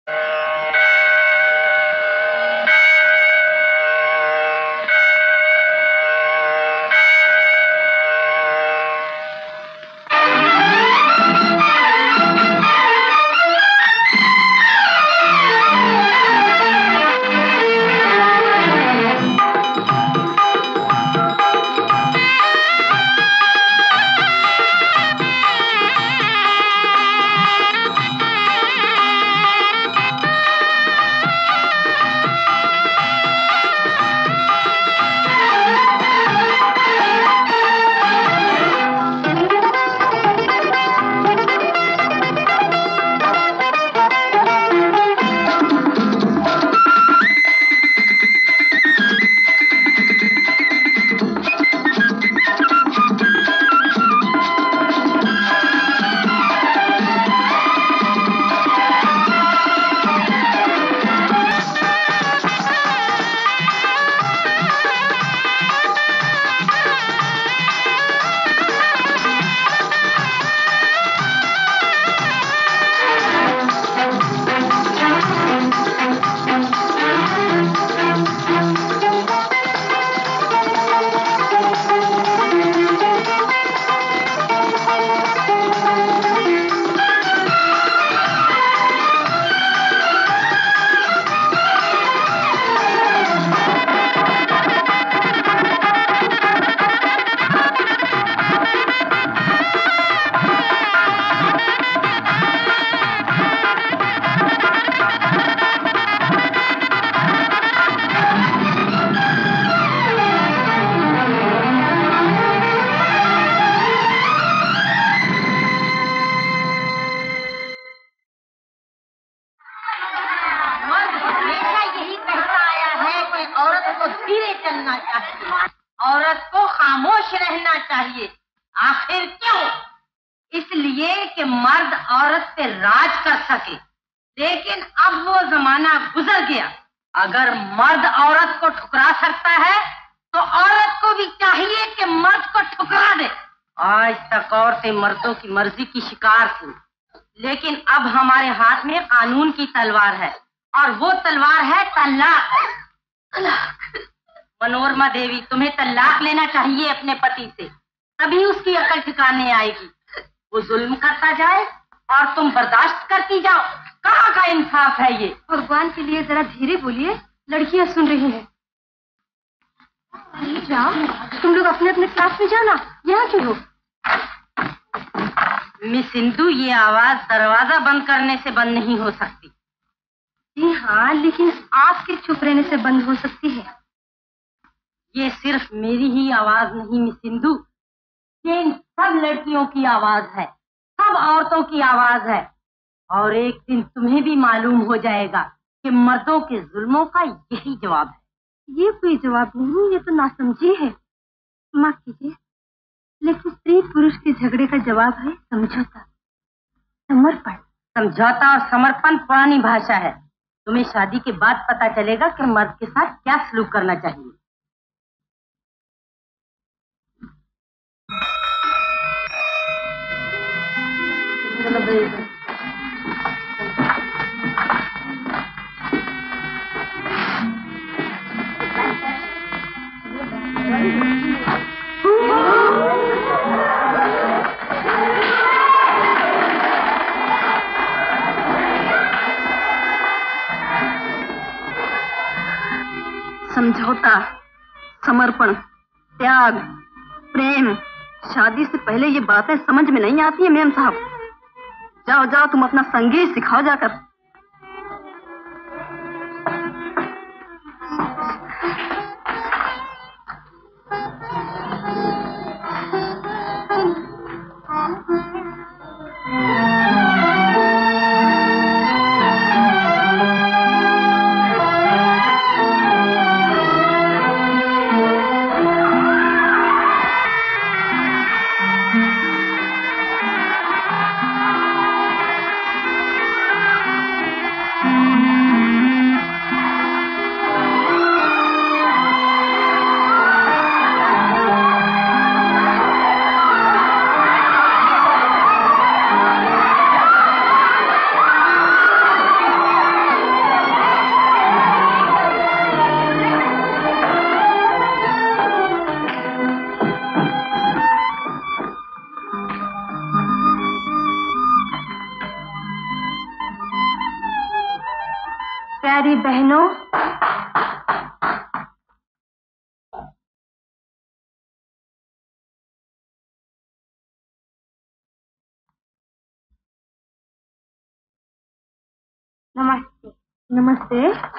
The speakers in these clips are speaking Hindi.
अगर मर्द औरत को ठुकरा सकता है तो औरत को भी चाहिए कि मर्द को ठुकरा दे। आज तक औरतें मर्दों की मर्जी की शिकार थी, लेकिन अब हमारे हाथ में कानून की तलवार है और वो तलवार है तलाक। मनोरमा देवी, तुम्हें तलाक लेना चाहिए अपने पति से, तभी उसकी अकल ठिकाने आएगी। वो जुल्म करता जाए और तुम बर्दाश्त करती जाओ, कहाँ का इंसाफ है ये? भगवान के लिए जरा धीरे बोलिए, लड़कियां सुन रही हैं। जाओ, तुम लोग अपने अपने क्लास में जाना, यहाँ क्यों हो? मिस इंदु, ये आवाज दरवाजा बंद करने से बंद नहीं हो सकती। जी हाँ, लेकिन आपके चुप रहने से बंद हो सकती है। ये सिर्फ मेरी ही आवाज नहीं मिस इंदु, ये इन सब लड़कियों की आवाज है, सब औरतों की आवाज है। और एक दिन तुम्हें भी मालूम हो जाएगा कि मर्दों के जुल्मों का यही जवाब है। ये कोई जवाब नहीं, ये तो नासमझी है। माफ कीजिए, लेकिन स्त्री पुरुष के झगड़े का जवाब है समझौता, समर्पण। समझौता और समर्पण पुरानी भाषा है। तुम्हें शादी के बाद पता चलेगा कि मर्द के साथ क्या सलूक करना चाहिए। समझौता, समर्पण, त्याग, प्रेम, शादी से पहले ये बातें समझ में नहीं आती है मेम साहब। जाओ जाओ, तुम अपना संगीत सिखाओ जाकर। नमस्ते। नमस्ते।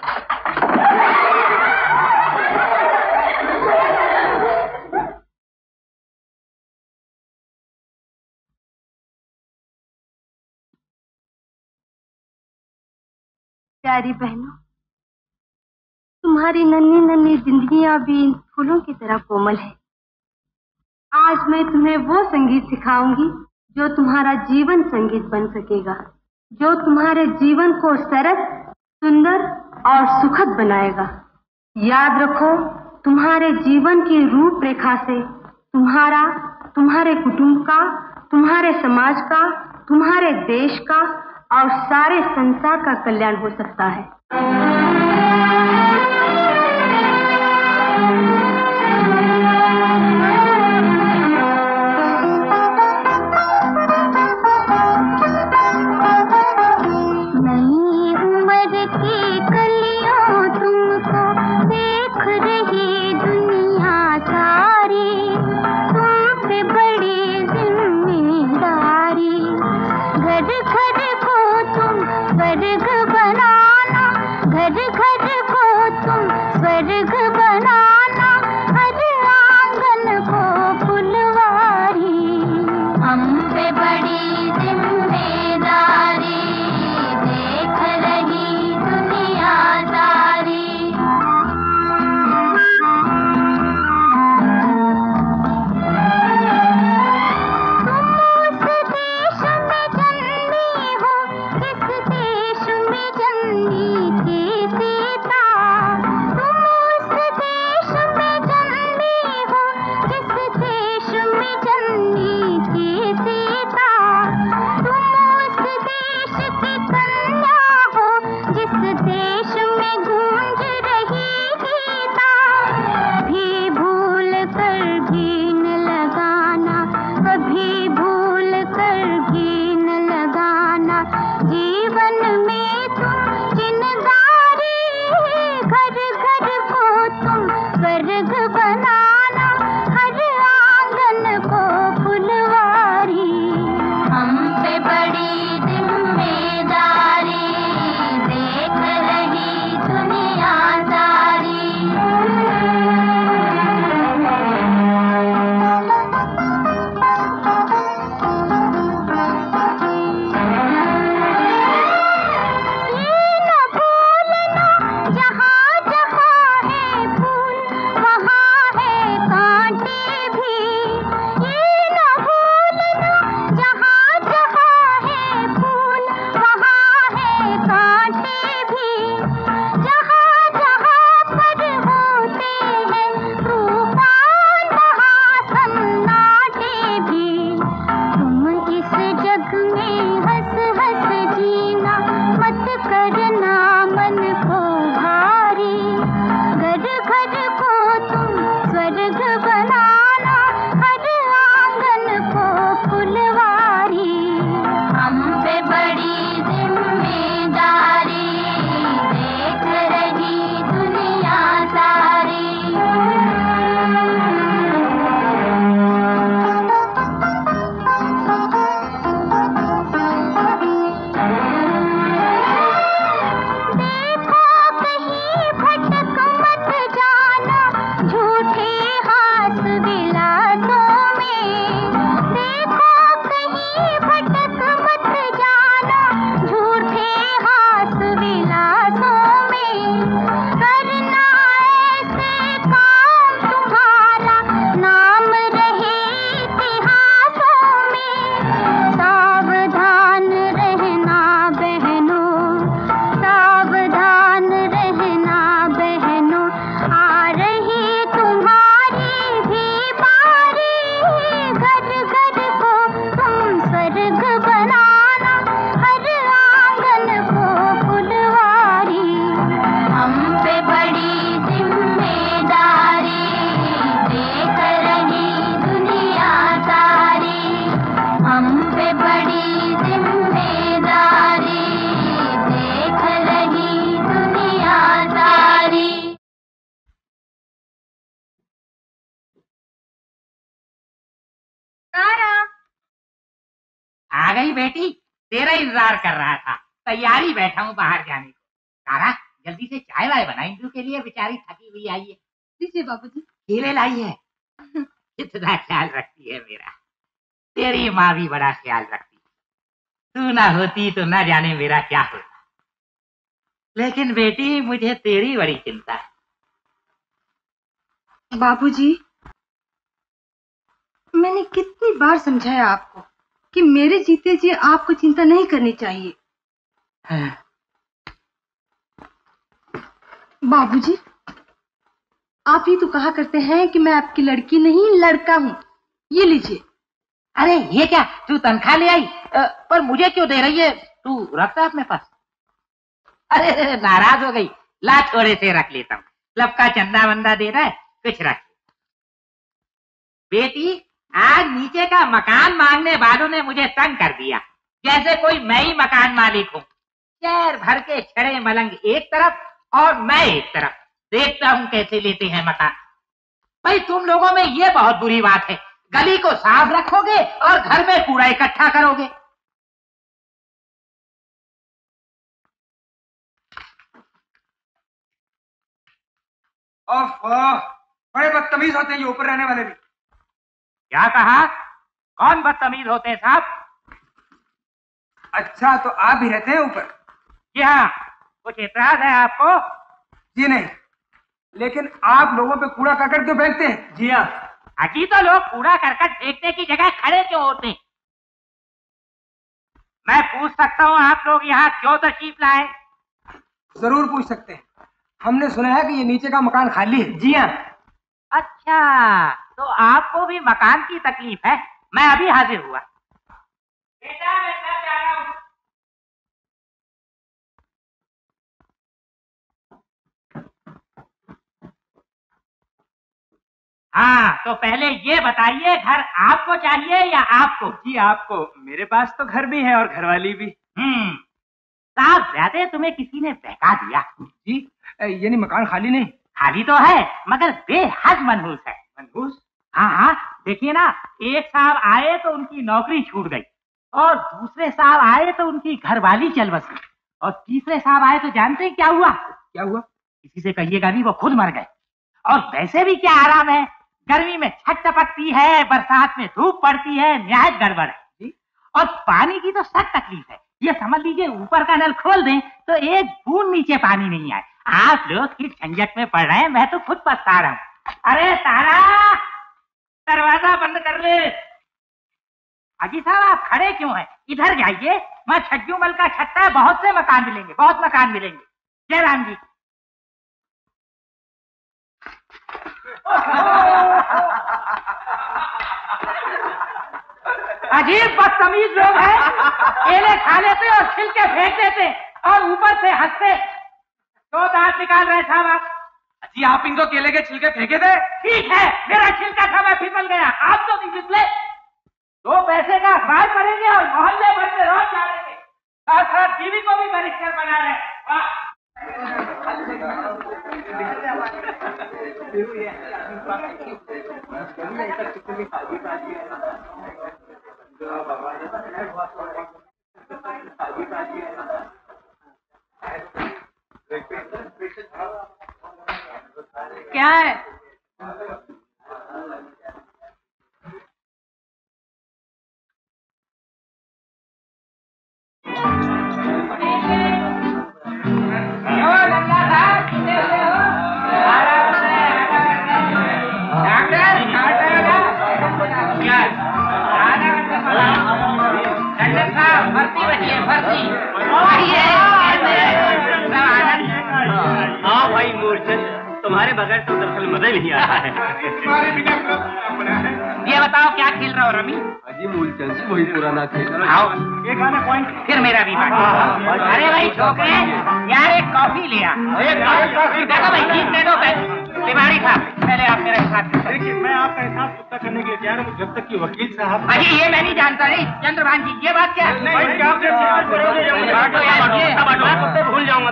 प्यारी बहनों, तुम्हारी नन्ही नन्ही जिंदगियां भी इन फूलों की तरह कोमल है। आज मैं तुम्हें वो संगीत सिखाऊंगी जो तुम्हारा जीवन संगीत बन सकेगा, जो तुम्हारे जीवन को सरस, सुंदर और सुखद बनाएगा। याद रखो, तुम्हारे जीवन की रूपरेखा से तुम्हारा, तुम्हारे कुटुंब का, तुम्हारे समाज का, तुम्हारे देश का और सारे संसार का कल्याण हो सकता है। घर गई बेटी, तेरा इंतजार कर रहा था। तैयारी बैठा हूँ बाहर जाने को। तारा जल्दी से चाय वाय बना इंदू के लिए, बेचारी थकी हुई आई है। दीजिए बाबूजी। केले लाई है। इतना ख्याल रखती है मेरा। तेरी माँ भी बड़ा ख्याल रखती। तू ना होती तो ना जाने मेरा क्या होता। लेकिन बेटी मुझे तेरी बड़ी चिंता है। बाबूजी, मैंने कितनी बार समझाया आपको कि मेरे जीते जी आपको चिंता नहीं करनी चाहिए। बाबूजी, आप ही तो कहा करते हैं कि मैं आपकी लड़की नहीं लड़का हूँ। ये लीजिए। अरे ये क्या, तू तनख्वाह ले आई? पर मुझे क्यों दे रही है? तू रखता अपने पास। अरे नाराज हो गई, ला थोड़े से रख लेता हूँ। लब का चंदा वंदा दे रहा है, कुछ रख। बेटी आज नीचे का मकान मांगने वालों ने मुझे तंग कर दिया, जैसे कोई मैं ही मकान मालिक हूँ। शहर भर के छड़े मलंग एक तरफ और मैं एक तरफ। देखता हूँ कैसे लेते हैं मकान। भाई तुम लोगों में ये बहुत बुरी बात है, गली को साफ रखोगे और घर में कूड़ा इकट्ठा करोगे। बड़े बदतमीज होते हैं ये ऊपर रहने वाले भी। क्या कहा? कौन बदतमीज होते हैं साहब? अच्छा तो आप भी रहते हैं ऊपर? जी हाँ। कुछ एतराज है आपको? जी नहीं, लेकिन आप लोगों पे कूड़ा करकट क्यों फेंकते हैं? जी हाँ। अजी तो लोग कूड़ा करकट फेंकने की जगह खड़े क्यों होते हैं? मैं पूछ सकता हूँ आप लोग यहाँ क्यों तशरीफ लाए? जरूर पूछ सकते हैं। हमने सुना है कि ये नीचे का मकान खाली है। जी हाँ। अच्छा, तो आपको भी मकान की तकलीफ है? मैं अभी हाजिर हुआ। बेटा मैं घर जा रहा हूँ। हाँ तो पहले ये बताइए, घर आपको चाहिए या आपको? जी आपको। मेरे पास तो घर भी है और घरवाली भी। साहब ज्यादा तुम्हें किसी ने बहका दिया। जी यानी मकान खाली नहीं? खाली तो है मगर बेहद मनहूस है। मनहूस? हाँ हाँ, देखिए ना, एक साहब आए तो उनकी नौकरी छूट गई, और दूसरे साहब आए तो उनकी घरवाली चल बसी, और तीसरे साहब आए तो जानते हैं क्या हुआ? क्या हुआ? किसी से कहिएगा नहीं, वो खुद मर गए। और वैसे भी क्या आराम है, गर्मी में छत टपकती है, बरसात में धूप पड़ती है, निहायत गड़बड़ है। और पानी की तो सख्त तकलीफ है। ये समझ लीजिए ऊपर का नल खोल दें तो एक बूंद नीचे पानी नहीं आए। आप लोग किस झंझट में पड़ रहे हैं, मैं तो खुद पछता रहा हूँ। अरे तारा, दरवाजा बंद कर ले। अजी साहब आप खड़े क्यों हैं? इधर जाइए, मैं छज्जू मल का छत्ता है, बहुत से मकान मिलेंगे, बहुत मकान मिलेंगे। जय राम जी। अजीब बदतमीज लोग हैं, केले खा लेते और छिलके फेंक देते और ऊपर से हंसते। तो दांत निकाल रहे साहब आप? जी आप इनको केले के छिलके फेंके थे? ठीक है, मेरा छिलका था, मैं फिसल गया, आप तो नहीं फिसले। 2 पैसे का अखबार पढ़ेंगे और मोहल्ले भर में रोज डालेंगे, साथ साथ बीवी को भी बैरिस्टर बना रहे। क्या है? हाँ भाई मूर्छित, तुम्हारे बगैर तो दरअसल मजा ही नहीं आता है। ये बताओ क्या खेल रहा हो रमी? अजी मूलचंद से वही पुराना खेल। आओ एक आना पॉइंट, फिर मेरा भी बात। अरे भाई छोकरे, यार एक कॉफी ले आ। देखो भाई ठीक दे दो। तिवारी साहब पहले आप मेरा हिसाब। देखिए मैं आपका हिसाब चुकता करने के लिए तैयार हूँ जब तक कि वकील साहब। अजी ये मैं नहीं जानता। नहीं चंद्रभान जी, ये बात क्या है? भूल जाऊंगा।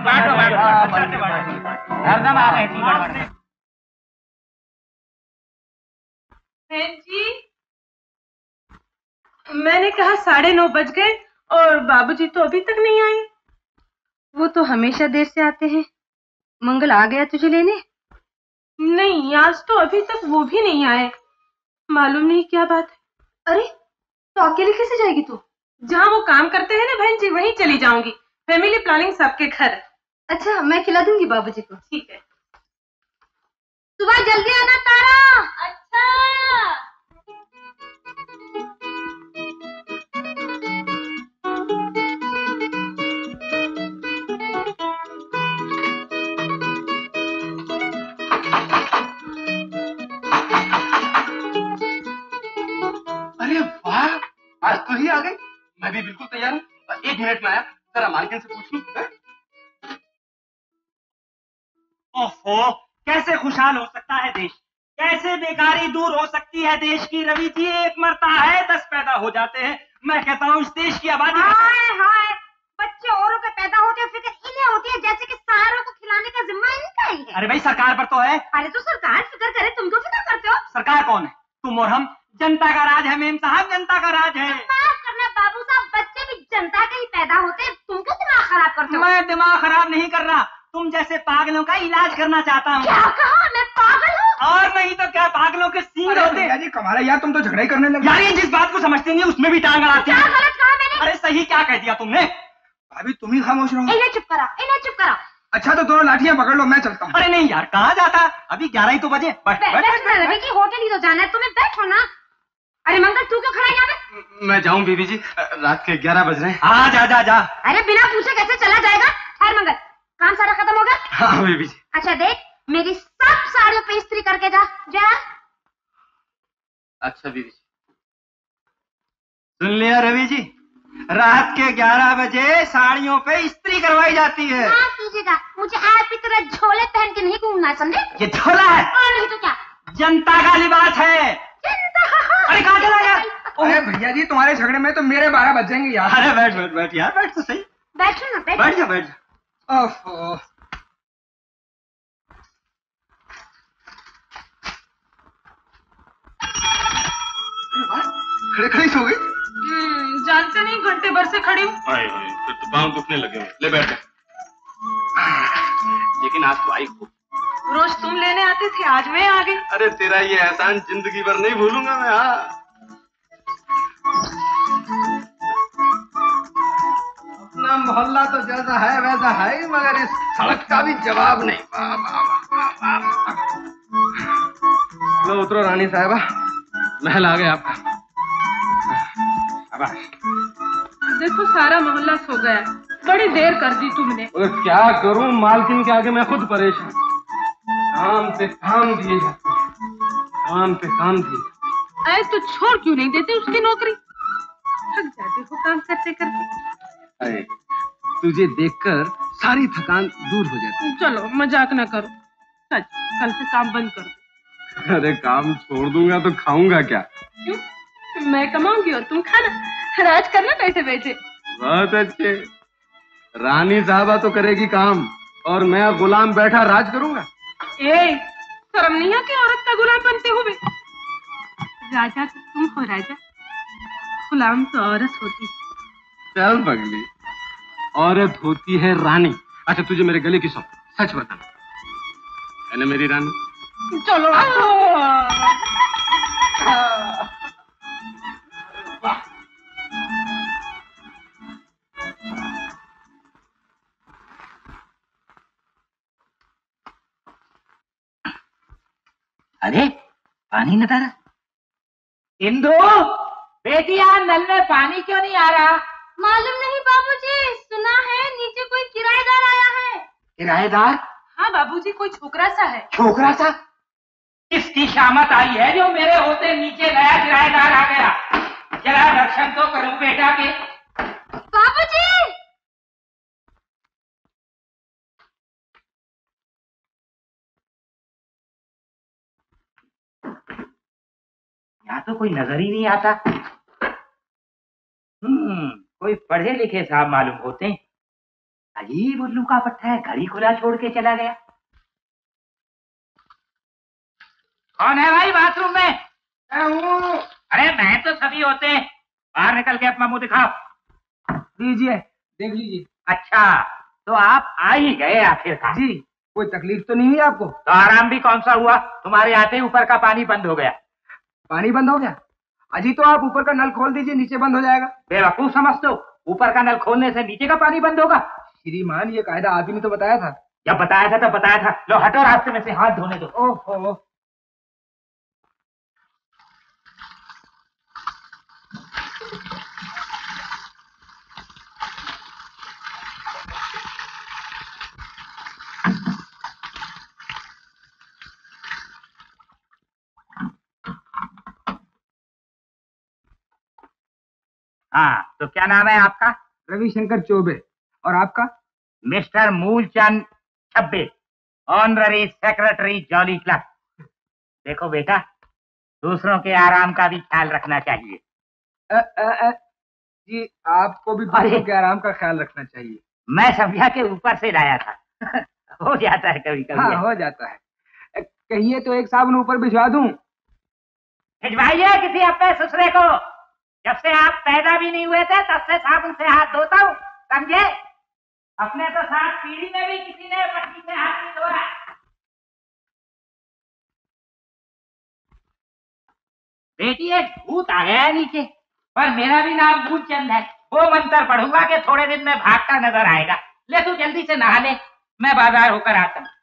हरदम आ रहे थी। जी मैंने कहा 9:30 बज गए और बाबूजी तो अभी तक नहीं आए। वो तो हमेशा देर से आते हैं। मंगल आ गया तुझे लेने? नहीं, आज तो अभी तक वो भी नहीं आए। मालूम नहीं क्या बात है। अरे तो अकेले कैसे जाएगी तू? जहाँ वो काम करते हैं ना बहन जी, वहीं चली जाऊंगी। फैमिली प्लानिंग सबके घर। अच्छा, मैं खिला दूंगी बाबूजी को। ठीक है। सुबह जल्दी आना तारा। अच्छा। अरे वाह, आज तो ही आ गई। मैं भी बिल्कुल तैयार हूँ। 1 मिनट में आया, जरा मालकिन से पूछ लूं। ओहो, कैसे खुशहाल हो सकता है देश, कैसे बेकारी दूर हो सकती है देश की। रवि जी, एक मरता है 10 पैदा हो जाते हैं। मैं कहता हूँ इस देश की आबादी हाय बच्चे औरों के पैदा होते हैं, फिक्र इन्हें होती है जैसे कि सारों को खिलाने का जिम्मा इनका ही है। अरे भाई, सरकार पर तो है। अरे तो सरकार फिक्र करे, तुम क्यों फिक्र करते हो? सरकार कौन है? तुम और हम। जनता का राज है मेम साहब, जनता का राज है। माफ करना बाबू साहब, बच्चे भी जनता के ही पैदा होते हैं, तुम क्यों दिमाग खराब करते हो? मैं दिमाग खराब नहीं कर रहा, तुम जैसे पागलों का इलाज करना चाहता हूँ। क्या कहा? मैं पागल हूँ? और नहीं तो क्या, पागलों के सींग होते हैं। जी कमाल है यार, तुम तो झगड़ा ही करने लगे। यार ये जिस बात को समझते नहीं उसमें भी टांग अड़ाती क्या है। गलत कहा मैंने? अरे सही क्या कह दिया तुमने? भाभी तुम ही खामोश रहो। इन्हें चुप करा, इन्हें चुप करा। अच्छा तो दोनों लाठियां पकड़ लो, मैं चलता हूँ। अरे नहीं यार, कहाँ जाता, अभी 11 ही तो बजे। बैठो रवि की होटल ही तो जाना है, तुम्हें बैठो ना। अरे मंगल, तू क्यों खड़ा है यहाँ पे? मैं जाऊं बीबी जी, रात के 11 बज रहे हैं। हाँ जा जा जा। अरे बिना पूछे कैसे चला जाएगा? खैर मंगल, काम सारा खत्म होगा? हाँ बीबी जी। अच्छा देख, मेरी सब साड़ियों पे इस्त्री करके जा जा। अच्छा बीबी जी। सुन लिया रवि जी, रात के 11 बजे साड़ियों पे इस्त्री करवाई जाती है। हाँ कीजिएगा, मुझे आपकी तरह झोले पहन के नहीं घूमना, समझे? ये झोला है और नहीं तो क्या, जनता का लिबास है। अरे कहाँ चला गया? अरे भैया जी, तुम्हारे झगड़े में तो मेरे 12 बज जाएंगे यार। अरे बैठ बैठ बैठ यार, बैठ तो सही। बैठो ना, बैठो। बैठ जा बैठ जा। ओफो। खड़े खड़े सो गई। जानते नहीं, घंटे भर से खड़ी हूँ। हाय हाय, फिर तो पाँव दुखने लगे हुए। ले बैठ। लेकिन आज तो आई खूब। रोज तुम लेने आते थे, आज मैं आ गई। अरे तेरा ये एहसान जिंदगी भर नहीं भूलूंगा मैं। हाँ, अपना मोहल्ला तो जैसा है वैसा है ही, मगर इस सड़क का भी जवाब नहीं। वाह वाह वाह वाह वाह। लो उतरो रानी साहबा, महल आ गया आपका। देखो सारा मोहल्ला सो गया, बड़ी देर कर दी तुमने। क्या करूं, मालकिन के आगे मैं खुद परेशान। काम पे काम दिए जाते, काम पे काम दिए। अरे तो छोड़ क्यों नहीं देते उसकी नौकरी? थक जाते हो काम करते करते। अरे तुझे देखकर सारी थकान दूर हो जाती। चलो मजाक ना करो, सच कल से काम बंद कर दो। अरे काम छोड़ दूंगा तो खाऊंगा क्या? क्यों? मैं कमाऊंगी और तुम खाना, राज करना बैठे बैठे। बहुत अच्छे। रानी साहबा तो करेगी काम और मैं गुलाम बैठा राज करूंगा। ए, शर्म नहीं है कि औरत का गुलाम बनते हुए? राजा तो तुम हो राजा, गुलाम तो औरत होती। चल पगली, औरत होती है रानी। अच्छा तुझे मेरे गले की सौंप, सच बताना, है ना मेरी रानी? चलो। अरे पानी न तारा। इंदु बेटिया, नल में पानी क्यों नहीं आ रहा? मालूम नहीं बाबूजी, सुना है नीचे कोई किराएदार आया है। किराएदार? हाँ बाबूजी, कोई छोकरा सा है। छोकरा सा? किसकी शामत आई है जो मेरे होते नीचे नया किराएदार आ गया? जरा दर्शन तो करूं बेटा के। बाबूजी! यहाँ तो कोई नजर ही नहीं आता। कोई पढ़े लिखे साहब मालूम होते हैं। अजीब उल्लू का पट्टा है, घर ही खुला छोड़ के चला गया। कौन है भाई बाथरूम में? मैं हूँ। अरे मैं तो सभी होते हैं, बाहर निकल के अपना मुंह दिखाओ। दीजिए, देख लीजिए। अच्छा, तो आप आ ही गए आखिरकार। जी, कोई तकलीफ तो नहीं हुई आपको? तो आराम भी कौन सा हुआ, तुम्हारे आते ही ऊपर का पानी बंद हो गया। पानी बंद हो गया? अजी तो आप ऊपर का नल खोल दीजिए, नीचे बंद हो जाएगा। बेवकूफ समझते हो, ऊपर का नल खोलने से नीचे का पानी बंद होगा? श्रीमान, ये कायदा आप ही ने तो बताया था। जब बताया था तब बताया था। लो हटो रास्ते में से, हाथ धोने दो। ओहो, हाँ, तो क्या नाम है आपका? रविशंकर चौबे। और आपका? Mister Moolchand Chhabbe, honorary secretary jolly club. देखो बेटा, दूसरों के आराम का भी ख्याल रखना चाहिए। जी, आपको भी दूसरों के आराम का ख्याल रखना चाहिए। मैं समझा के ऊपर से लाया था। हो जाता है कभी कभी। हाँ, हो जाता है। कहिए तो एक साबुन ऊपर भिजवा दूं? भिजवाइए किसी अपने ससुरे को। जब से आप पैदा भी नहीं हुए थे तब से साबुन से हाथ धोता हूँ, समझे? अपने तो साथ पीढ़ी में भी किसी ने पट्टी से हाथ नहीं धोया। बेटी, एक भूत आ गया है नीचे, पर मेरा भी नाम मूलचंद है। वो मंत्र पढ़ूंगा कि थोड़े दिन में भागता नजर आएगा। ले तू जल्दी से नहा ले, मैं बाजार होकर आता हूँ।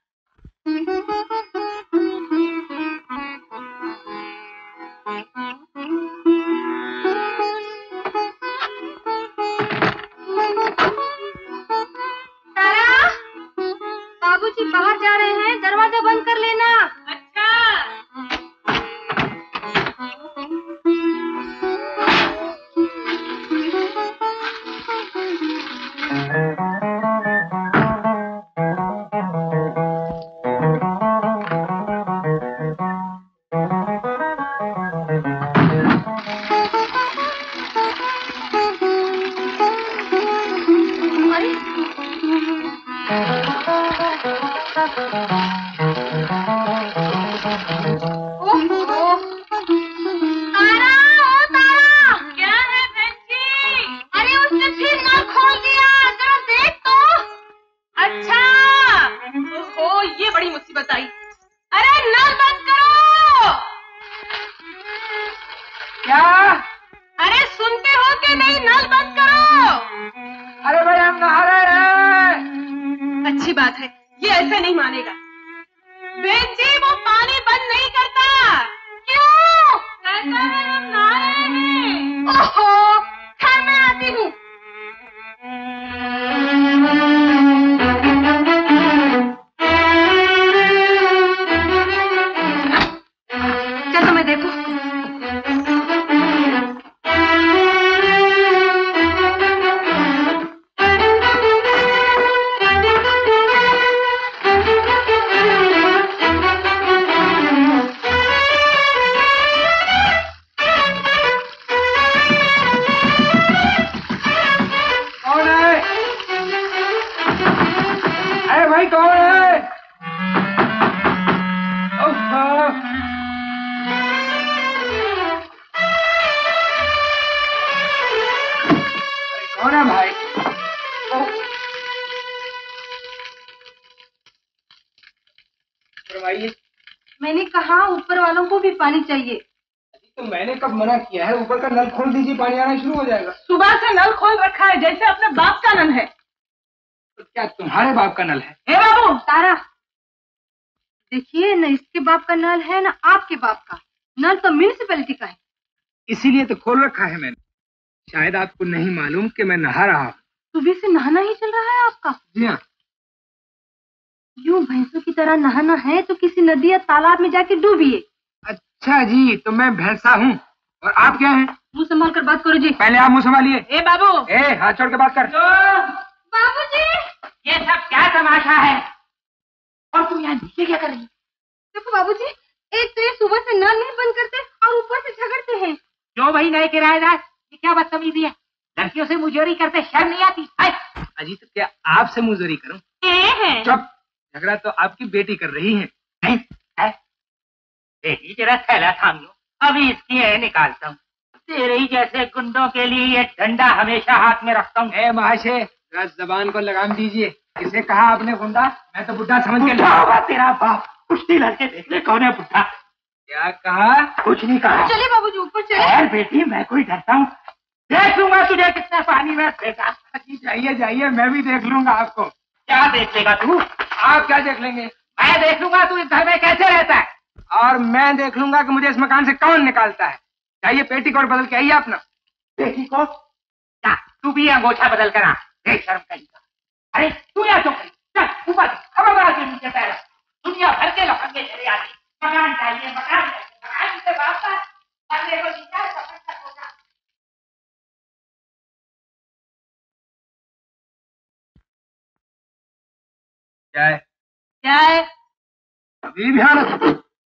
बाबूजी बाहर जा रहे हैं, दरवाजा बंद कर लेना। अच्छा। मैंने कहा ऊपर वालों को भी पानी चाहिए। तो मैंने कब मना किया है? ऊपर का नल खोल दीजिए, पानी आना शुरू हो जाएगा। सुबह से नल खोल रखा है, जैसे अपने बाप का नल है। तो क्या तुम्हारे बाप का नल है? हे बाबू, तारा देखिए, न इसके बाप का नल है न आपके बाप का। नल तो म्यूनिसिपैलिटी का है। इसीलिए तो खोल रखा है मैंने। शायद आपको नहीं मालूम कि मैं नहा रहा हूँ। सुबह से नहाना ही चल रहा है आपका? जी हाँ। यूं भैंसों की तरह नहाना है तो किसी नदी या तालाब में जाके डूबिए। अच्छा जी, तो मैं भैंसा हूँ और आप क्या हैं? मुंह संभाल कर बात करो जी। पहले आप मुंह संभालिए। ए बाबू, ए हाथ छोड़ के बात कर। बाबूजी, ये सब क्या तमाशा है? और तुम यहाँ नीचे क्या कर रही? देखो बाबूजी, एक तो ये सुबह से नल नहीं बंद करते और ऊपर से झगड़ते हैं। क्यों भाई नए किराएदार, ये क्या बदतमीजी है? लड़कियों से मुजोरी करते शर्म नहीं आती? अजी तो क्या आपसे मुजोरी करूं? चुप, झगड़ा तो आपकी बेटी कर रही है। बेटी जरा थैला थाम लो, अभी इसकी है निकालता हूँ। तेरे ही जैसे गुंडों के लिए ये डंडा हमेशा हाथ में रखता हूँ। ए महेश, जरा जबान को लगाम दीजिए। किसे कहा आपने गुंडा? मैं तो बुढ़ा समझ के बुढ़ा होगा तेरा बाप। कुश्ती लड़के देख ले कौन है बुढ़ा। क्या कहा? कुछ नहीं कहा। चलिए बाबूजी ऊपर चले। यार बेटी मैं कोई डरता हूँ। देख लूंगा तुझे कितना पानी में फेंका। जाइए जाइए, मैं भी देख लूंगा आपको। क्या देख लेगा तू? आप क्या देख लेंगे? मैं देख लूंगा तू इस घर में कैसे रहता है। और मैं देख लूंगा कि मुझे इस मकान से कौन निकालता है। जाइए पेटीकोट बदल के आइए अपना। पेटीकोट? क्या तू भी अंगोछा बदल कर आ। बेशर्म कहीं। अरे तू यहाँ क्यों खड़ी? चल ऊपर खबरदार के नीचे पैर। दुनिया भर के लफंगे चले आते। मकान चाहिए मकान चाहिए। मकान से बात है। अरे को नीचा सफर हो जा। क्या है? क्या है? अभी भयानक।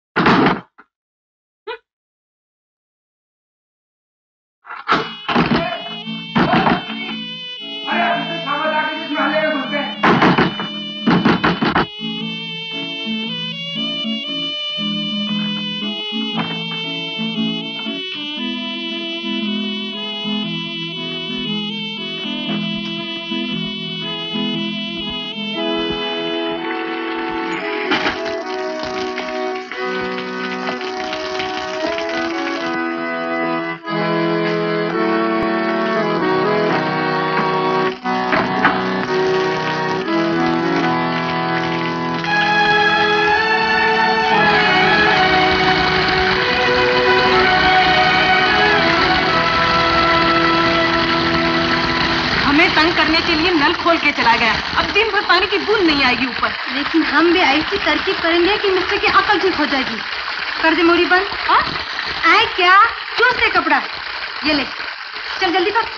तंग करने के लिए नल खोल के चला गया। अब दिन भर पानी की बूंद नहीं आएगी ऊपर। लेकिन हम भी ऐसी तरकीब करेंगे कि मिस्टर की अकल ठीक हो जाएगी। कर दे मोरी बंद। आए क्या? चूस दे कपड़ा। ये ले, चल जल्दी कर।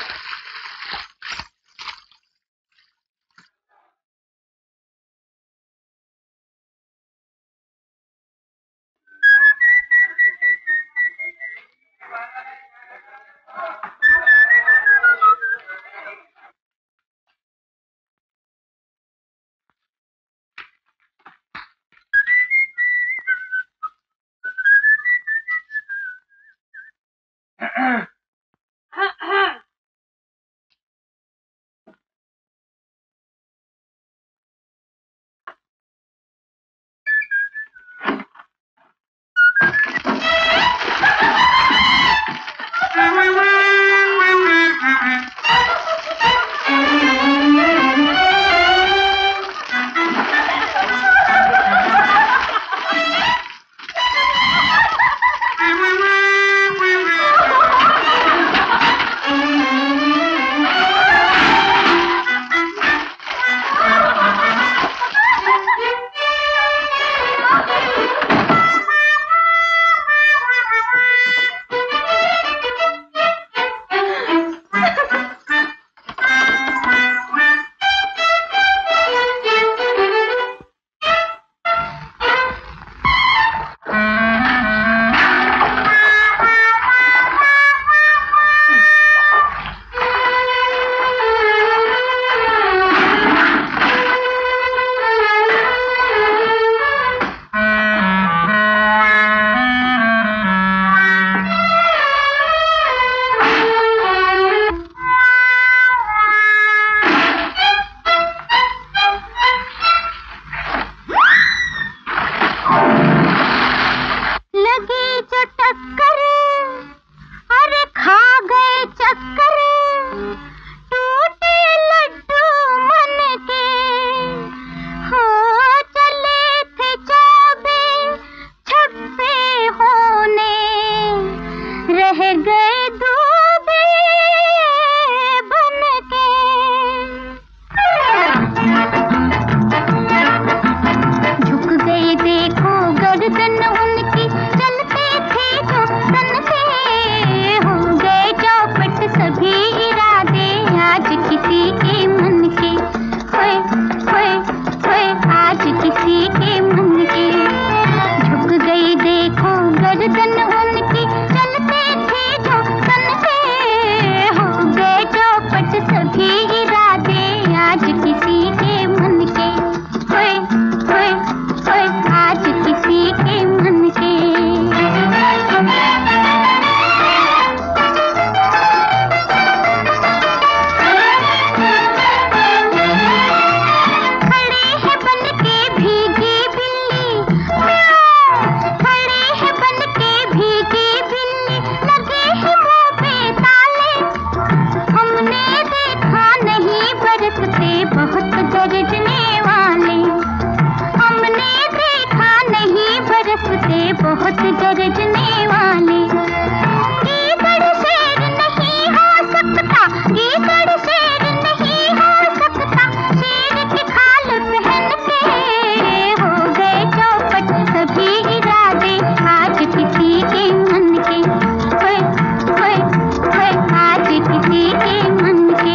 बहुत गरजने वाले। गीदड़ शेर नहीं हो सकता, गीदड़ शेर नहीं हो सकता, शेर की खाल पहन के हो गए चौपट सभी इरादे आज किसी के मन के। होए होए होए आज किसी के मन के।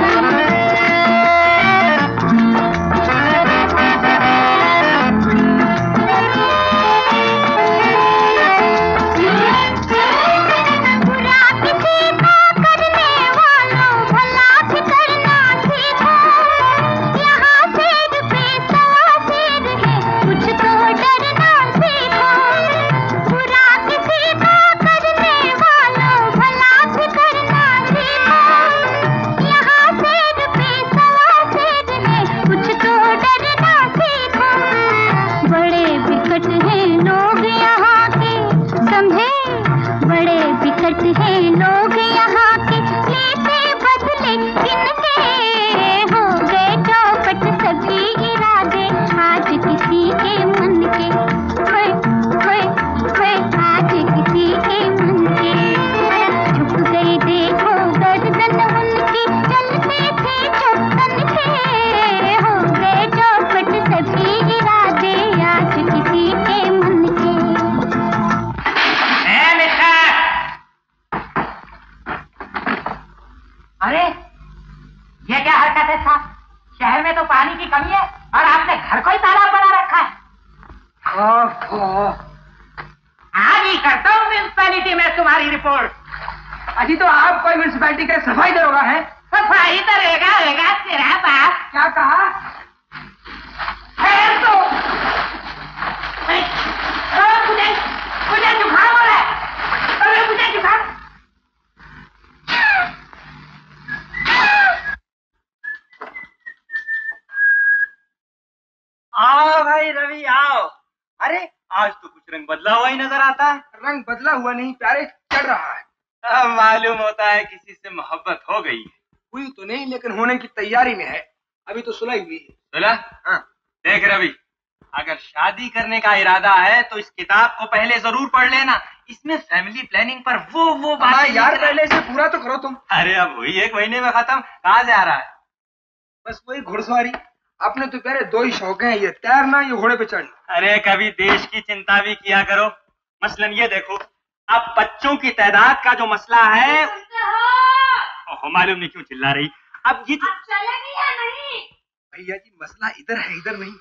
शहर में तो पानी की कमी है और आपने घर को ही तालाब बना रखा है। आज ही करता हूँ म्यूनिसिपैलिटी में तुम्हारी रिपोर्ट। अजी तो आप कोई म्यूनिसिपैलिटी के सफाई दरोगा है? सफाई दरोगा तेरा बाप। क्या कहा? खैर तो मुझे जुकाम हो रहा है। अरे मुझे जुकाम। आओ भाई रवि आओ। अरे आज तो कुछ रंग बदला हुआ ही नजर आता है। रंग बदला हुआ नहीं प्यारे, चढ़ रहा है। अब मालूम होता है किसी से मोहब्बत हो गई है। हुई तो नहीं लेकिन होने की तैयारी में है। अभी तो सुलह हुई है। सुलह? हाँ। देख रवि, अगर शादी करने का इरादा है तो इस किताब को पहले जरूर पढ़ लेना। इसमें फैमिली प्लानिंग पर वो बात यार पहले से पूरा तो करो तुम। अरे अब हुई 1 महीने में खत्म, कहाँ से आ रहा है? बस वही घुड़सवारी। अपने तो प्यारे 2 ही शौक हैं, ये तैरना, ये घोड़े पे चढ़ना। अरे कभी देश की चिंता भी किया करो। मसलन ये देखो, अब बच्चों की तादाद का जो मसला है। मालूम नहीं क्यों चिल्ला रही। अब ये अब चलेगी या नहीं? भैया जी मसला इधर है, इधर नहीं।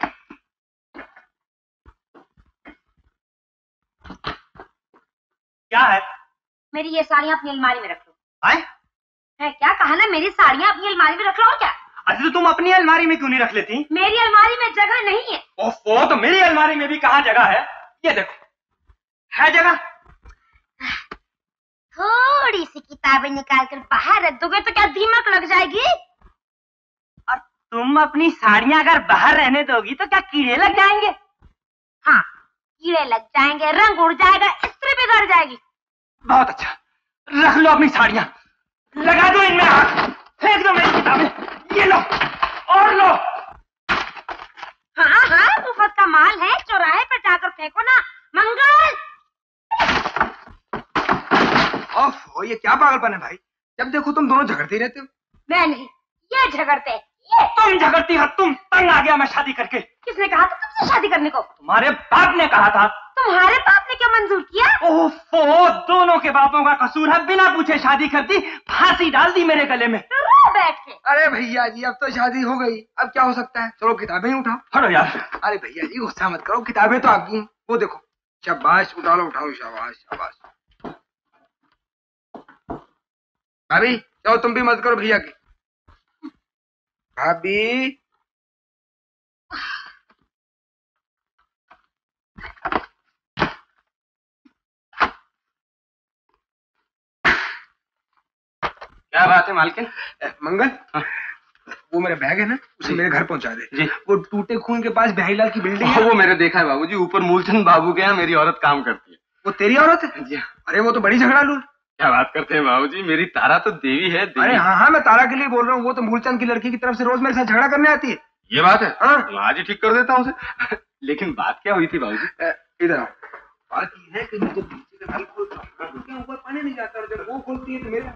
क्या है? मेरी ये साड़ियाँ अपनी अलमारी में रख लो। आए? है क्या कहा ना, मेरी साड़ियाँ अपनी अलमारी में रख लो। और क्या? अच्छा तो तुम अपनी अलमारी में क्यों नहीं रख लेती? मेरी अलमारी में जगह नहीं है। ओफो, तो मेरी अलमारी में भी कहाँ जगह है? ये देखो, है जगह। थोड़ी सी किताबें निकाल कर बाहर रख दोगे तो क्या दीमक लग जाएगी? और तुम अपनी साड़ियाँ अगर बाहर रहने दोगी तो क्या कीड़े लग जाएंगे? हाँ, कीड़े लग जाएंगे, रंग उड़ जाएगा, इस्त्री बिगड़ जाएगी। बहुत अच्छा, रख लो अपनी साड़ियाँ, लगा दो इनमें हाथ, फेंक दो मेरी किताबें। ये लो और लो। हाँ हाँ, मुफ्त का माल है, चौराहे पर जाकर फेंको ना। मंगल। ओह, ये क्या पागलपन है भाई? जब देखो तुम दोनों झगड़ते रहते हो। मैं नहीं, ये झगड़ते। ये तुम झगड़ती हो, तुम तंग आ गया मैं शादी करके। किसने कहा था तुमसे शादी करने को? तुम्हारे बाप ने कहा था। तुम्हारे बाप ने क्या मंजूर किया? ओफो, दोनों के बापों का कसूर है, बिना पूछे शादी कर दी, फांसी डाल दी मेरे गले में। बैठ के। अरे भैया जी अब तो शादी हो गई, अब क्या हो सकता है? चलो किताबें ही उठाओ। हटो यार। अरे भैया जी गुस्सा मत करो, किताबें तो आपकी हैं। वो देखो, शाबाश, उठा लो, उठाओ, शाबाश शाबाश। भाभी जाओ, तुम भी मत करो भैया की। भाभी क्या बात है मालकिन? मंगल, वो मेरा बैग है ना, उसे मेरे घर पहुंचा दे जी। वो टूटे खून के पास बिहारीलाल की बिल्डिंग है। वो मैंने देखा है बाबूजी, ऊपर मूलचंद बाबू के यहाँ मेरी औरत काम करती है। वो तेरी औरत है? जी। अरे वो तो बड़ी झगड़ालू है। क्या बात करते हैं बाबूजी, मेरी तारा तो देवी है, देवी। अरे हाँ, मैं तारा के लिए बोल रहा हूँ। वो तो मूलचंद की लड़की की तरफ से रोज मेरे साथ झगड़ा करने आती है। ये बात है? हाँ, तो आज ही ठीक कर देता हूँ उसे। लेकिन बात क्या हुई थी बाबूजी? इधर आओ। बात ये है कि मैं जब नीचे का नल खोलता हूँ तो क्या ऊपर पानी नहीं जाता, और जब वो खोलती है तो मेरा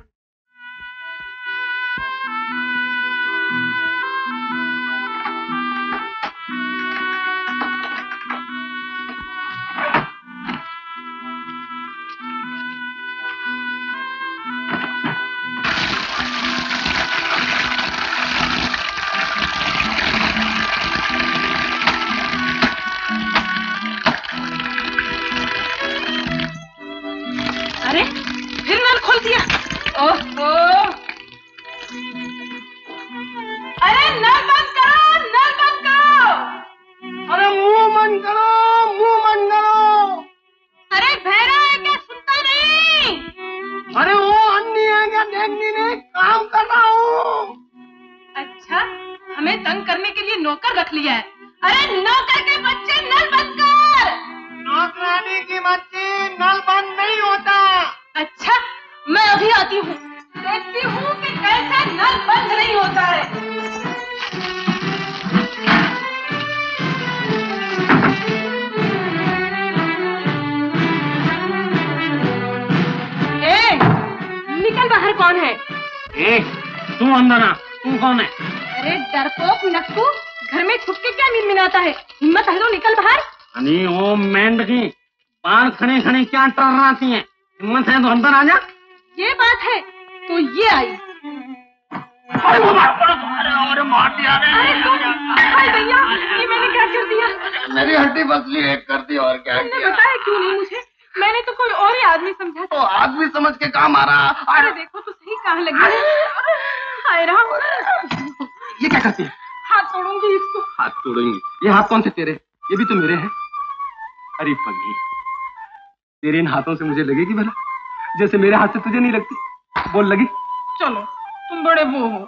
फिर नल खोल दिया। ओहो, अरे नल बंद करो, नल बंद करो। अरे मुंह बंद करो, मुंह बंद करो। अरे बहरा है क्या, सुनता नहीं? अरे वो अन्नी है क्या, देखनी नहीं, काम कर रहा हूँ। अच्छा, हमें तंग करने के लिए नौकर रख लिया है। अरे नौकर के बच्चे, नल बंद कर। नौकरानी की बच्ची, नल बंद नहीं होता। अच्छा, मैं अभी आती हूँ, देखती हूँ कि कैसे नल बंद नहीं होता है। ए, निकल बाहर, कौन है? ए, तू अंदर आ, तू कौन है? अरे डरपोक नक्कू, घर में छुप के क्या मिनमिनाता है? हिम्मत है तो निकल बाहर। अरे ओ मेंढकी, बाल खड़े खड़े क्या टर्राती है? हिम्मत है तो अंदर आ जा। ये बात है तो ये आई। अरे वो अरे मार दिया। अरे भैया, ये मैंने क्या कर दिया? मेरी हड्डी बसली एक कर दी, और क्या तुमने बताया क्यों नहीं मुझे? मैंने तो कोई और ही आदमी समझा था। तो आदमी समझ के काम मारा। अरे देखो तो सही कहाँ लगी है। हाय राम, ये क्या करती है? हाथ तोड़ूंगी इसको। हाथ तोड़ेंगी? ये हाथ कौन से तेरे? ये भी तो मेरे हैं। अरे पगली, तेरे इन हाथों से मुझे लगेगी भला जैसे मेरे हाथ से तुझे नहीं लगती? बोल लगी? चलो, तुम बड़े वो हो।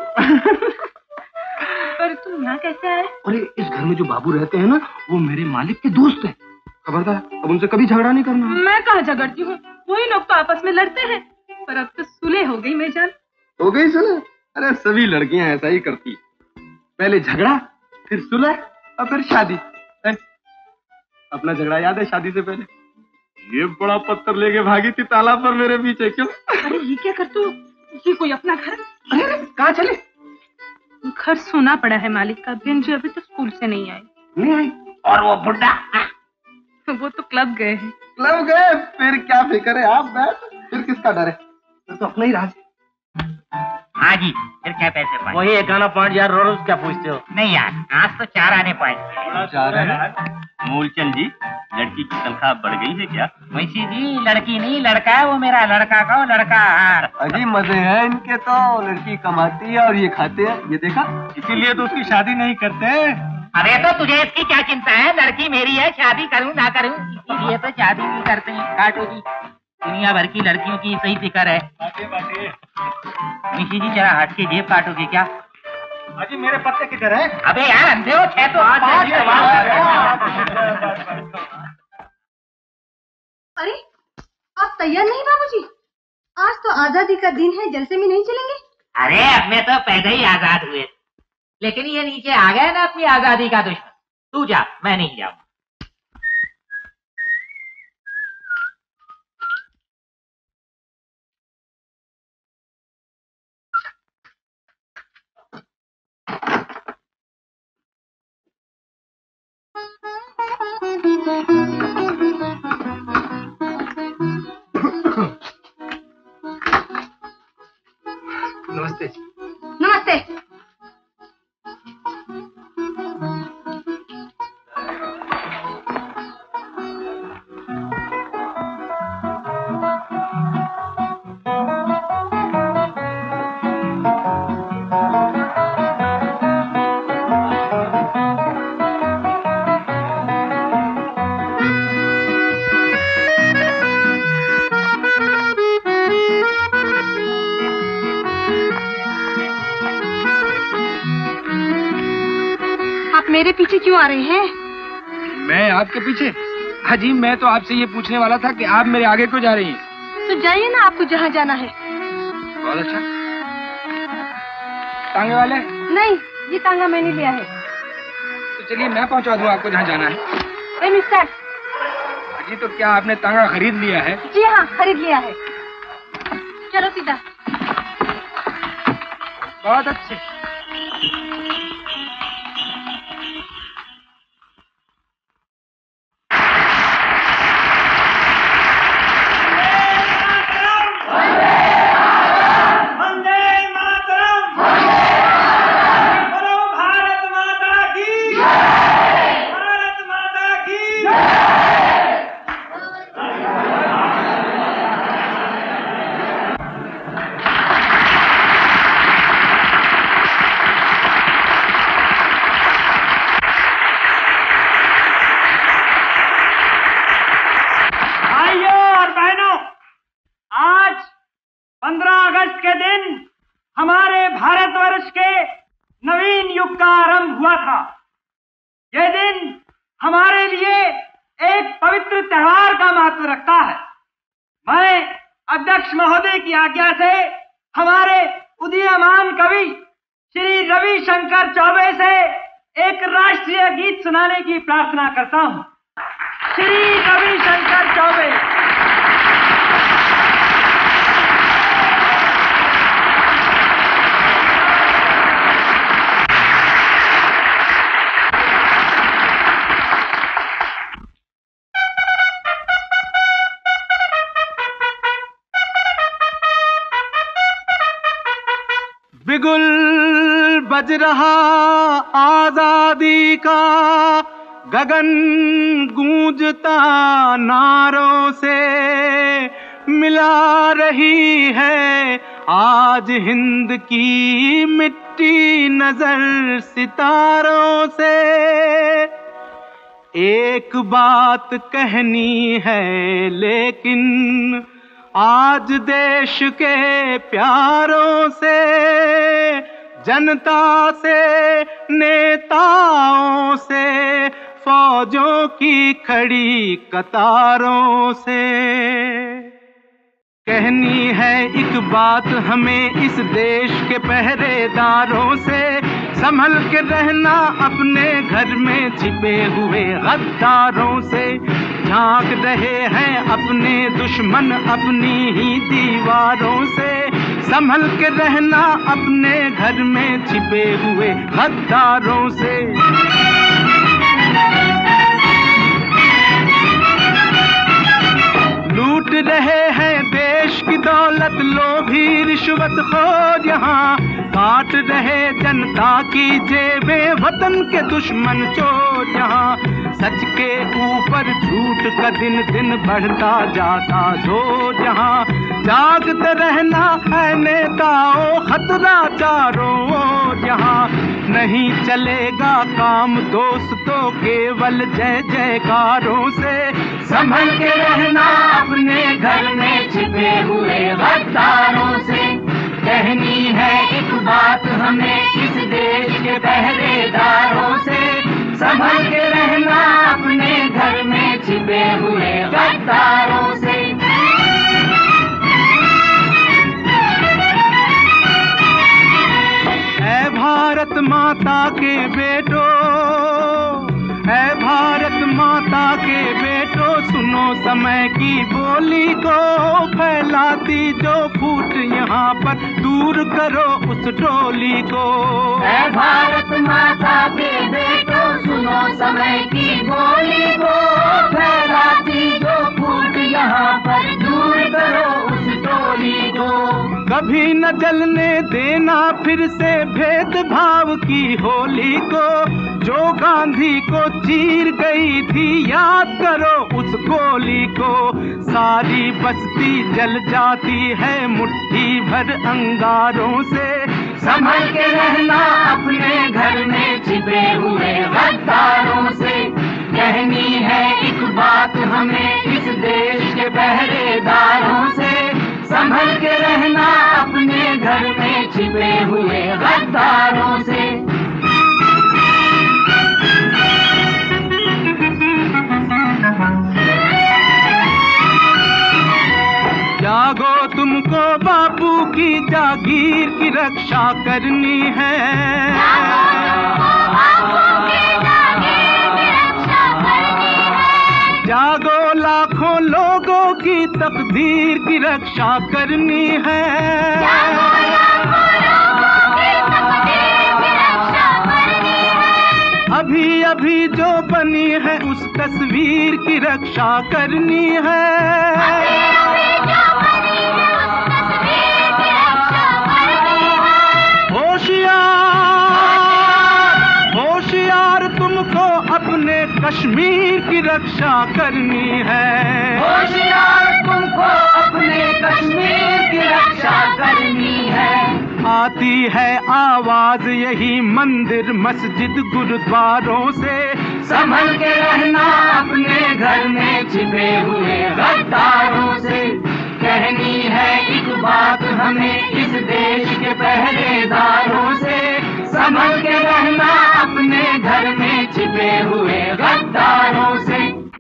पर तुम यहाँ कैसे आए? अरे इस घर में जो बाबू रहते हैं ना, वो मेरे मालिक के दोस्त हैं। खबरदार, अब उनसे कभी झगड़ा नहीं करना। मैं कहाँ झगड़ती हूँ, वही लोग तो आपस में लड़ते हैं। पर अब तो सुलह हो गई, मैं जान। हो गई सुलह? अरे सभी लड़कियां ऐसा ही करती, पहले झगड़ा, फिर सुलह और फिर शादी। अपना झगड़ा याद है शादी से पहले? ये बड़ा पत्थर लेके भागी थी तालाब पर मेरे पीछे। क्यों? अरे ये क्या करते हो? ये कोई अपना घर? अरे कहाँ चले? घर सुना पड़ा है मालिक का, बहन जी अभी तक स्कूल से नहीं आए। नहीं आई? और वो बुड्ढा? वो तो क्लब गए हैं। क्लब गए? फिर क्या फिक्र है, आप बैठ। फिर किसका डर है, फिर तो अपना ही राज। हाँ जी, फिर क्या पैसे पाए? वही 51 पॉइंट यार, रोज क्या पूछते हो? नहीं यार, आज तो 4 आने पाए। 4 है? मूलचंद जी, लड़की की तनख्वाह बढ़ गई है क्या? वैसी जी, लड़की नहीं लड़का है वो मेरा, लड़का का वो लड़का। अजीब मजे हैं इनके तो, लड़की कमाती है और ये खाते हैं, ये देखा? इसीलिए तो उसकी शादी नहीं करते। अरे तो तुझे इसकी क्या चिंता है? लड़की मेरी है, शादी करूं ना करूं, इसीलिए तो शादी नहीं करते हैं। काटो जी, दुनिया भर की लड़कियों की सही फिक्र है। मिशी जी जरा हट के जेब काटोगे क्या? अजी मेरे पत्ते किधर है? अबे यार अंधे हो, 6 तो अरे आप तैयार नहीं बाबूजी? आज तो आजादी का दिन है, जलसे में नहीं चलेंगे? अरे अब मैं तो पैदा ही आजाद हुए, लेकिन ये नीचे आ गया ना अपनी आजादी का दुश्मन। तू जा, मैं नहीं जाऊँ। नमस्ते। नमस्ते। मेरे पीछे क्यों आ रहे हैं? मैं आपके पीछे? हाजी, मैं तो आपसे ये पूछने वाला था कि आप मेरे आगे क्यों जा रही हैं? तो जाइए ना, आपको जहाँ जाना है। बहुत अच्छा। टांगे वाले? नहीं, ये तांगा मैंने लिया है। तो चलिए मैं पहुंचा दूं आपको जहाँ जाना है। मिस्टर, जी तो क्या आपने तांगा खरीद लिया है? जी हाँ, खरीद लिया है। चलो सीधा। बहुत अच्छे। हमारे भारतवर्ष के नवीन युग का आरंभ हुआ था। यह दिन हमारे लिए एक पवित्र त्योहार का महत्व रखता है। मैं अध्यक्ष महोदय की आज्ञा से हमारे उदीयमान कवि श्री रवि शंकर चौबे से एक राष्ट्रीय गीत सुनाने की प्रार्थना करता हूँ। श्री रवि शंकर चौबे। बिगुल बज रहा आजादी का, गगन गूंजता नारों से, मिला रही है आज हिंद की मिट्टी नजर सितारों से। एक बात कहनी है लेकिन आज देश के प्यारों से, जनता से, नेताओं से, फौजों की खड़ी कतारों से। कहनी है एक बात हमें इस देश के पहरेदारों से, संभल के रहना अपने घर में छिपे हुए गद्दारों से। झांक रहे हैं अपने दुश्मन अपनी ही दीवारों से, संभल के रहना अपने घर में छिपे हुए गद्दारों से। लूट रहे हैं देश की दौलत लोभी रिश्वतखोर यहाँ, काट रहे जनता की जेबें वतन के दुश्मन चोर यहाँ। सच के ऊपर झूठ का दिन दिन बढ़ता जाता जोर यहाँ। जागते रहना है नेताओं, खतरा चारों ओर यहाँ। नहीं चलेगा काम दोस्तों केवल जय जयकारों से, संभल के रहना अपने घर में छिपे हुए गद्दारों से। कहनी है एक बात हमें इस देश के पहरेदारों से, संभल के रहना अपने घर में छिपे हुए गद्दारों से। ऐ भारत माता के बेटो, ऐ भारत माता के बेटो, सुनो समय की बोली को, फैलाती जो फूट यहाँ पर दूर करो उस टोली को। ऐ भारत माता के बेटो, सुनो समय की बोली को, फैलाती जो फूट यहाँ पर दूर करो उस टोली को। कभी न जलने देना फिर से भेदभाव की होली को, जो गांधी को चीर गई थी याद करो उस गोली को। सारी बस्ती जल जाती है मुट्ठी भर अंगारों से, संभल के रहना अपने घर में छिपे हुए गद्दारों से। कहनी है एक बात हमें इस देश के पहरेदारों से, संभल के रहना अपने घर में छिपे हुए गद्दारों से। जागो तुमको बापू की जागीर की रक्षा करनी है, जागो लाखों लोगों की तकदीर की रक्षा करनी है। अभी अभी जो बनी है उस तस्वीर की रक्षा करनी है। होशियार तुमको अपने कश्मीर की रक्षा करनी है। होशियार तुमको अपने कश्मीर की रक्षा करनी है। आती है आवाज यही मंदिर मस्जिद गुरुद्वारों से, संभल के रहना अपने घर में छिपे हुए गद्दारों से। कहनी है एक बात हमें इस देश के पहरेदारों से, संभल के रहना अपने घर में छिपे हुए गद्दारों से।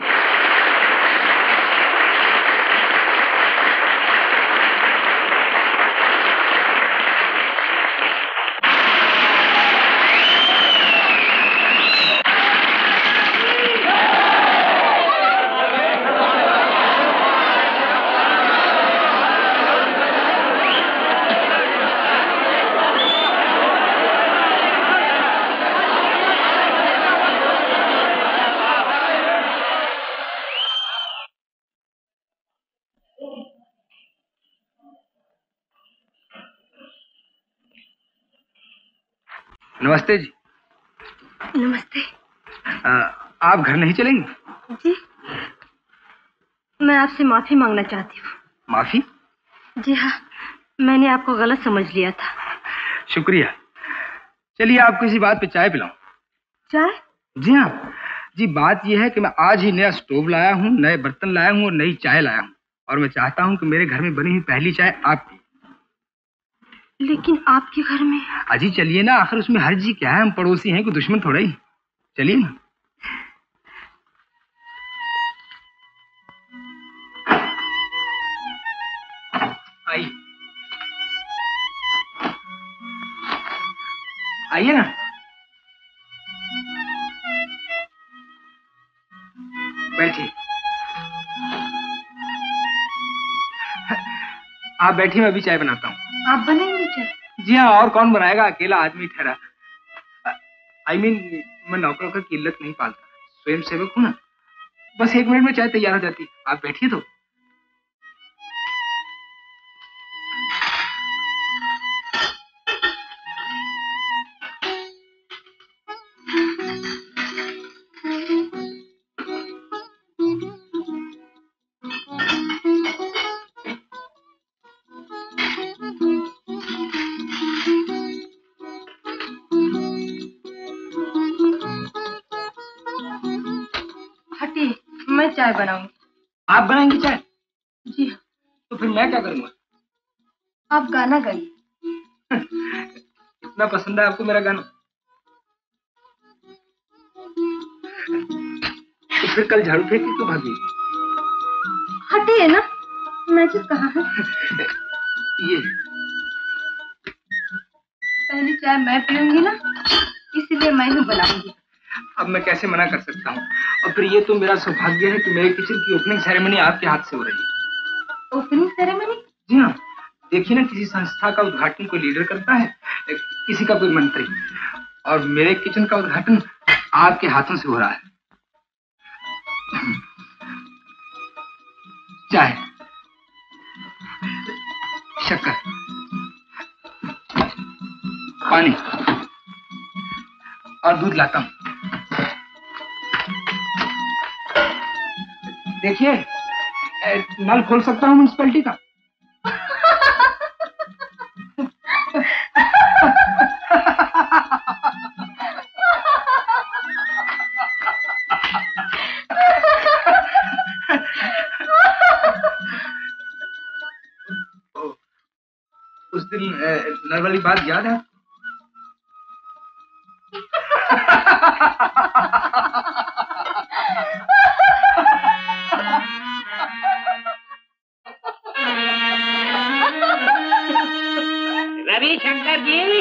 नमस्ते जी। नमस्ते। आप घर नहीं चलेंगे? जी, मैं आपसे माफी मांगना चाहती हूँ। माफी? जी हाँ, मैंने आपको गलत समझ लिया था। शुक्रिया। चलिए आपको इसी बात पे चाय पिलाऊं। चाय? जी हाँ जी, बात यह है कि मैं आज ही नया स्टोव लाया हूँ, नए बर्तन लाया हूँ और नई चाय लाया हूँ, और मैं चाहता हूँ कि मेरे घर में बनी हुई पहली चाय आप पी। लेकिन आपके घर में? अजी चलिए ना, आखिर उसमें हर्ज जी क्या है, हम पड़ोसी हैं, कोई दुश्मन थोड़ा ही। चलिए ना। आइए आइए ना। बैठिए। आप बैठिए, मैं अभी चाय बनाता हूँ। आप बनाएंगे चाय? जी हाँ, और कौन बनाएगा, अकेला आदमी ठहरा। मैं नौकरों का किल्लत नहीं पालता, स्वयं सेवक हूँ ना। बस 1 मिनट में चाय तैयार हो जाती। आप बैठिए तो। मैं चाय बनाऊंगी। आप बनाएंगी चाय? जी हाँ। तो फिर मैं क्या करूंगा? आप गाना गाइए। इतना पसंद है आपको मेरा गाना? तो फिर कल झाड़ू फेंक के क्यों भागी? हटिए ना, मैसेज कहाँ है? ये पहली चाय मैं पीऊंगी ना, इसलिए मैं ही बनाऊंगी। अब मैं कैसे मना कर सकता हूँ? और फिर ये तो मेरा सौभाग्य है कि मेरे किचन की ओपनिंग सेरेमनी आपके हाथ से हो रही है। Opening ceremony? जी हाँ, देखिए ना, किसी संस्था का उद्घाटन कोई लीडर करता है, किसी का कोई मंत्री, और मेरे किचन का उद्घाटन आपके हाथों से हो रहा है। चाय, शक्कर, पानी और दूध लाता हूँ। देखिए, नल खोल सकता हूँ म्युनिसिपैलिटी का? उस दिन नल वाली बात याद है? रवि शंकर जी,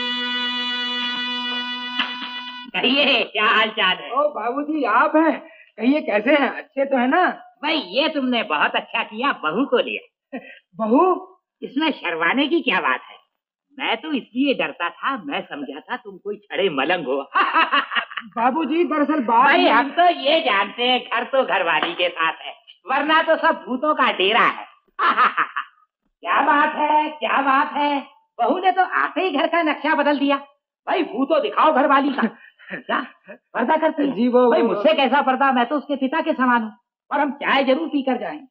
कहिए क्या हाल चाल है? ओ बाबूजी, आप हैं? कहिए कैसे हैं? अच्छे तो है ना? भाई ये तुमने बहुत अच्छा किया, बहू को लिया। बहू? इसमें शर्माने की क्या बात है? मैं तो इसलिए डरता था, मैं समझा था तुम कोई छड़े मलंग हो। बाबूजी दरअसल बात भाई हम तो ये जानते हैं घर तो घरवाली के साथ है, वरना तो सब भूतों का डेरा है। क्या बात है, क्या बात है, बहू ने तो आते ही घर का नक्शा बदल दिया। भाई भूतो दिखाओ घरवाली का। क्या पर्दा करते हैं? जी वो भाई मुझसे कैसा पर्दा, मैं तो उसके पिता के समान हूँ, और हम चाय जरूर पी कर जाएंगे।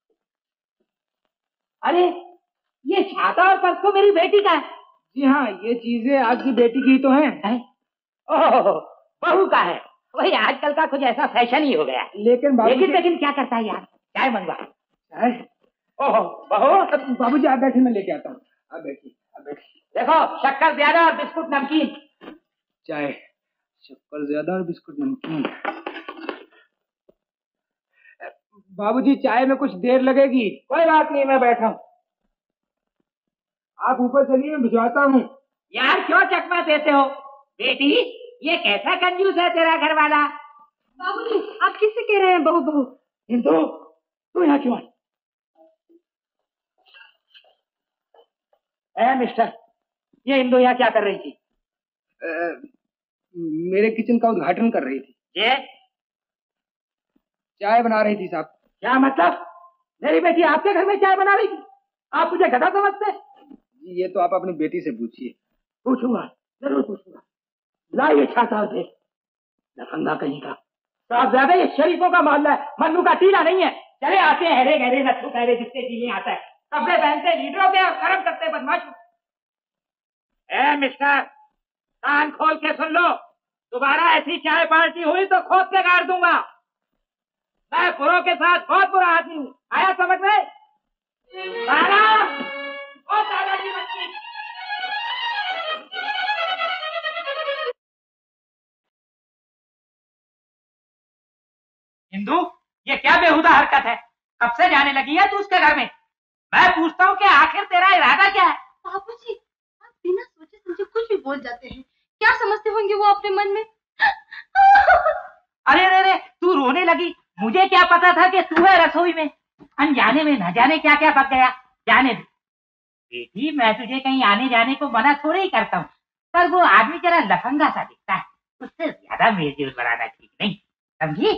अरे ये छाता और पर्स तो मेरी बेटी का है। जी हाँ, ये चीजें आपकी बेटी की तो हैं। ओह बहू का है। वही आजकल का कुछ ऐसा फैशन ही हो गया है। लेकिन क्या करता है यार, चाय मंगवा। चाय? ओह बहू। बाबूजी आप बैठे, मैं लेके आता हूँ। आप बैठिए, आप बैठिए। देखो शक्कर ज्यादा और बिस्कुट नमकीन। चाय, शक्कर ज्यादा और बिस्कुट नमकीन। बाबूजी चाय में कुछ देर लगेगी। कोई बात नहीं, मैं बैठा हूँ। आप ऊपर चलिए, मैं भिजवाता हूँ। यार क्यों चकमा देते हो? बेटी ये कैसा कंजूस है तेरा घर वाला। बाबूजी आप किससे कह रहे हैं बहू बहू? इंदु तू यहाँ क्यों आई? मिस्टर, ये इंदु यहाँ क्या कर रही थी? मेरे किचन का उद्घाटन कर रही थी। ये चाय बना रही थी साहब। क्या मतलब? मेरी बेटी आपके घर में चाय बना रही थी? आप मुझे गधा समझते? जी ये तो आप अपनी बेटी से पूछिए। पूछूंगा, जरूर पूछूंगा। ला ये छाता और देख, लफंगा कहीं का। साहब ज्यादा ये शरीफों का मोहल्ला है, मन्नू का टीला नहीं है। चले आते हैं हरे गहरे नट्ठू कहरे जिसके जी में आता है, कपड़े पहनते लीडरों के और कर्म करते बदमाशों। मिस्टर कान खोल के सुन लो, दोबारा ऐसी चाय पार्टी हुई तो खोद के गाड़ दूंगा। मैं बुरों के साथ बहुत बुरा आदमी हूँ, आया समझ में? दादाजी बच्ची। इंदु ये क्या बेहुदा हरकत है? कब से जाने लगी है तू उसके घर में? मैं पूछता हूँ कि आखिर तेरा इरादा क्या है? बाबूजी आप बिना सोचे समझे कुछ भी बोल जाते हैं। क्या समझते होंगे वो अपने मन में? अरे रे तू रोने लगी, मुझे क्या पता था कि तू है रसोई में। अनजाने में न जाने क्या क्या पक गया। जाने दे बेटी, मैं तुझे कहीं आने जाने को मना थोड़े ही करता हूँ, पर वो आदमी जरा लफंगा सा दिखता है, उससे ज्यादा मेलजोल बनाना ठीक नहीं, समझी?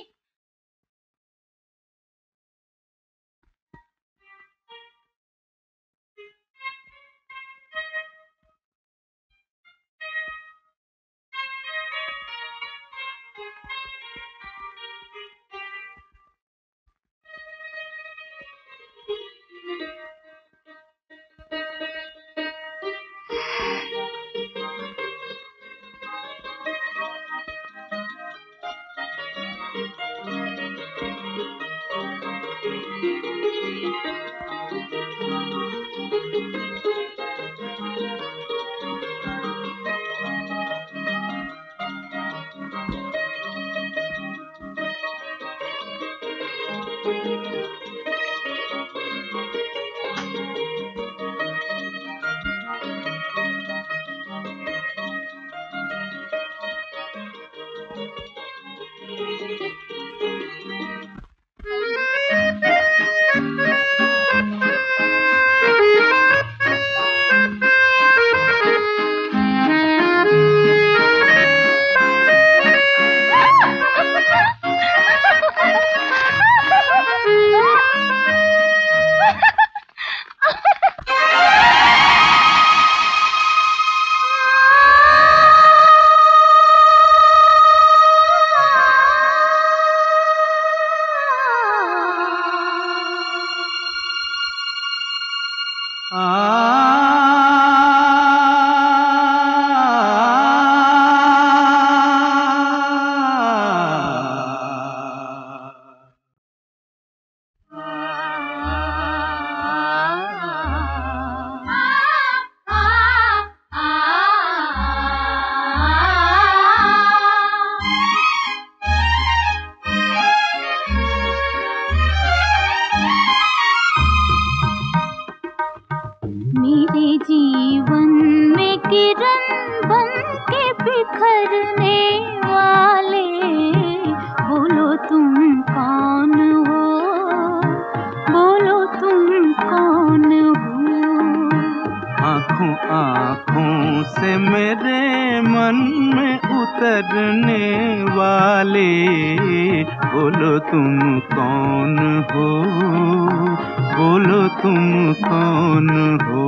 से मेरे मन में उतरने वाले, बोलो तुम कौन हो, बोलो तुम कौन हो।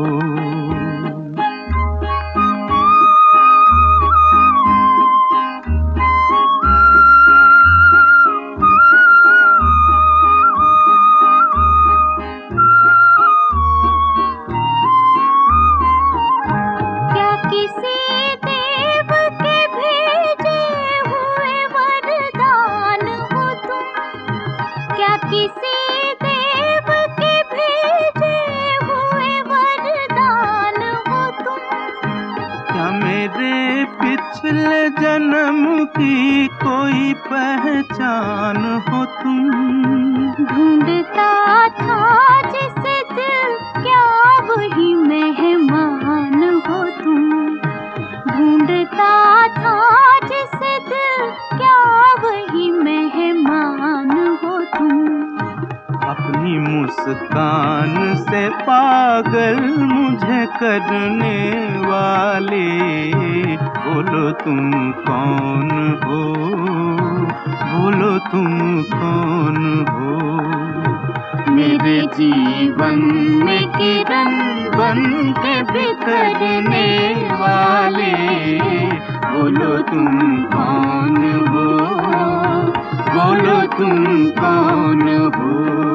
पिछले जन्म की कोई पहचान हो तुम, ढूंढता था जिसे दिल, क्या वही मेहमान हो तुम। ढूंढता था जिसे दिल, क्या वही मेहमान हो तुम। अपनी मुस्कान से पागल मुझे करने वाले, बोलो तुम कौन हो, बोलो तुम कौन हो। मेरे जीवन में किरण बन के बिखरने वाले, बोलो तुम कौन हो, बोलो तुम कौन हो।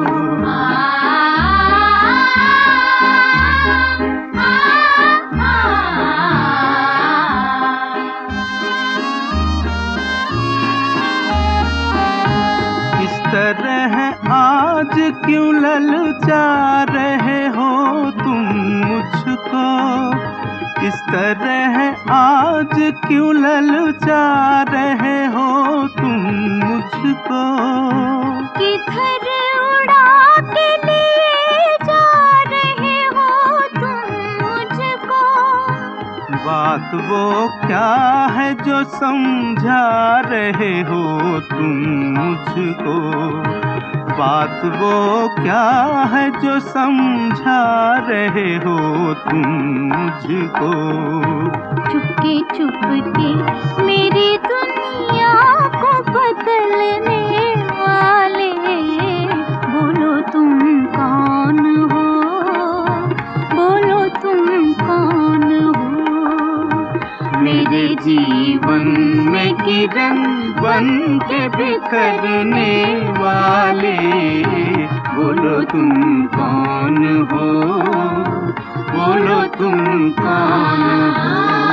तरह आज क्यों ललचा रहे हो तुम मुझको, इस तरह आज क्यों ललचा रहे हो तुम मुझको। किधर उड़ा के लिए जा रहे हो तुम मुझको। बात वो क्या है जो समझा रहे हो तुम मुझको, बात वो क्या है जो समझा रहे हो तुम मुझको। चुपके चुपके मेरी दुनिया को बदलने वाले, बोलो तुम कौन हो, बोलो तुम कौन हो। मेरे जीवन में किरण बन के बिखरने वाले, बोलो तुम कौन हो, बोलो तुम कौन हो।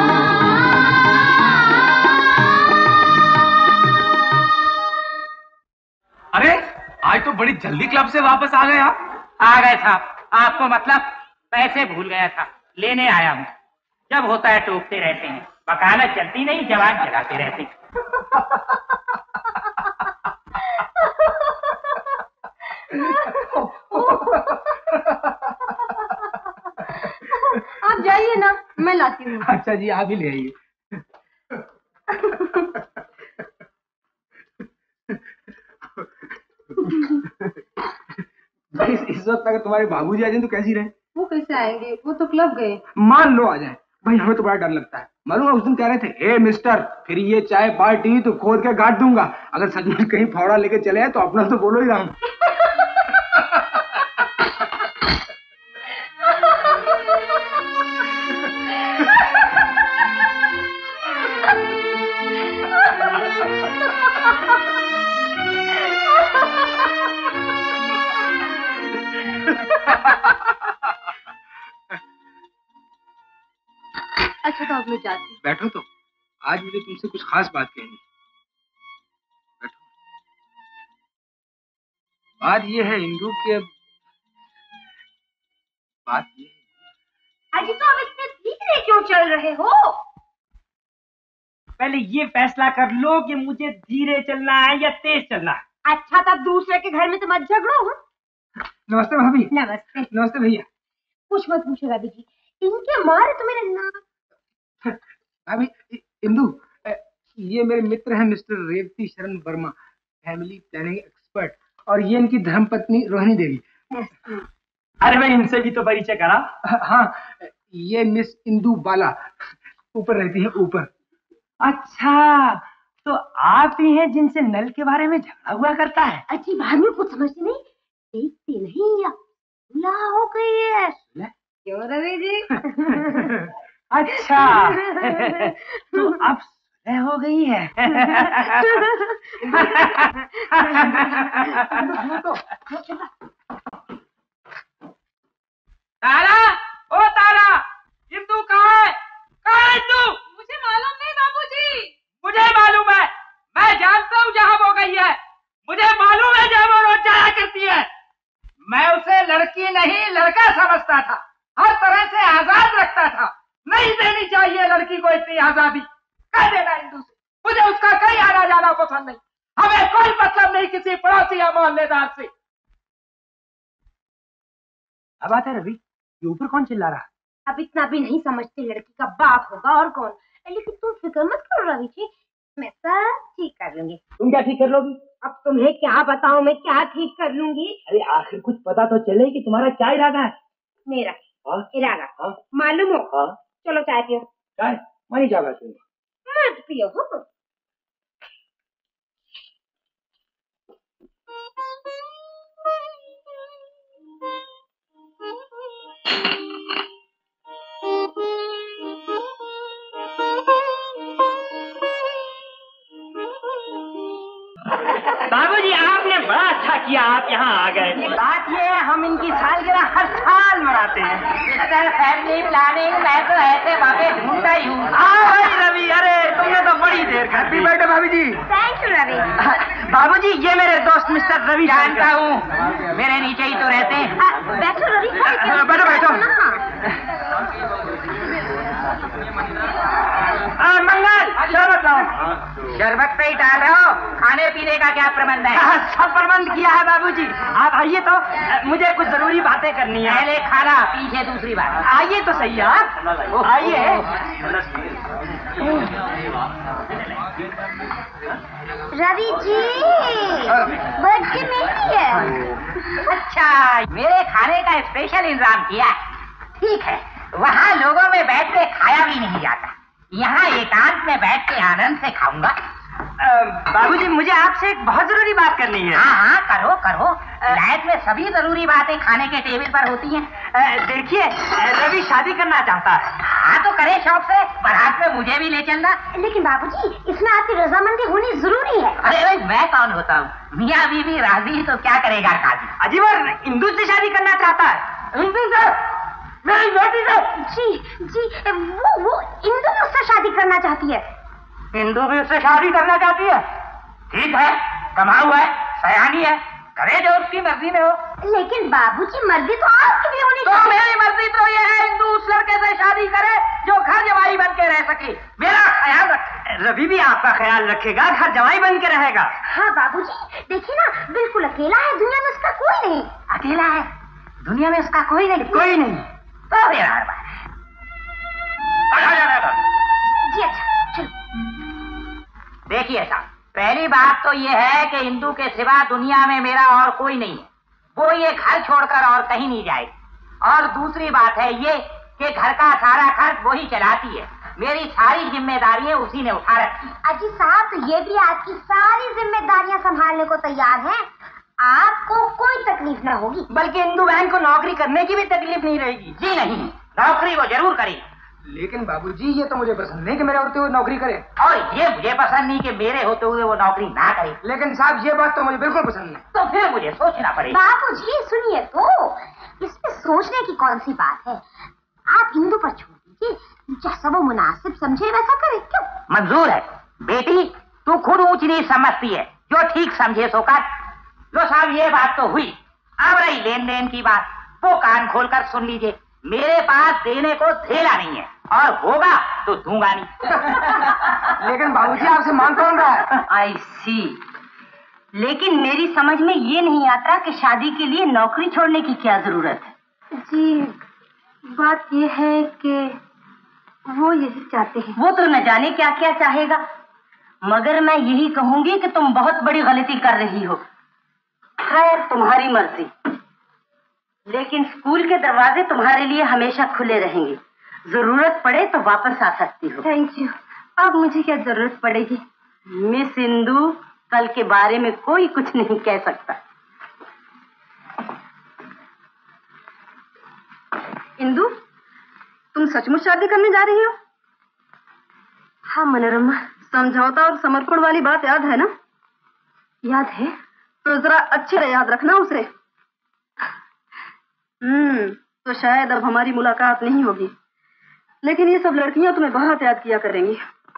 अरे आज तो बड़ी जल्दी क्लब से वापस आ गए आप। आ गए साहब, आपको मतलब पैसे भूल गया था, लेने आया हूँ। जब होता है टोकते रहते हैं, वकालत चलती नहीं, जवान चलाते रहते हैं। आप जाइए ना, मैं लाती हूँ। अच्छा जी, आप ही ले आइए। इस वक्त अगर तुम्हारे बाबूजी आ जाए तो कैसी रहे? वो कैसे आएंगे, वो तो क्लब गए। मान लो आ जाए, भाई हमें तो बड़ा डर लगता है। मालूम है उस दिन कह रहे थे, ए मिस्टर, फिर ये चाय पार्टी तो खोद के गाड़ दूंगा, अगर सच में कहीं फावड़ा लेके चले आए तो अपना तो बोलो ही राम। अच्छा तो अब मैं जाती हूँ। बैठो तो, आज मुझे तुमसे कुछ खास बात कहनी। बैठो। बात ये है इंदू के, बात ये है अजी तो अब इतने धीरे क्यों चल रहे हो? पहले ये फैसला कर लो कि मुझे धीरे चलना है या तेज चलना है। अच्छा तब दूसरे के घर में तो मत झगड़ो। नमस्ते भाभी। नमस्ते। नमस्ते भैया। कुछ मत पूछो रवि जी, इनके मारे तो मेरा नाम। अभी इंदु, ये मेरे मित्र हैं मिस्टर रेवती शरण वर्मा, फैमिली प्लानिंग एक्सपर्ट, और ये इनकी धर्मपत्नी रोहिणी देवी। अरे भाई इनसे भी तो परिचय करा। हाँ, ये मिस इंदु बाला, ऊपर रहती है, ऊपर। अच्छा, तो आप ही हैं जिनसे नल के बारे में झगड़ा हुआ करता है? अच्छी बात में कुछ समझती नहीं, देखती नहीं या सुलह हो गई है। क्यों रवि जी? अच्छा, तो अब सुलह हो गई है। तारा, ओ तारा, इंदु कहाँ है? कहाँ है इंदु? मुझे मालूम नहीं बाबूजी। मुझे मालूम है, मैं जानता हूँ जहाँ वो गई है। मुझे मालूम है जहाँ वो रोज जाया करती है। मैं उसे लड़की नहीं लड़का समझता था, हर तरह से आजाद रखता था। नहीं देनी चाहिए लड़की को इतनी आजादी। कह देना इंदु से, मुझे उसका कहीं आना जाना पसंद नहीं। हमें कोई मतलब नहीं किसी पड़ोसी या मोहल्लेदार से। अब बात है रवि, ये ऊपर कौन चिल्ला रहा? अब इतना भी नहीं समझते, लड़की का बाप होगा और कौन। लेकिन तुम फिक्र मत करो रवि जी, मैं सब ठीक कर लूंगी। तुम क्या ठीक कर लोगी? अब तुम्हें क्या बताऊं मैं क्या ठीक कर लूंगी। अरे आखिर कुछ पता तो चले कि तुम्हारा क्या इरादा है। मेरा इरादा हाँ? मालूम हो? हाँ? चलो चाय पियो। चाय? मैं नहीं चाय पीऊंगा। मत पियो हो। बाबूजी, आपने बड़ा अच्छा किया, आप यहाँ आ गए। बात ये है, हम इनकी सालगिरह हर साल मनाते हैं। मिस्टर फैमिली प्लानिंग, मैं तो ऐसे बातें ढूंढता ही हूँ। हाँ भाई रवि, अरे तुमने तो बड़ी देर कर दी। बैठे भाभी जी। Thank you Ravi. बाबूजी, ये मेरे दोस्त मिस्टर रवि। जानता हूँ, मेरे नीचे ही तो रहते हैं। बैठो रवि। बैठो बैठो। मंगल, शरबत लाओ। शरबत पे ही डाल रहे हो, खाने पीने का क्या प्रबंध है? सब प्रबंध किया है बाबूजी। आप आइए तो, मुझे कुछ जरूरी बातें करनी है। पहले खाना, पीछे दूसरी बात। आइए तो सही आप, आइए। रवि जी, बर्थडे नहीं है। अच्छा, मेरे खाने का स्पेशल इंतजाम किया है। ठीक है, वहाँ लोगों में बैठ के खाया भी नहीं जाता, यहाँ एकांत में बैठ के आनंद से खाऊंगा। बाबूजी, मुझे आपसे एक बहुत जरूरी बात करनी है। हाँ हाँ, करो करो। लाइफ में सभी जरूरी बातें खाने के टेबल पर होती हैं। देखिए, रवि शादी करना चाहता है। हाँ तो करे शौक से, बारात में मुझे भी ले चलना। लेकिन बाबूजी, इसमें आपकी रजामंदी होनी जरूरी है। अरे भाई, मैं कौन होता हूँ? मियाँ बीवी राजी तो क्या करेगा काजी। अजीवर इंदु से शादी करना चाहता है। इंदु से? मेरी बेटी से? जी, वो इंदु मुझसे शादी करना चाहती है। इंदु भी उससे शादी करना चाहती है? ठीक है, कमा हुआ है, सयानी है, करे जो उसकी मर्जी में हो। लेकिन बाबूजी, मर्जी तो आपकी भी होनी तो चाहिए। मेरी मर्जी तो ये है, इंदु उस लड़के से शादी करे जो घर जमाई बन के रह सके, मेरा ख्याल रखे। रवि भी आपका ख्याल रखेगा, घर जमाई बन के रहेगा। हाँ बाबूजी, देखिए ना, बिल्कुल अकेला है, दुनिया में उसका कोई नहीं। अकेला है, दुनिया में उसका कोई नहीं? कोई नहीं। तो फिर हर बात जी अच्छा, चलो। देखिए साहब, पहली बात तो ये है कि इंदु के सिवा दुनिया में मेरा और कोई नहीं है। वो ये घर छोड़कर और कहीं नहीं जाएगी। और दूसरी बात है ये कि घर का सारा खर्च वो ही चलाती है। मेरी सारी जिम्मेदारियां उसी ने उठा रखी। अजी साहब, तो ये भी आपकी सारी जिम्मेदारियां संभालने को तैयार हैं। आपको कोई तकलीफ न होगी। बल्कि इंदु बहन को नौकरी करने की भी तकलीफ नहीं रहेगी। जी नहीं, नौकरी वो जरूर करेगी। लेकिन बाबूजी, ये तो मुझे पसंद नहीं कि मेरे होते हुए नौकरी करे। और ये मुझे पसंद नहीं कि मेरे होते हुए वो नौकरी ना करे। लेकिन साहब, ये बात तो मुझे बिल्कुल पसंद नहीं। तो फिर मुझे सोचना पड़ेगा। बाबूजी सुनिए तो, इसमें सोचने की कौन सी बात है। आप इंदु पर छोड़ दीजिए, जैसा वो मुनासिब समझे वैसा करे। क्यों? मंजूर है बेटी, तू खुद ऊंच नीच समझती है, जो ठीक समझे सो कर। लो साहब, ये बात तो हुई। अब रही लेन देन की बात, वो कान खोलकर सुन लीजिए। मेरे पास देने को थैला नहीं है, और होगा तो दूंगा नहीं। लेकिन बाबूजी, आपसे मांग कौन रहा है? आई सी। लेकिन मेरी समझ में ये नहीं आता कि शादी के लिए नौकरी छोड़ने की क्या जरूरत है। जी, बात ये है कि वो यही चाहते हैं। वो तो न जाने क्या क्या चाहेगा, मगर मैं यही कहूंगी कि तुम बहुत बड़ी गलती कर रही हो। खैर, तुम्हारी मर्जी, लेकिन स्कूल के दरवाजे तुम्हारे लिए हमेशा खुले रहेंगे। जरूरत पड़े तो वापस आ सकती हो। Thank you. अब मुझे क्या जरूरत पड़ेगी? मिस इंदू, कल के बारे में कोई कुछ नहीं कह सकता। इंदु, तुम सचमुच शादी करने जा रही हो? हाँ मनोरमा। समझौता और समर्पण वाली बात याद है ना? याद है। तो जरा अच्छे से याद रखना उसे। तो शायद अब हमारी मुलाकात नहीं होगी, लेकिन ये सब लड़कियां तुम्हें बहुत याद किया करेंगी।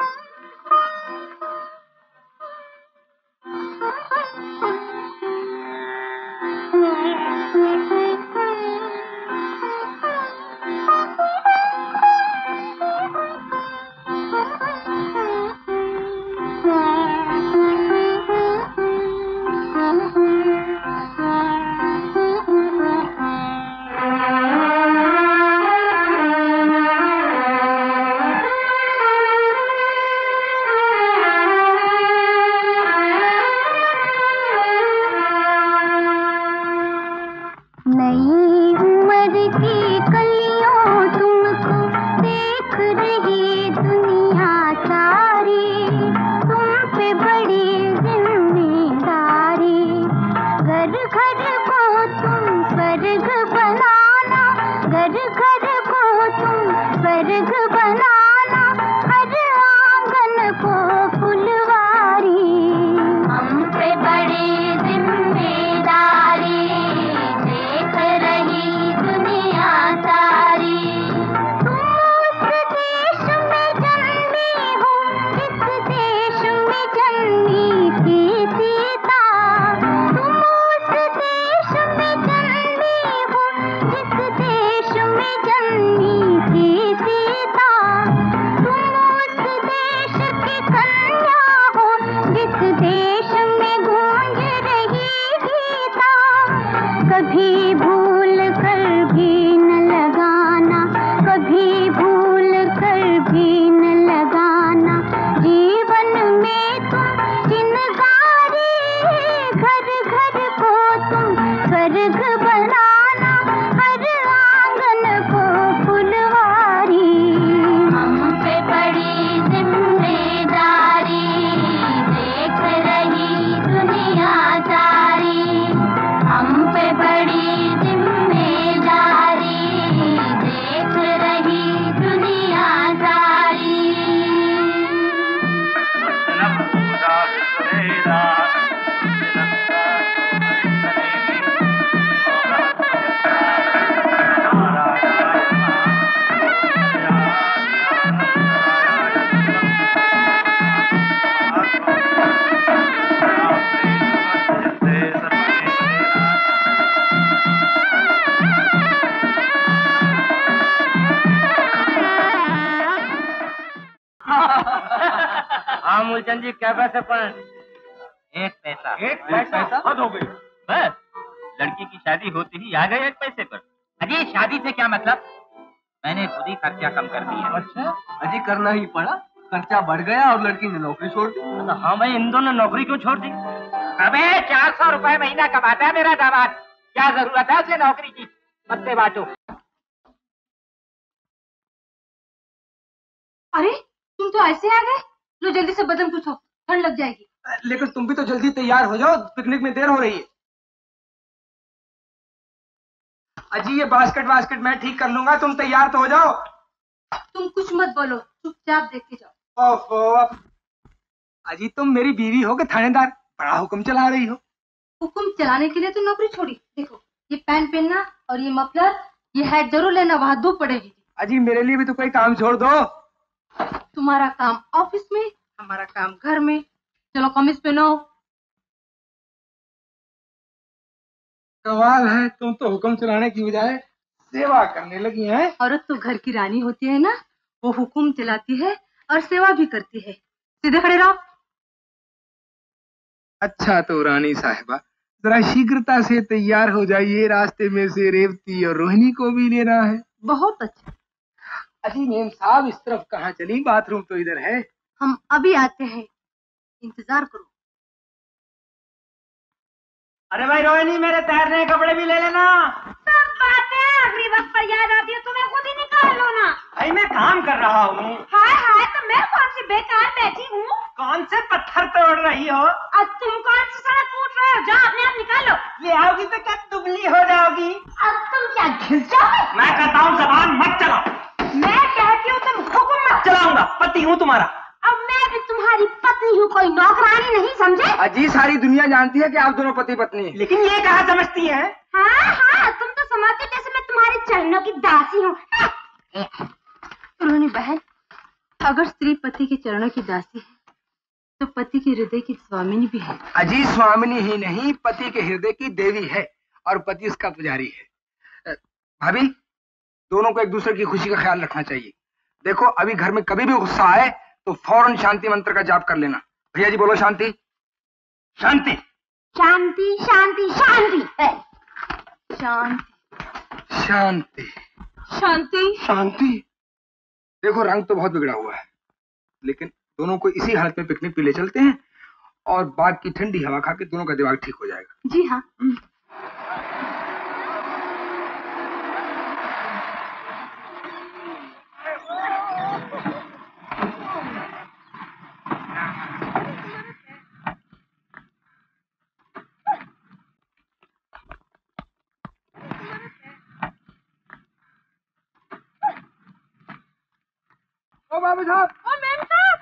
हाँ मूलचंद जी, क्या पैसे पर? 1 पैसा। 1 पैसा? हद हो गई। बस लड़की की शादी होती ही आ गए 1 पैसे पर। अजी शादी से क्या मतलब? मैंने खुद ही खर्चा कम कर दिया। अच्छा, अजी करना ही पड़ा, खर्चा बढ़ गया और लड़की ने नौकरी छोड़ दी। हाँ भाई, इन दोनों नौकरी क्यों छोड़ दी? अबे 400 रुपए महीना कमाता है मेरा दामाद, क्या जरूरत है उसे नौकरी की? पत्ते बांटो। अरे तुम तो ऐसे आ गए। लो जल्दी से बदन पूछो, ठंड लग जाएगी। लेकिन तुम भी तो जल्दी तैयार हो जाओ, पिकनिक में देर हो रही है। अजी ये बास्केट मैं ठीक कर लूंगा, तुम तैयार तो हो जाओ। तुम कुछ मत बोलो, चुपचाप देख के जाओ। ओहो, अजी तुम मेरी बीवी हो कि थानेदार? बड़ा हुक्म चला रही हो। हुक्म चलाने के लिए तो नौकरी छोड़ी। देखो ये पैंट पहनना और ये मफलर, ये हैट जरूर लेना, वहां धूप पड़ेगी। अजी मेरे लिए भी तो कोई काम छोड़ दो। तुम्हारा काम ऑफिस में, हमारा काम घर में। चलो कमीज पहनो। कमाल है, तुम तो हुक्म चलाने की बजाय सेवा करने लगी हैं। औरत तो घर की रानी होती है ना, वो हुक्म चलाती है और सेवा भी करती है। सीधे खड़े रहो। अच्छा तो रानी साहिबा, जरा शीघ्रता से तैयार हो जाइए, रास्ते में से रेवती और रोहिणी को भी लेना है। बहुत अच्छा। अजी मेम साहब, इस तरफ कहाँ चली? बाथरूम तो इधर है। हम अभी आते हैं, इंतजार करो। अरे भाई रोहिणी, मेरे तैरने के कपड़े भी ले लेना। सब बातें आखिरी वक्त पर याद आती है, तुम्हें खुद ही निकाल कर लो ना। भाई मैं काम कर रहा हूँ। हाय हाय, तो मैं कौन सी बेकार बैठी हूँ? कौन से पत्थर तोड़ रही हो? अब तुम कौन सी सड़क कूट रहे हो? जाओ अपने आप निकाल लो। ले आओगी तो क्या दुबली हो जाओगी? अब तुम क्या घिस जाओगे? मैं कहता हूँ जबान मत चलाओ। मैं कहती हूँ तुम हुक्म मत चलाऊंगा, पति हूँ तुम्हारा। अब मैं भी तुम्हारी पत्नी हूँ, कोई नौकरानी नहीं, समझे? अजी सारी दुनिया जानती है कि आप दोनों पति पत्नी हैं। लेकिन ये कहाँ समझती है? हाँ हाँ, तुम तो समझती जैसे मैं तुम्हारे चरणों की दासी हूँ। उन्होंने बहन, अगर स्त्री पति के चरणों की दासी है तो पति के हृदय की स्वामिनी भी है। अजी स्वामिनी ही नहीं, पति के हृदय की देवी है और पति उसका पुजारी है। भाभी, दोनों को एक दूसरे की खुशी का ख्याल रखना चाहिए। देखो, अभी घर में कभी भी गुस्सा आए तो फौरन शांति मंत्र का जाप कर लेना। भैया जी बोलो शांति शांति शांति शांति शांति शांति शांति शांति शांति। देखो, रंग तो बहुत बिगड़ा हुआ है, लेकिन दोनों को इसी हालत में पिकनिक पे ले चलते हैं और बाग की ठंडी हवा खा के दोनों का दिमाग ठीक हो जाएगा। जी हाँ। ओ बाबू साहब, ओ मैम साहब,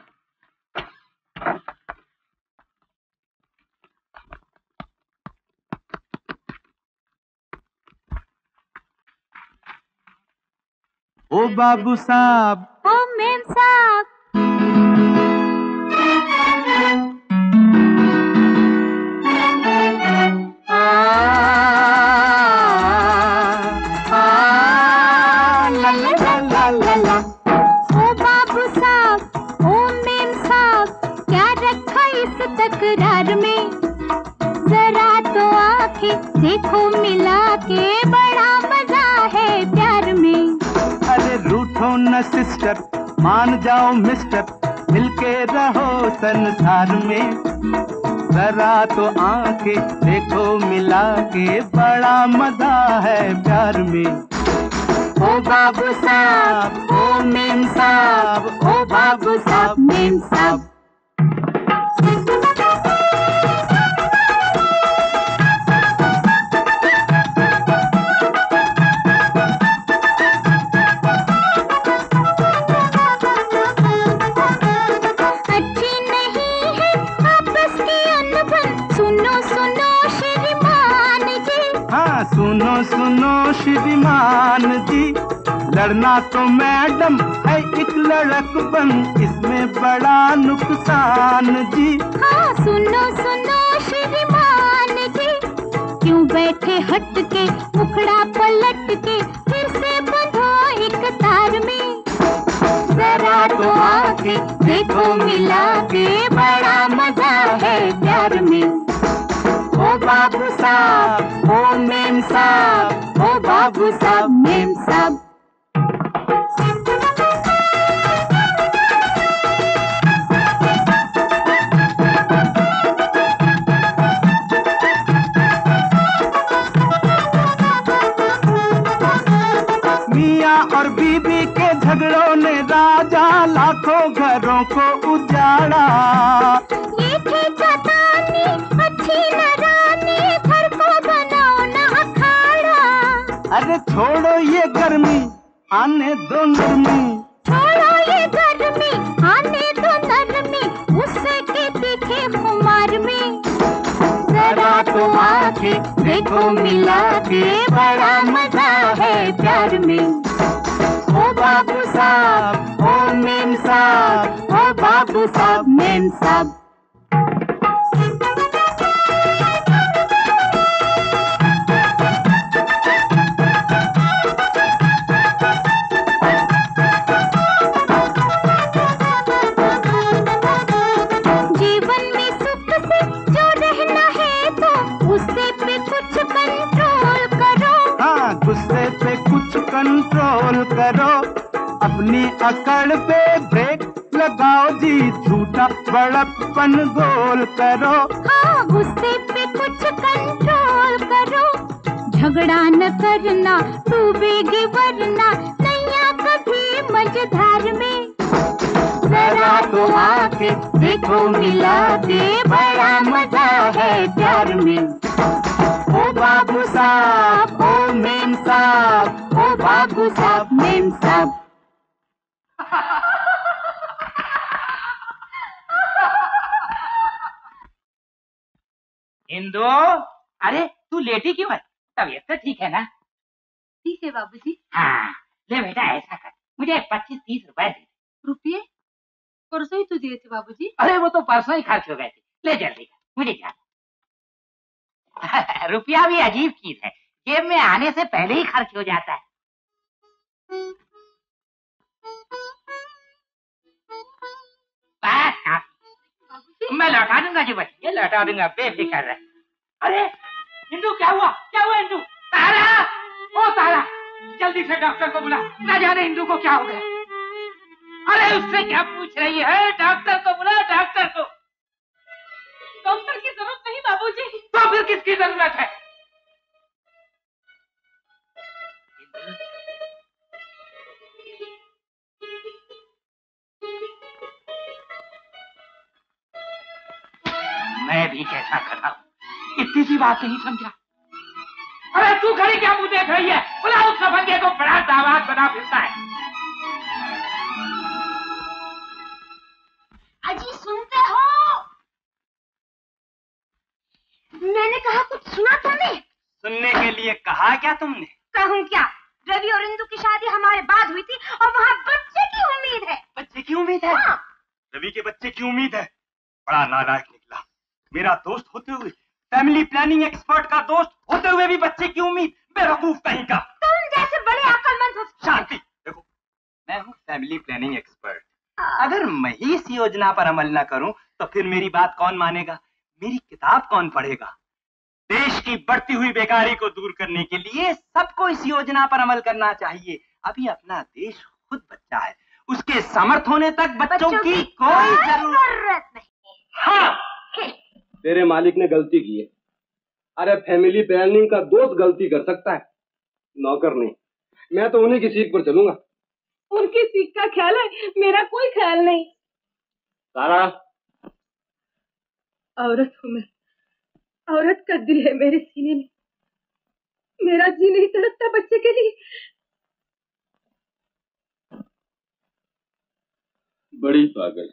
ओ बाबू साहब, ओ मैम साहब, तकरार में जरा तो आंखें देखो मिला के, बड़ा मजा है प्यार में। अरे रूठो न सिस्टर, मान जाओ मिस्टर, मिलके रहो संसार में। जरा तो आंखें देखो मिला के, बड़ा मजा है प्यार में। ओ बाबू साहब, ओ मेम साहब, ओ बाबू साहब, मेम साहब। सुनो सुनो श्रीमान जी, लड़ना तो मैडम है एक लड़कपन, इसमें बड़ा नुकसान जी। हाँ सुनो सुनो श्रीमान जी, क्यों बैठे हट के, मुखड़ा पलट के, फिर से बंधो एक तार में। जरा तो आंखें देखो मिला के, बड़ा मजा है प्यार में। ओ बाबू साहब, ओ मेम साहब, ओ बाबू साहब, मेम साहब। मियाँ और बीबी के झगड़ों ने राजा लाखों घरों को उजाड़ा। ये थे चतानी अच्छी नरानी, घर को बनाओ ना अखाड़ा। अरे छोड़ो ये गर्मी, आने दो नरमी। छोड़ो ये गर्मी, आने दो नरमी, उससे के दिखे खुमार में। जरा तो आंखें देखो मिला के, बड़ा मजा है प्यार में। ओ बाबू साहब, ओ मेम साहब, ओ बाबू साहब, मेम साहब। जीवन में सुख से जो रहना है तो गुस्से पे कुछ कंट्रोल करो। हाँ गुस्से पे कुछ कंट्रोल करो, अपनी अकड़ पे ब्रेक लगाओ जी, झूठा बड़प्पन गोल करो। हाँ गुस्से पे कुछ कंट्रोल करो, झगड़ा न करना, डूबेगी वरना, नैया कभी मझधार में। जरा तो आके देखो मिला के, बड़ा मजा है प्यार में। ओ बाबू साहब, ओ मेम साहब, ओ बाबू साहब, मेम साहब। इंदु, अरे तू लेटी क्यों है? तबीयत तो ठीक है ना? ठीक है बाबूजी। हाँ, ले बेटा ऐसा कर, मुझे 25-30 रुपए दे। रुपये? परसों ही तो दिए थे बाबूजी। अरे वो तो परसों ही खर्च हो गए थे, ले जल्दी कर, मुझे जाना। रुपया भी अजीब चीज है, जेब में आने से पहले ही खर्च हो जाता है। मैं लौटा दूंगा जी बच्चे, लौटा दूंगा, बेफिक्र रह। अरे इंदु, क्या हुआ? क्या हुआ इंदु? तारा, ओ तारा, जल्दी से डॉक्टर को बुला, ना जाने इंदु को क्या हो गया। अरे उससे क्या पूछ रही है? डॉक्टर को बुला, डॉक्टर को। डॉक्टर की जरूरत नहीं बाबूजी। तो फिर किसकी जरूरत है? मैं भी कैसा खड़ा हूँ, इतनी सी बात नहीं समझा। अरे तू खड़ी क्या मुंह देख रही है? बुला उस सफंगे को, बड़ा दामाद बना फिरता है। अजी सुनते हो? मैंने कहा कुछ सुना तुमने? सुनने के लिए कहा क्या तुमने? कहूँ क्या? रवि और इंदु की शादी हमारे बाद हुई थी और वहाँ बच्चे की उम्मीद है। बच्चे की उम्मीद है? हाँ। रवि के बच्चे की उम्मीद है? बड़ा नालायक निकला। मेरा दोस्त होते हुए, फैमिली प्लानिंग एक्सपर्ट का दोस्त होते हुए भी बच्चे की उम्मीद, बेवकूफ कहीं का। तुम जैसे बड़े अक्लमंद हो। शांति, देखो मैं हूँ फैमिली प्लानिंग एक्सपर्ट। अगर मैं ही इस योजना पर अमल न करूं तो फिर मेरी बात कौन मानेगा, मेरी किताब कौन पढ़ेगा? देश की बढ़ती हुई बेकारी को दूर करने के लिए सबको इस योजना पर अमल करना चाहिए। अभी अपना देश खुद बच्चा है, उसके समर्थ होने तक बच्चों की कोई जरूरत नहीं। हाँ, तेरे मालिक ने गलती की है। अरे फैमिली प्लानिंग का दोस्त गलती कर सकता है, नौकर नहीं। मैं तो उन्हीं की सीख पर चलूंगा। उनकी सीख का ख्याल है, मेरा कोई ख्याल नहीं। सारा, औरत हूँ मैं, औरत का दिल है मेरे सीने में। मेरा जी नहीं तड़पता बच्चे के लिए। बड़ी पागल।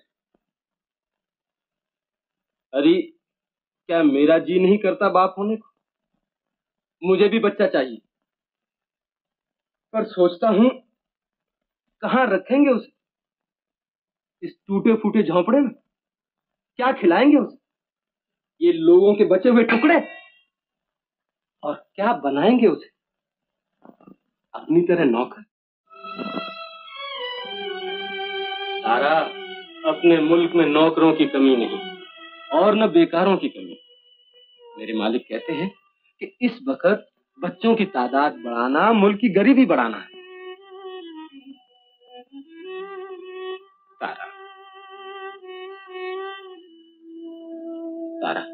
अरे क्या मेरा जी नहीं करता बाप होने को? मुझे भी बच्चा चाहिए, पर सोचता हूं कहां रखेंगे उसे? इस टूटे फूटे झोंपड़े में क्या खिलाएंगे उसे? ये लोगों के बचे हुए टुकड़े? और क्या बनाएंगे उसे? अपनी तरह नौकर? सारा, अपने मुल्क में नौकरों की कमी नहीं और न बेकारों की कमी। मेरे मालिक कहते हैं कि इस वक्त बच्चों की तादाद बढ़ाना मुल्क की गरीबी बढ़ाना है। सारा, सारा,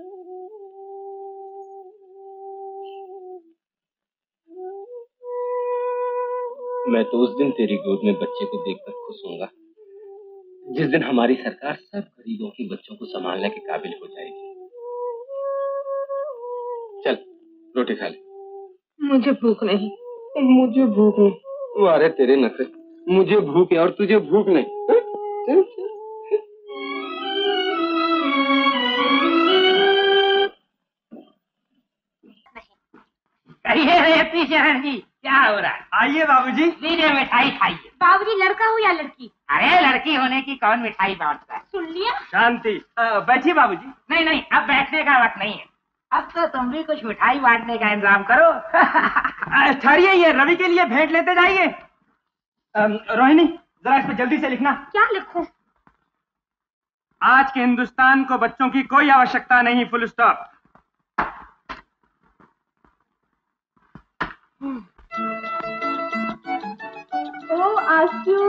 मैं तो उस दिन तेरी गोद में बच्चे को देखकर खुश होऊंगा जिस दिन हमारी सरकार सब गरीबों के बच्चों को संभालने के काबिल हो जाएगी। चल रोटी खा ले। मुझे भूख नहीं। मुझे भूख नहीं। अरे तेरे नखरे, मुझे भूख है और तुझे भूख नहीं। चल चल। कहिए रेती शरण जी, क्या हो रहा है? आइए बाबूजी। लीजिए मिठाई खाइए। बाबूजी लड़का हो या लड़की? अरे लड़की होने की कौन मिठाई बांटता है? सुन लिया? शांति, बैठिए बाबूजी। नहीं नहीं, अब बैठने का वक्त नहीं है। अब तो तुम भी कुछ मिठाई बांटने का इंतजाम करो। ठहरिए, ये रवि के लिए भेंट लेते जाइए। रोहिणी, जरा इस पे जल्दी से लिखना। क्या लिखूं? आज के हिंदुस्तान को बच्चों की कोई आवश्यकता नहीं, फुल स्टॉप। ओ आशू,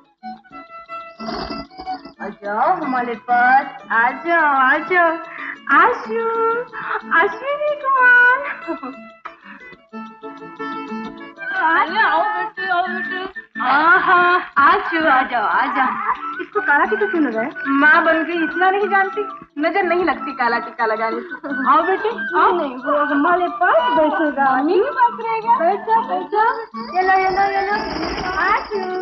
आ जाओ हमारे पास, आ जाओ आ जाओ। आशू, अश्विनी कुमार। आओ बेटे, आओ बेटे। आ जाओ आ जाओ। इसको काला टीका क्यों लगाया? माँ बन गई इतना नहीं जानती, नजर नहीं लगती काला टीका लगाने से। आओ बेटे आओ। नहीं वो हमारे पास बैठेगा, के पास रहेगा। बैठो बैठो, चलो चलो चलो।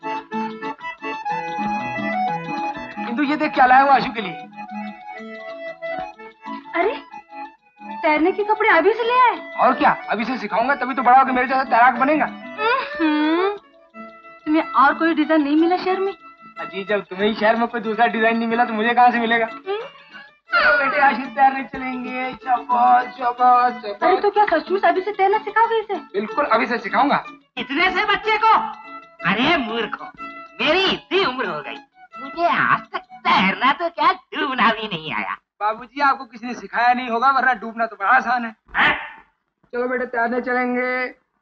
इंदु ये देख क्या लाया हुआ आशु के लिए। अरे तैरने के कपड़े अभी से ले आए? और क्या, अभी से सिखाऊंगा तभी तो बड़ा होकर मेरे जैसा तैराक बनेगा। तुम्हें और कोई डिजाइन नहीं मिला शहर में? अजी जब तुम्हें ही शहर में कोई दूसरा डिजाइन नहीं मिला तो मुझे कहाँ से मिलेगा। चलो बेटे आशीष तैरने चलेंगे। शाबाश शाबाश शाबाश। अरे तो क्या सचमुच अभी से तैरना सिखाओगे इसे? बिल्कुल अभी से सिखाऊंगा। इतने से बच्चे को? अरे मूर्खो, मेरी इतनी उम्र हो गई, मुझे आज तक तैरना तो क्या डूबना भी नहीं आया। बाबूजी आपको किसी ने सिखाया नहीं होगा, वरना डूबना तो बड़ा आसान है। चलो बेटे तैरने चलेंगे।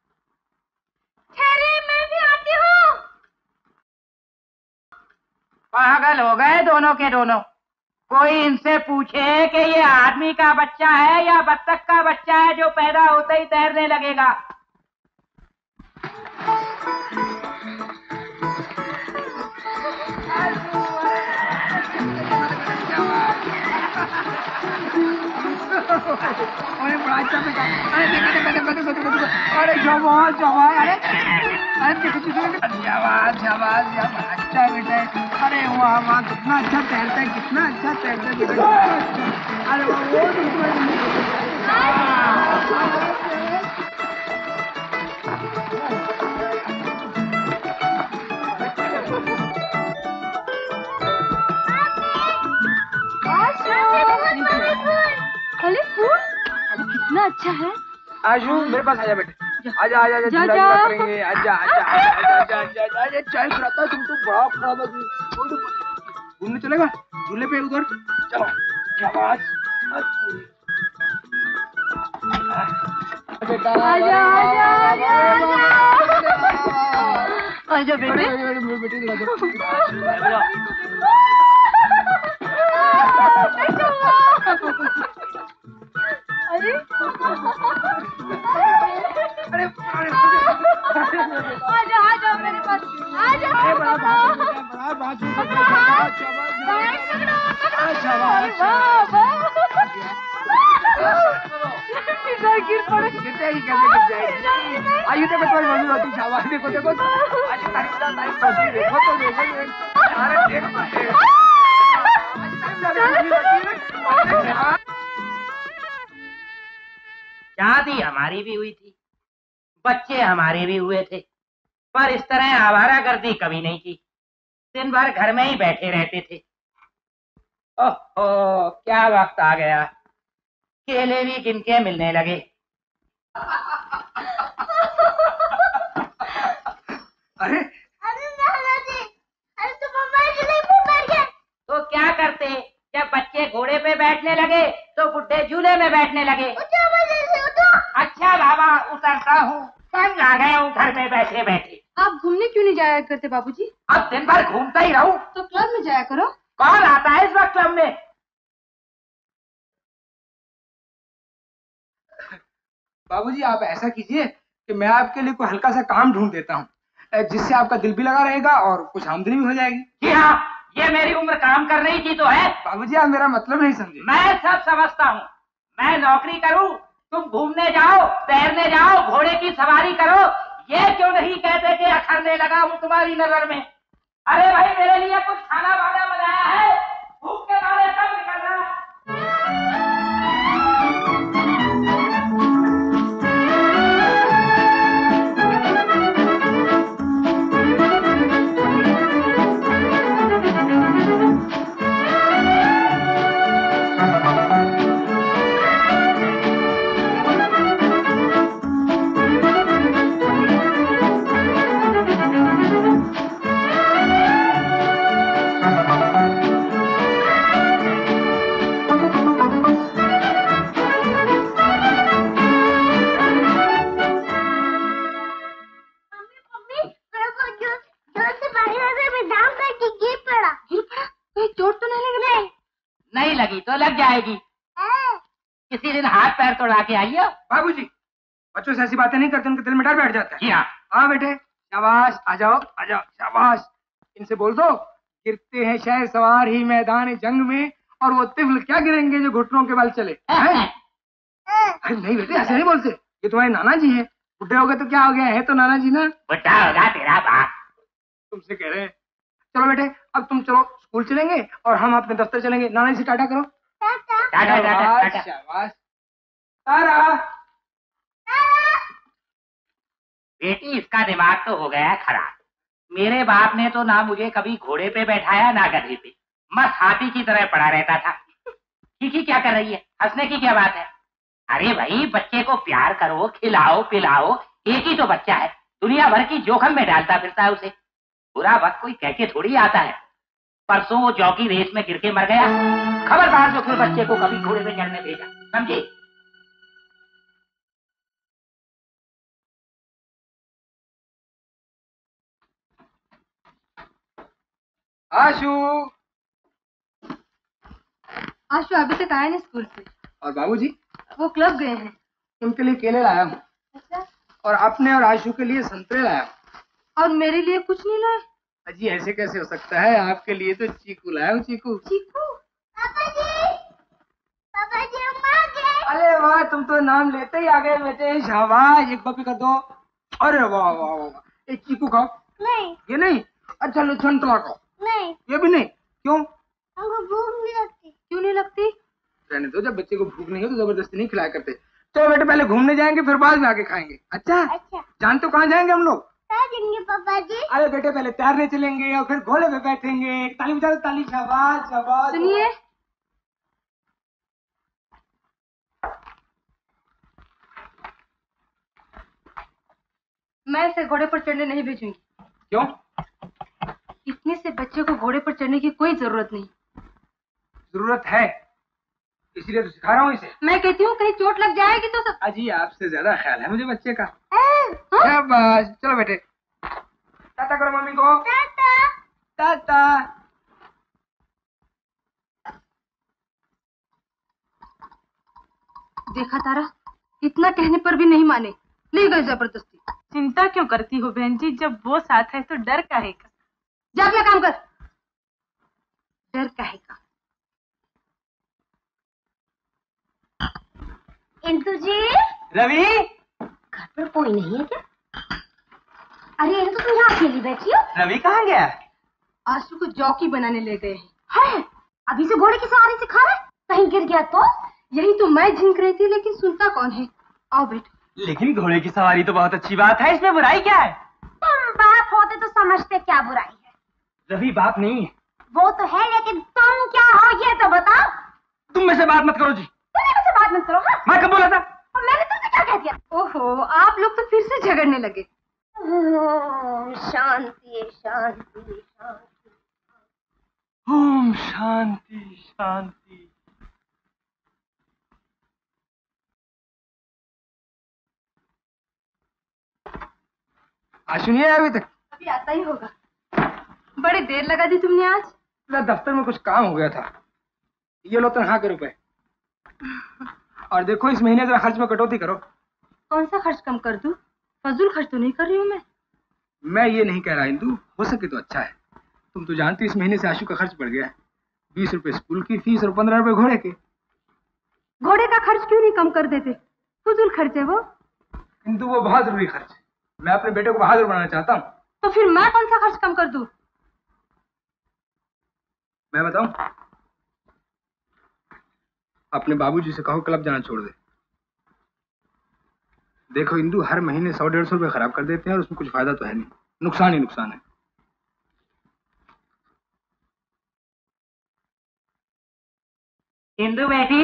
मैं भी आती हूँ। पागल हो गए दोनों के दोनों। कोई इनसे पूछे कि ये आदमी का बच्चा है या बत्तख का बच्चा है जो पैदा होते ही तैरने लगेगा। अरे बड़ा अच्छा बेटा। अरे देखो अरे शाबाश शाबाश। अरे देखो शाबाश शाबाश शाबाश। अच्छा बेटा। अरे वाह वाह कितना अच्छा तैरता है, कितना अच्छा तैरता है बेटा। अरे कितना अच्छा है। आशु मेरे पास आजा बेटे। आजा आजा आजा झूला करेंगे। आजा आजा आजा आजा आजा। चाय खिलाता है तुमको, बड़ा खराब है। घूमने चलेगा झूले पे उधर? चलो शाबाश बेटा। आजा आजा आजा बेटे। अरे आजा आजा मेरे पास आजा। बड़ा गिर पड़े। आइए देखो तुम्हारी मम्मी होती शाबाश। देखो देखो आज तारीफ देखो तो देखो। अरे देख शादी हमारी भी हुई थी, बच्चे हमारे भी हुए थे, पर इस तरह आवारागर्दी कभी नहीं की। दिन भर घर में ही बैठे रहते थे। ओहो क्या वक्त आ गया, केले भी गिनके मिलने लगे। अरे अरे तो मम्मा के लिए मर गए। तो क्या करते, जब बच्चे घोड़े पे बैठने लगे तो बुढ़े झूले में बैठने लगे। अच्छा बाबा उतरता हूँ, तंग आ गया हूँ घर में बैठे बैठे। आप घूमने क्यों नहीं जाया करते बाबूजी? अब दिन भर घूमता ही रहूं। तो क्लब में जाया करो। कौन आता है इस वक्त क्लब में? बाबूजी आप ऐसा कीजिए कि मैं आपके लिए कोई हल्का सा काम ढूंढ देता हूँ, जिससे आपका दिल भी लगा रहेगा और कुछ आमदनी भी हो जाएगी। जी हाँ, ये मेरी उम्र काम कर रही थी तो है। बाबूजी आप मेरा मतलब नहीं समझे। मैं सब समझता हूँ। मैं नौकरी करूँ, तुम घूमने जाओ, तैरने जाओ, घोड़े की सवारी करो, ये क्यों नहीं कहते कि अखरने लगा हूँ तुम्हारी नजर में। अरे भाई मेरे लिए कुछ खाना वाना बनाया है, भूख के मारे सब निकल रहा है। नहीं लगी तो लग जाएगी, किसी दिन हाथ पैर तोड़ा के आइए। बाबूजी बच्चों से ऐसी बातें नहीं करते, उनके दिल में डर बैठ जाता है। जी हाँ। हाँ बेटे शाबाश, आ जाओ आ जाओ, शाबाश। इनसे बोल दो गिरते हैं शहर सवार ही मैदान जंग में, और वो तिफल क्या गिरेंगे जो घुटनों के बल चले। अरे नहीं बेटे, ऐसे नहीं बोलते, ये तुम्हारे नाना जी हैं। बुढ़े हो गए तो क्या हो गया, है तो नाना जी ना। बुढ़ा होगा तेरा बाप। तुमसे कह रहे हैं। चलो बेटे, अब तुम चलो स्कूल चलेंगे और हम अपने दफ्तर चलेंगे। नाना जी से टाटा करो। टाटा। शाबाश। तारा। बेटी, इसका दिमाग तो हो गया खराब। मेरे बाप ने तो ना मुझे कभी घोड़े पे बैठाया ना गधे पे, मस्त हाथी की तरह पड़ा रहता था। ठीक क्या कर रही है, हंसने की क्या बात है। अरे भाई, बच्चे को प्यार करो, खिलाओ पिलाओ, एक ही तो बच्चा है, दुनिया भर की जोखिम में डालता फिरता है उसे। बुरा वक्त कोई कह के थोड़ी आता है। परसों वो जॉकी रेस में गिर के मर गया, खबरदार जो फिर बच्चे को कभी घोड़े पे चढ़ने भेजा, समझी। आशु। आशु अभी तक आया नहीं स्कूल से। और बाबूजी? वो क्लब गए हैं। उनके लिए केले लाया हूँ। अच्छा। और अपने और आशु के लिए संतरे लाया हूँ। और मेरे लिए कुछ नहीं लाए? अजी ऐसे कैसे हो सकता है, आपके लिए तो चीकू लाया हूँ। चीकू। चीकू? पापा जी हम आ गए। अरे वाह, तुम तो नाम लेते ही आ गए बेटे, शाबाश। एक पपी कर दो। अरे वाह वाह वाह, एक चीकू खाओ। नहीं। ये नहीं? अच्छा लो संतरा खाओ। नहीं। ये भी नहीं? क्यों? हमको भूख नहीं लगती। क्यों नहीं लगती? रहने दो, जब बच्चे को भूख नहीं हो तो जबरदस्ती नहीं खिलाया करते। तो बेटे पहले घूमने जाएंगे, फिर बाद में आके खाएंगे। अच्छा। जान तो कहाँ जाएंगे हम लोग? पापा जी। अरे बेटे पहले तैरने चलेंगे और फिर घोड़े पे बैठेंगे। ताली बजा दो, ताली। शाबाश शाबाश। सुनिए, मैं इसे घोड़े पर चढ़ने नहीं भेजूंगी। क्यों? इतने से बच्चे को घोड़े पर चढ़ने की कोई जरूरत नहीं। जरूरत है, इसीलिए तो सिखा रहा हूँ इसे। मैं कहती हूँ कहीं चोट लग जाएगी तो सब। अजी आपसे ज्यादा ख्याल है मुझे बच्चे का। शाबाश। चलो बेटे, टाटा करो मम्मी को। टाटा। टाटा। देखा तारा, इतना कहने पर भी नहीं माने, ले गए जबरदस्ती। चिंता क्यों करती हो बहन जी, जब वो साथ है तो डर काहे का। जा अपना काम कर। डर काहे का। इंदु जी। रवि, घर पर कोई नहीं है क्या? अरे इंदु, तुम यहाँ अकेली बैठी हो? रवि कहाँ गया? आशु को जॉकी बनाने ले गए हैं। है? अभी से घोड़े की सवारी सिखा रहे? कहीं गिर गया तो? यही तो मैं झिंक रही थी, लेकिन सुनता कौन है। आओ बेटा। लेकिन घोड़े की सवारी तो बहुत अच्छी बात है, इसमें बुराई क्या है? तुम बाप होते तो समझते क्या बुराई है। रवि बाप नहीं है। वो तो है, लेकिन तुम क्या हो ये तो बताओ। तुम मेरे से बात मत करो जी। तुमने मुझसे बात मत करो। हाँ? मैं कब बोला था? और मैंने तुमसे क्या कह दिया? ओहो, आप लोग तो फिर से झगड़ने लगे। शांति शांति शांति। ओम शांति शांति। आशु नहीं है अभी तक? अभी आता ही होगा। बड़ी देर लगा दी तुमने आज। दफ्तर में कुछ काम हो गया था। ये लो तनख्वाह के रुपए। और देखो इस महीने जरा खर्च में कटौती करो। कौन सा खर्च कम कर दूं? फजूल खर्च तो नहीं कर रही हूँ मैं ये नहीं कह रहा इंदु, हो सके तो अच्छा है। तुम तो जानती इस महीने से आशु का खर्च बढ़ गया है। 20 रुपए स्कूल की फीस और 15 रुपए घोड़े के। घोड़े का खर्च क्यों नहीं कम कर देते? फजूल खर्च है वो। इंदु वो बहुत जरूरी खर्च है। मैं अपने बेटे को बहादुर बनाना चाहता हूँ। तो फिर मैं कौन सा खर्च कम कर दूं? मैं बताऊं? अपने बाबूजी से कहो क्लब जाना छोड़ दे। देखो इंदु, हर महीने 100-150 रुपए खराब कर देते हैं और उसमें कुछ फायदा तो है नहीं, नुकसान ही नुकसान है। इंदु बेटी,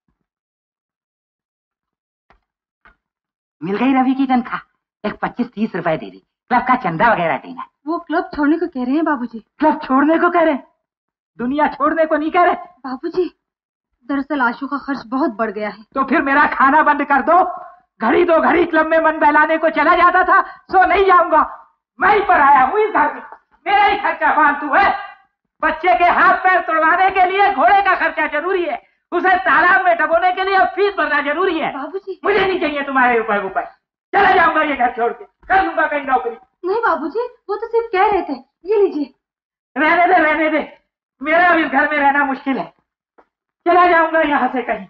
मिल गई रवि की तनख्वाह। एक 25-30 रुपए दे दी, क्लब का चंदा वगैरह देना। वो क्लब छोड़ने को कह रहे हैं बाबूजी। क्लब छोड़ने को कह रहे? दुनिया छोड़ने को नहीं कह रहे। बाबूजी, दरअसल आशु का खर्च बहुत बढ़ गया है। तो फिर मेरा खाना बंद कर दो। घड़ी दो घड़ी क्लब में मन बहलाने को चला जाता था, सो नहीं जाऊंगा। मैं ही पर आया हूँ इस घर में, मेरा ही खर्चा फालतू है। बच्चे के हाथ पैर तोड़वाने के लिए घोड़े का खर्चा जरूरी है, उसे तालाब में डबोने के लिए फीस भरना जरूरी है। बाबूजी, मुझे नहीं चाहिए तुम्हारे रुपए। चला जाऊंगा ये घर छोड़ के, कर लूंगा कहीं नौकरी। नहीं बाबूजी, वो तो सिर्फ कह रहे थे। ये लीजिए। रहने दे। मेरा अब इस घर में रहना मुश्किल है। चला जाऊंगा यहाँ से कहीं।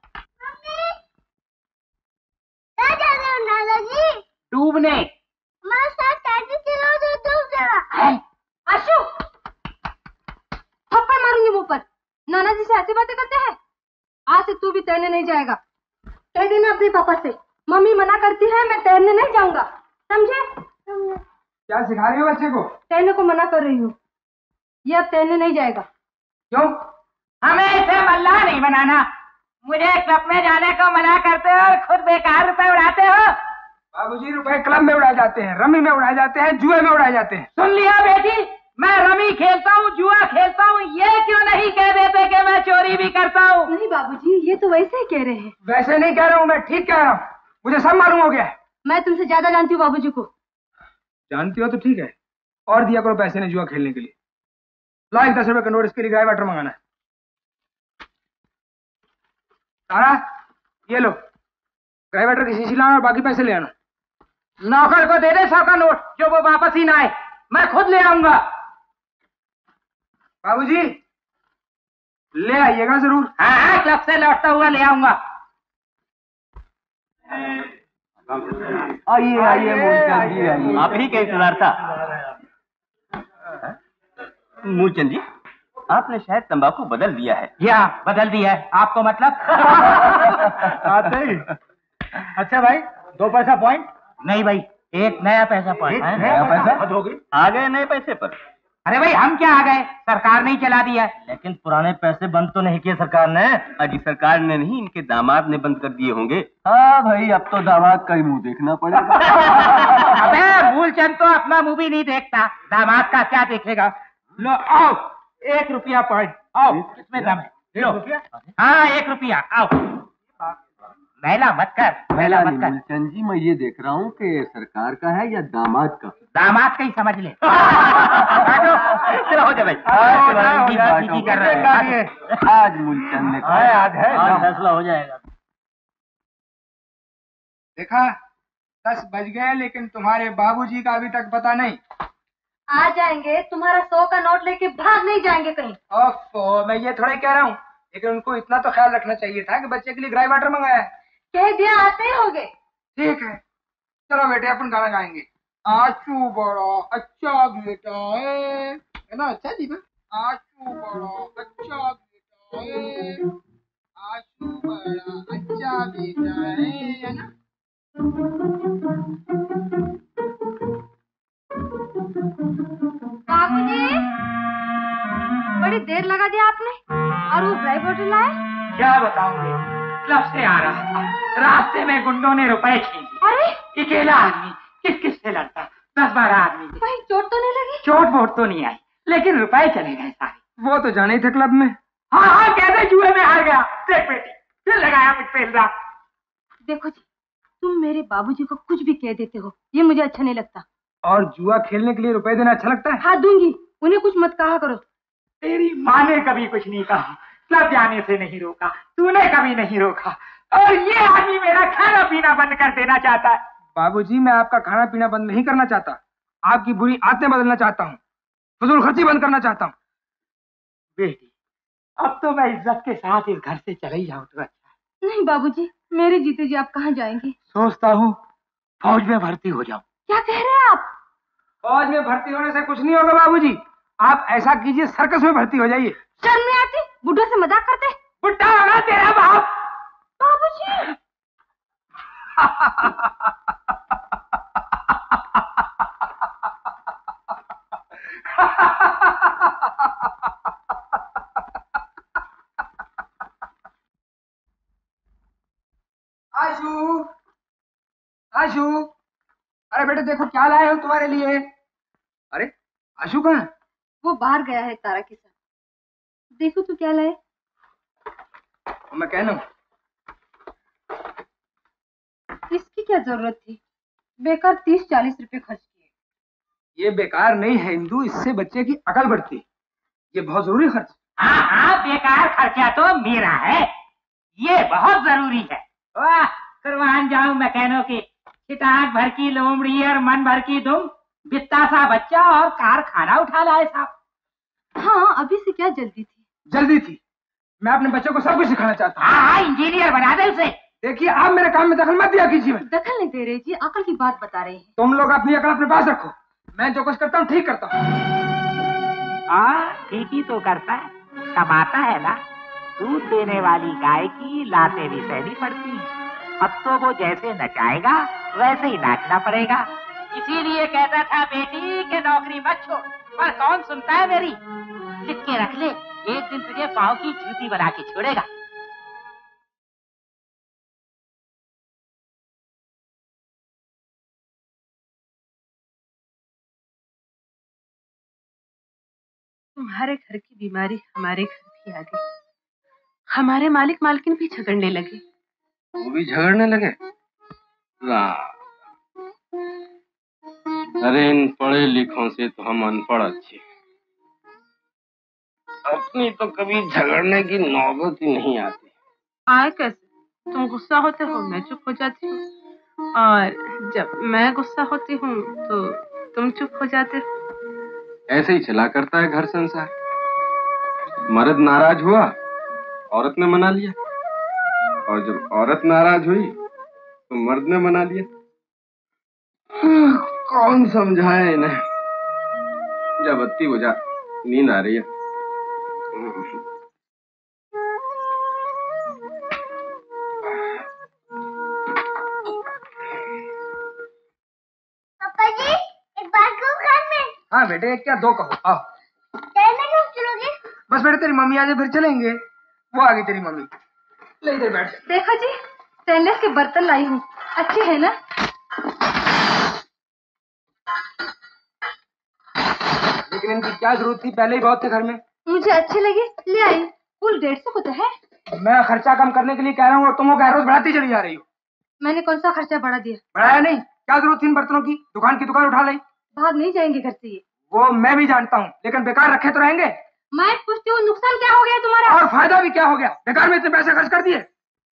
क्या जा रहे हो नाना जी? डूबने। हमारे साथ कैसे चलोगे तुम जरा? आशु, थप्पड़ मारूंगी मुंह पर। नाना जी से ऐसी बातें करते हैं। आज से तू भी तैरने नहीं जाएगा। कह देना अपने पापा से, मम्मी मना करती है, मैं तैरने नहीं जाऊंगा, समझे? क्या सिखा रही हो बच्चे को? तैरने को मना कर रही हूँ। ये अब तैरने नहीं जाएगा। क्यों? हमें इसे मल्लाह नहीं बनाना। मुझे क्लब में जाने को मना करते हो और खुद बेकार रुपए उड़ाते हो। बाबूजी, रुपए क्लब में उड़ाए जाते हैं, रमी में उड़ाए जाते हैं, जुए में उड़ाए जाते हैं। सुन लिया बेटी, मैं रमी खेलता हूँ, जुआ खेलता हूँ, ये क्यों नहीं कह देते कि मैं चोरी भी करता हूँ? नहीं बाबूजी, ये तो वैसे ही कह रहे हैं। वैसे नहीं कह रहा हूँ, मैं ठीक कह रहा हूँ। मुझे सब मालूम हो गया है। मैं तुमसे ज्यादा जानती हूँ बाबूजी को। जानती हो तो ठीक है, और दिया करो पैसे ने जुआ खेलने के लिए। ला 10 रुपए का नोट, इसके लिए ग्राई वाटर मंगाना है। तारा, ये लो, ग्राई वाटर की शीशी लाना और बाकी पैसे ले आना। नौकर को दे दे 100 का नोट, जो वो वापस ही ना आए, मैं खुद ले आऊंगा। बाबूजी, ले आइएगा जरूर। हाँ, क्लब से लौटता हुआ ले आऊंगा। आइए मूलचंद जी, आइए। आप ही का इंतजार था। मूलचंद जी, आपने शायद तंबाकू बदल दिया है। या बदल दिया है, आपको मतलब? आते ही। अच्छा भाई, 2 पैसा पॉइंट? नहीं भाई, एक नया पैसा पॉइंट। नया पैसा? हद हो गई। आ गए नए पैसे पर। अरे भाई, हम क्या आ गए, सरकार ने ही चला दिया। लेकिन पुराने पैसे बंद तो नहीं किए सरकार ने। अजी सरकार ने नहीं, इनके दामाद ने बंद कर दिए होंगे। हाँ भाई, अब तो दामाद का ही मुंह देखना पड़ेगा। अबे मूलचंद तो अपना मुंह भी नहीं देखता, दामाद का क्या देखेगा। लो आओ, 1 रुपया पॉइंट, आओ, इसमें दम है। लो, हाँ 1 रुपया, आओ। महिला मत कर, महिला मत कर। मूलचंद जी, मैं ये देख रहा हूँ कि सरकार का है या दामाद का। दामाद का ही समझ ले। चलो हो जाए भाई। कर रहे हैं। आज मूलचंद ने आज फैसला हो जाएगा। देखा, 10 बज गए, लेकिन तुम्हारे बाबूजी का अभी तक पता नहीं। आ जाएंगे, तुम्हारा 100 का नोट लेके भाग नहीं जाएंगे कहीं। ओफो, मैं ये थोड़ा कह रहा हूँ, लेकिन उनको इतना तो ख्याल रखना चाहिए था कि बच्चे के लिए ग्राई वाटर मंगाया है। कह दिया, आते ही होगे। ठीक है, चलो बेटे, अपन गाना गाएंगे। आचू बड़ा अच्छा बेटा है ना? अच्छा जी, आचू बड़ा अच्छा बेटा है, आचू बड़ा अच्छा बेटा है ना? बाबूजी, बड़ी देर लगा दिया आपने, और वो ड्राई बॉटल लाए? क्या बताऊंगे, क्लब से आ रहा था, रास्ते में गुंडों ने रुपए छीन लिए। अरे, अकेला आदमी किस से लड़ता, 10-12 आदमी। भाई चोट तो नहीं लगी? चोट वोट तो नहीं आई, लेकिन रुपए चले गए सारे। वो तो जाने ही थे क्लब में। हाँ, कहते जुए में हार गया। देख बेटी, फिर लगाया मुझ पे इल्जाम। देखो जी, तुम मेरे बाबूजी को कुछ भी कह देते हो, ये मुझे अच्छा नहीं लगता। और जुआ खेलने के लिए रुपए देना अच्छा लगता है? हाँ दूंगी, उन्हें कुछ मत कहा करो। तेरी माँ ने कभी कुछ नहीं कहा, क्लब जाने से नहीं रोका, तूने कभी नहीं रोका, और ये आदमी मेरा खाना पीना बंद कर देना चाहता है। बाबूजी, मैं आपका खाना पीना बंद नहीं करना चाहता, आपकी बुरी आदतें बदलना चाहता हूँ, फजूल खर्ची बंद करना चाहता हूँ। बेटी, अब तो मैं इज्जत के साथ इस घर से चले ही जाऊँ तो अच्छा है। नहीं बाबूजी, मेरे जीते जी आप कहाँ जाएंगे? सोचता हूँ फौज में भर्ती हो जाऊँ। क्या कह रहे हैं आप? फौज में भर्ती होने से कुछ नहीं होगा बाबूजी, आप ऐसा कीजिए, सर्कस में भर्ती हो जाइए। शर्म नहीं आती? बुड्ढों से मजाक करते? बुड्ढा होगा तेरा बाप। बाबूजी। आशु, आशु, अरे बेटे देखो क्या लाए हो तुम्हारे लिए। अरे आशु कहाँ है? वो बाहर गया है तारा के साथ। देखो तो क्या लाए। मैं कहना हूँ, इसकी क्या जरूरत थी, बेकार 30-40 रुपए खर्च किए। ये बेकार नहीं है इंदु, इससे बच्चे की अकल बढ़ती, ये बहुत जरूरी खर्च। हाँ हाँ, बेकार खर्चा तो मेरा है, ये बहुत जरूरी है। वाह, कुर्बान जाऊं मैकेनो की, छिटाक भर की लोमड़ी और मन भर की दुम, बित्ता सा बच्चा और कारखाना उठा लाए साहब। हाँ, अभी से क्या जल्दी थी? जल्दी थी। मैं अपने बच्चे को सब कुछ सिखाना चाहता हूँ। हाँ, इंजीनियर बना दे उसे। देखिए, आप मेरे काम में दखल मत दिया कीजिए। दखल नहीं दे रहे जी, अकल की बात बता रहे हैं। तुम लोग अपनी अकल अपने पास रखो। मैं जो कुछ करता हूँ ठीक करता हूँ। ठीक ही तो करता है, कमाता है ना। दूध देने वाली गाय की लातें भी सहनी पड़ती हैं। अब तो वो जैसे नचाएगा वैसे ही नाचना पड़ेगा। इसीलिए कहता था बेटी के नौकरी मत छोड़, पर कौन सुनता है मेरी। लिख के रख ले, एक दिन तुझे पाँव की जूती बना के छोड़ेगा। तुम्हारे घर की बीमारी हमारे घर भी आ गई। हमारे मालिक मालकिन भी झगड़ने लगे। वो भी झगड़ने लगे? अरे इन पढ़े लिखों से तो हम अनपढ़ अच्छे। अपनी तो कभी झगड़ने की नौबत ही नहीं आती। आए कैसे? तुम गुस्सा होते हो, मैं चुप हो जाती हूँ, और जब मैं गुस्सा होती हूँ तो तुम चुप हो जाते हो। ऐसे ही चला करता है घर संसार। मर्द नाराज हुआ, औरत ने मना लिया, और जब औरत नाराज हुई तो मर्द ने मना लिया। कौन समझाए इन्हें। जब बत्ती बुझा, नींद आ रही है। पापा जी, एक बात कहूँ घर में? हाँ बेटे, क्या दो कहो। आओ। कब चलोगे? बस बेटे, तेरी मम्मी आ जाए फिर चलेंगे। वो आ गई तेरी मम्मी। ले इधर बैठ। देखो जी, स्टेनलेस के बर्तन लाई हूँ, अच्छे हैं ना? लेकिन इनकी क्या जरूरत थी, पहले ही बहुत थे घर में। मुझे अच्छे लगे, ले आई। कुल 150 को तो है। मैं खर्चा कम करने के लिए कह रहा हूँ और तुम वो रोज बढ़ाती चली जा रही हो। मैंने कौन सा खर्चा बढ़ा दिया? बढ़ाया नहीं, क्या जरूरत थी इन बर्तनों की। दुकान की दुकान उठा ली। भाग नहीं जाएंगे घर से ये। वो मैं भी जानता हूँ, लेकिन बेकार रखे तो रहेंगे। मैं पूछती हूँ, नुकसान क्या हो गया तुम्हारा? और फायदा भी क्या हो गया, बेकार में इतने पैसे खर्च कर दिए।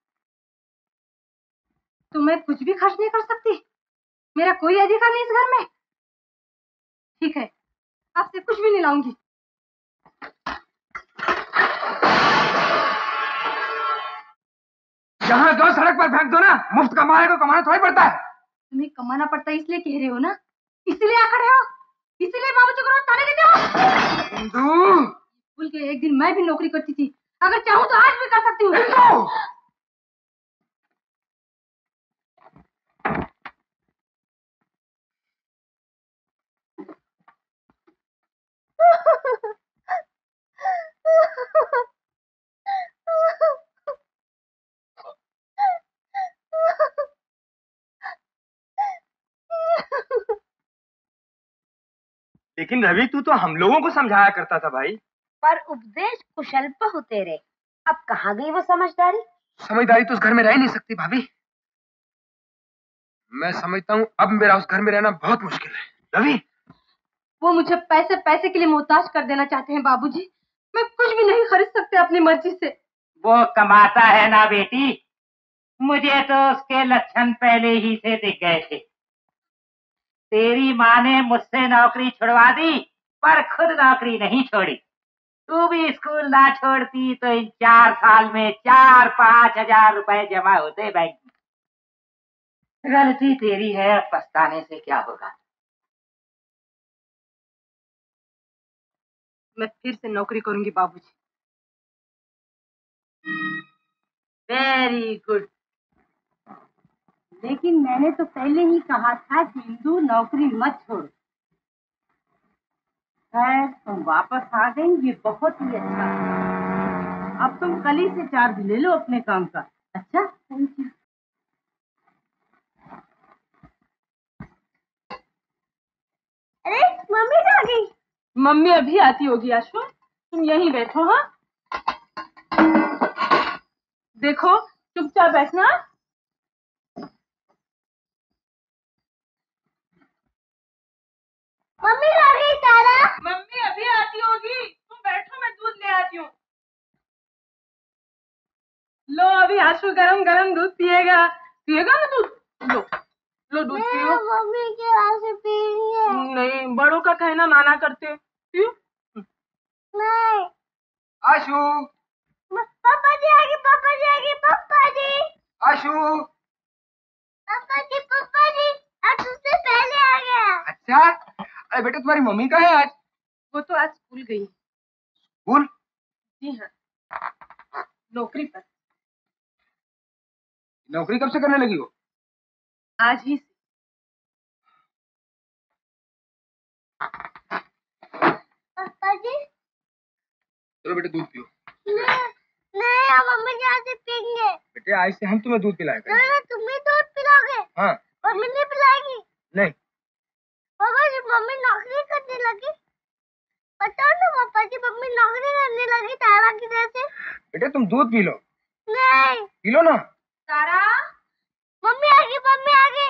तुम्हें कुछ भी खर्च नहीं कर सकती, मेरा कोई अधिकार नहीं इस घर में। ठीक है, आपसे कुछ भी नहीं लाऊंगी। जहाँ जो सड़क पर फेंक दो ना, मुफ्त कमाने को कमाना थोड़ी पड़ता है। तुम्हें कमाना पड़ता है इसलिए कह रहे हो ना, इसीलिए आखड़े हो, इसीलिए बाबूजी को रोज ताने देते हो। इंदु, भूल के एक दिन मैं भी नौकरी करती थी, अगर चाहूँ तो आज भी कर सकती हूँ। लेकिन रवि, तू तो हम लोगों को समझाया करता था भाई। पर उपदेश कुशल बहु तेरे, अब कहाँ गई वो समझदारी? समझदारी तो उस घर में रह नहीं सकती भाभी। मैं समझता हूँ अब मेरा उस घर में रहना बहुत मुश्किल है। रवि, वो मुझे पैसे पैसे के लिए मोहताज कर देना चाहते हैं बाबूजी। मैं कुछ भी नहीं खरीद सकते अपनी मर्जी से। वो कमाता है ना बेटी, मुझे तो उसके लक्षण पहले ही से दिख गए थे। तेरी माँ ने मुझसे नौकरी छुड़वा दी, पर खुद नौकरी नहीं छोड़ी। तू भी स्कूल ना छोड़ती तो इन 4 साल में 4-5 हजार रुपए जमा होते बैंक में। गलती तेरी है, अब पछताने से क्या होगा। मैं फिर से नौकरी करूंगी बाबूजी। Very good. लेकिन मैंने तो पहले ही कहा था कि इंदु नौकरी मत छोड़। खैर, तुम वापस आ गई, ये बहुत ही अच्छा है। अब तुम कल ही से चार्ज ले लो अपने काम का। अच्छा, थैंक यू। अरे मम्मी तो आ गई। मम्मी अभी आती होगी आशु, तुम यहीं बैठो। हाँ, देखो चुपचाप बैठना। मम्मी आ गई। तारा, मम्मी अभी आती होगी, तुम बैठो, मैं दूध ले आती हूँ। लो, अभी आशु गरम गरम दूध पिएगा। पिएगा ना दूध? लो लो दूध पियो। मम्मी के वहाँ से पी रही है। नहीं ना माना करते। नहीं। आशु। पापा जी आगे, पापा जी आगे, पापा जी। आशु। पापा जी आज तुझसे पहले आ गया। अच्छा, अरे बेटा तुम्हारी मम्मी कहाँ है आज? वो तो आज स्कूल गई। स्कूल? जी हाँ, नौकरी पर। नौकरी कब से करने लगी हो? आज ही से। पापा जी। चलो बेटे दूध पियो। नहीं हम मम्मी के हाथ से पियेंगे। बेटे आज से हम तुम्हें दूध पिलाएंगे। नहीं तुम ही दूध पिलाओगे। हाँ। मम्मी नहीं पिलाएगी। नहीं। पापा जी मम्मी नौकरी करने लगी। बताओ ना पापा जी, मम्मी नौकरी करने लगी तारा की वजह से। बेटे तुम दूध पी लो। नहीं। पी लो ना। तारा। मम्मी आ गई, मम्मी आ गई।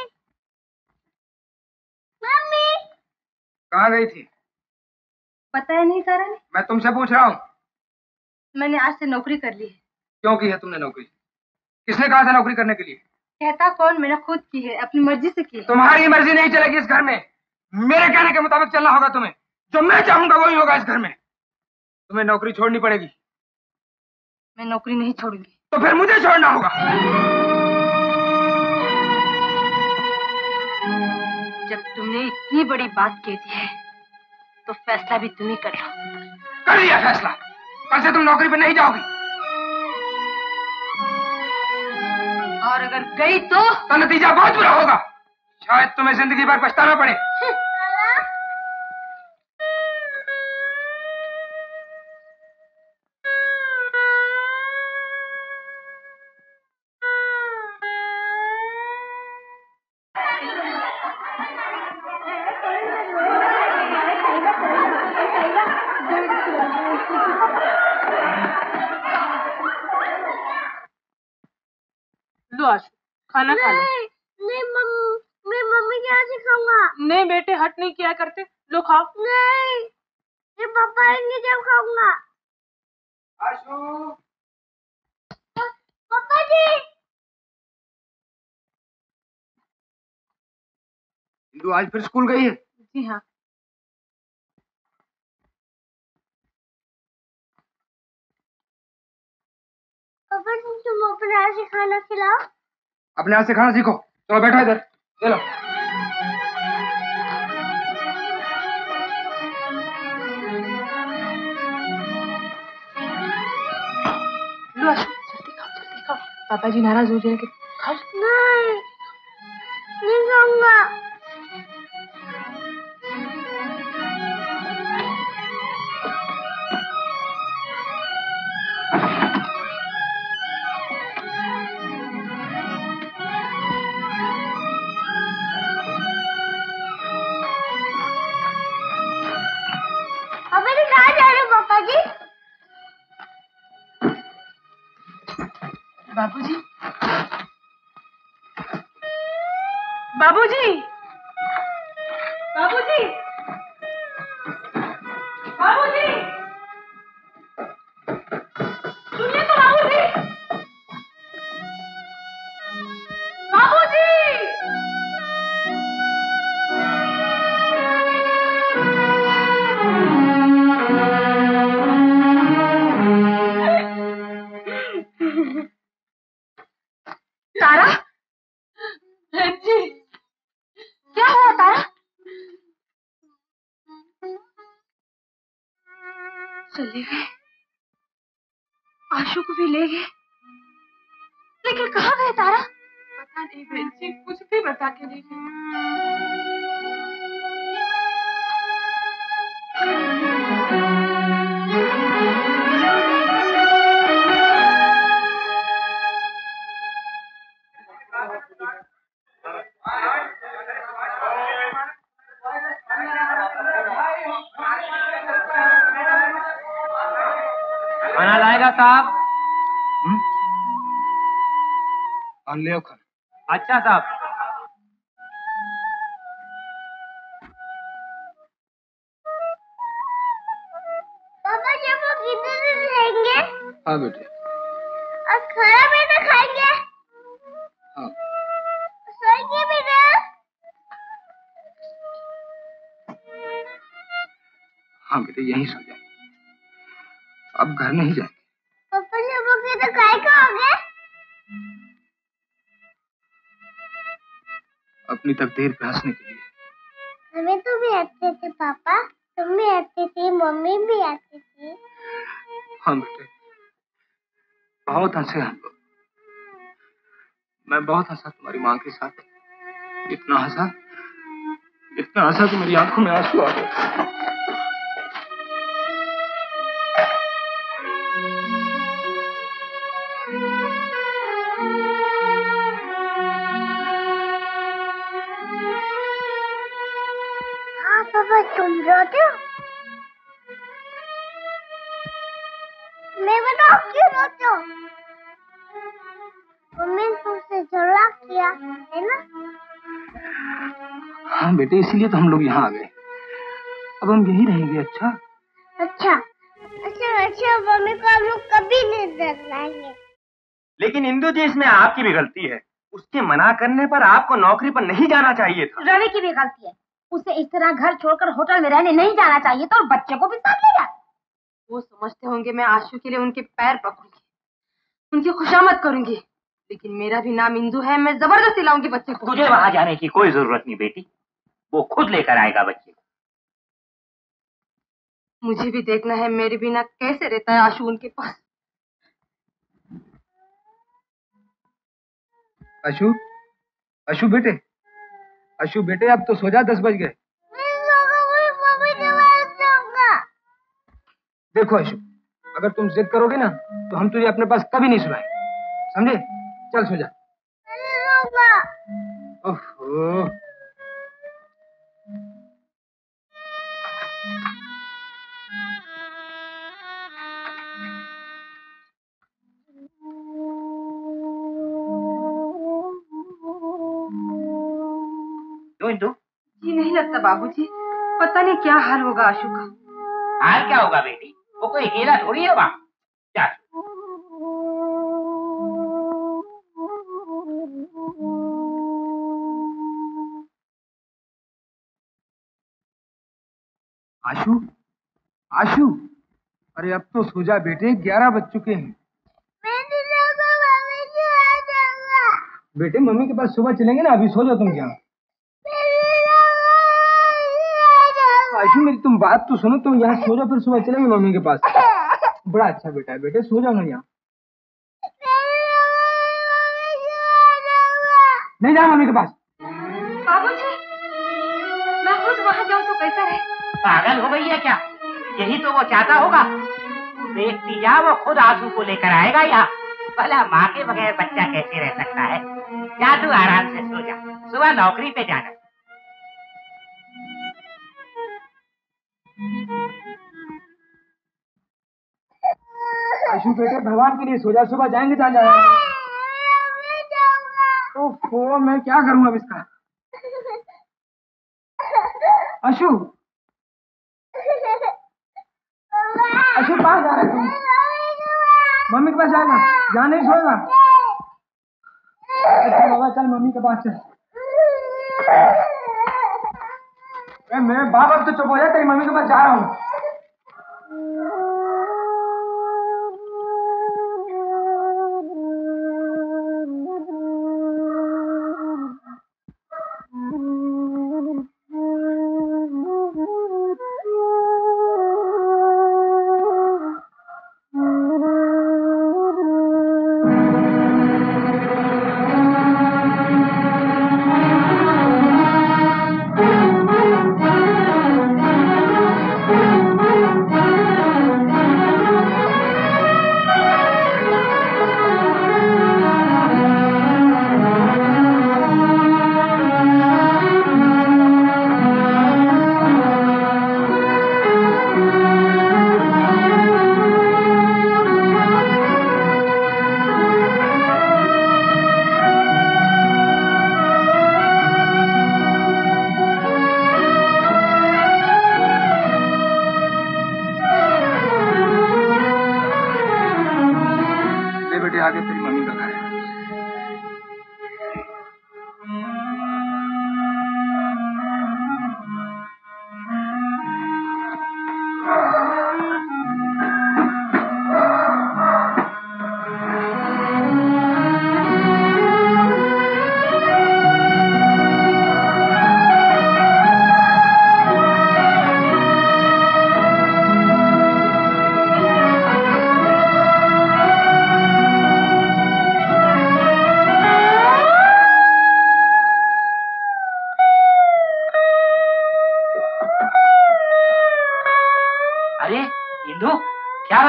मम्मी। कहाँ गई थी? पता है नहीं तारा ने। मैं तुमसे पूछ रहा हूँ। मैंने आज से नौकरी कर ली है। क्यों की है तुमने नौकरी? किसने कहा था नौकरी करने के लिए? कहता कौन, मैंने खुद की है, अपनी मर्जी से की है। तुम्हारी मर्जी नहीं चलेगी इस घर में। मेरे कहने के मुताबिक चलना होगा तुम्हें। जो मैं चाहूंगा वही होगा इस घर में। तुम्हें नौकरी छोड़नी पड़ेगी। मैं नौकरी नहीं छोड़ूंगी। तो फिर मुझे छोड़ना होगा। जब तुमने इतनी बड़ी बात कह दी है तो फैसला भी तुम ही कर लो। कर लिया फैसला। कल से तुम नौकरी पर नहीं जाओगी। और अगर गई तो नतीजा बहुत बुरा होगा। शायद तुम्हें जिंदगी भर पछताना पड़े। लो आशु, खाना खा लो। नहीं मैं मम्मी के हाथ से खाऊंगा। नहीं बेटे, हट नहीं किया करते। लो खाओ। नहीं, ये पापा आएंगे जब खाऊंगा। आशु। पापा जी। इंदु आज फिर स्कूल गई है? जी हाँ। पापा जी तुम अपने हाथ से खाना खिलाओ। अपने हाथ से खाना सीखो। चलो बैठो इधर। चलो। लो आशु, जल्दी खाओ, जल्दी खाओ। पापा जी नाराज हो जाएंगे। खाओ। नहीं खाऊंगा। कहाँ जा रहे हो पापा जी? बाबूजी, बाबूजी, बाबूजी, बाबूजी, सुनिए तो बाबूजी, बाबूजी। तारा, जी, क्या हुआ तारा? चले गए, आशु को भी ले गए, लेकिन कहाँ गए तारा? पता नहीं बहन जी, कुछ भी बता के नहीं गए। खाना लाएगा साहब? ले खाना। अच्छा साहब। पापा जी हम लोग कितने दिन रहेंगे? हाँ बेटे। और खाना भी तो खाएंगे? हाँ। सोएंगे भी ना? हाँ बेटे, यहीं सो जाएंगे, अब घर नहीं जाएंगे। पापा जी तो काय कहोगे? अपनी तकदीर पे हंसने के लिए। हमें तो भी आते थे पापा, तुम भी आती थी, मम्मी भी आती थी। हाँ बेटे, बहुत हंसे हम लोग। मैं बहुत हंसा तुम्हारी माँ के साथ, इतना हंसा कि मेरी आंखों में आंसू आ गए। हाँ पापा, तुम रोते हो? मैं बताओ क्यों रोते हो? मम्मी ने तुमसे झगड़ा किया है ना? हाँ बेटे, इसीलिए तो हम लोग यहाँ आ गए। अब हम यहीं रहेंगे। अच्छा मम्मी को हम लोग कभी नहीं डराएंगे। लेकिन इंदु जी, इसमें आपकी भी गलती है। उसके मना करने पर आपको नौकरी पर नहीं जाना चाहिए था। रवि की भी गलती है, उसे इस तरह घर छोड़कर होटल में रहने नहीं जाना चाहिए था और बच्चे को भी साथ ले जा। वो समझते होंगे मैं आशु के लिए उनके पैर पकड़ूंगी, उनकी खुशामद करूंगी, लेकिन मेरा भी नाम इंदु है, मैं जबरदस्ती लाऊंगी बच्चे को। तुझे वहां जाने की कोई जरूरत नहीं बेटी, वो खुद लेकर आएगा बच्चे को। मुझे भी देखना है मेरे बिना कैसे रहता है आशु उनके पास। आशु बेटे, अब तो सो जा, 10 बज गए। देखो आशु, अगर तुम जिद करोगे ना तो हम तुझे अपने पास कभी नहीं सुनाएंगे, समझे? चल सो जा। ओहो, इंदु जी नहीं लगता बाबूजी, पता नहीं क्या हाल होगा आशु का। हाल क्या होगा बेटी, वो कोई अकेला थोड़ी है वहाँ। आशु, अरे अब तो सो जा बेटे, 11 बज चुके हैं। बेटे मम्मी के पास सुबह चलेंगे ना, अभी सो जाओ तुम। क्या आशु, मेरी तुम बात तो सुनो, तुम यहाँ सो जाओ, फिर सुबह चलेंगे मम्मी के पास। बड़ा अच्छा बेटा है बेटे, सो जाओ ना यहाँ। नहीं जाओ मम्मी के पास। बाबूजी, मैं खुद वहाँ जाऊँ तो कैसा है? पागल हो गई है क्या? यही तो वो चाहता होगा। तू देखती जा, वो खुद आंसू को लेकर आएगा यहाँ। भला माँ के बगैर बच्चा कैसे रह सकता है? जा तू आराम से सो जा, सुबह नौकरी पे जाना। आशु बेटे, भगवान के लिए सो जा, सुबह जाएंगे जहाँ जाना है। ओहो, मैं क्या करूँ अब इसका? आशु, कहाँ जा रहे तुम? मम्मी के पास जाएगा, यहाँ नहीं सोएगा। अच्छा बाबा, चल मम्मी के पास चल। मैं बाप, अब तो चुप हो जा, तेरी मम्मी के पास जा रहा हूँ।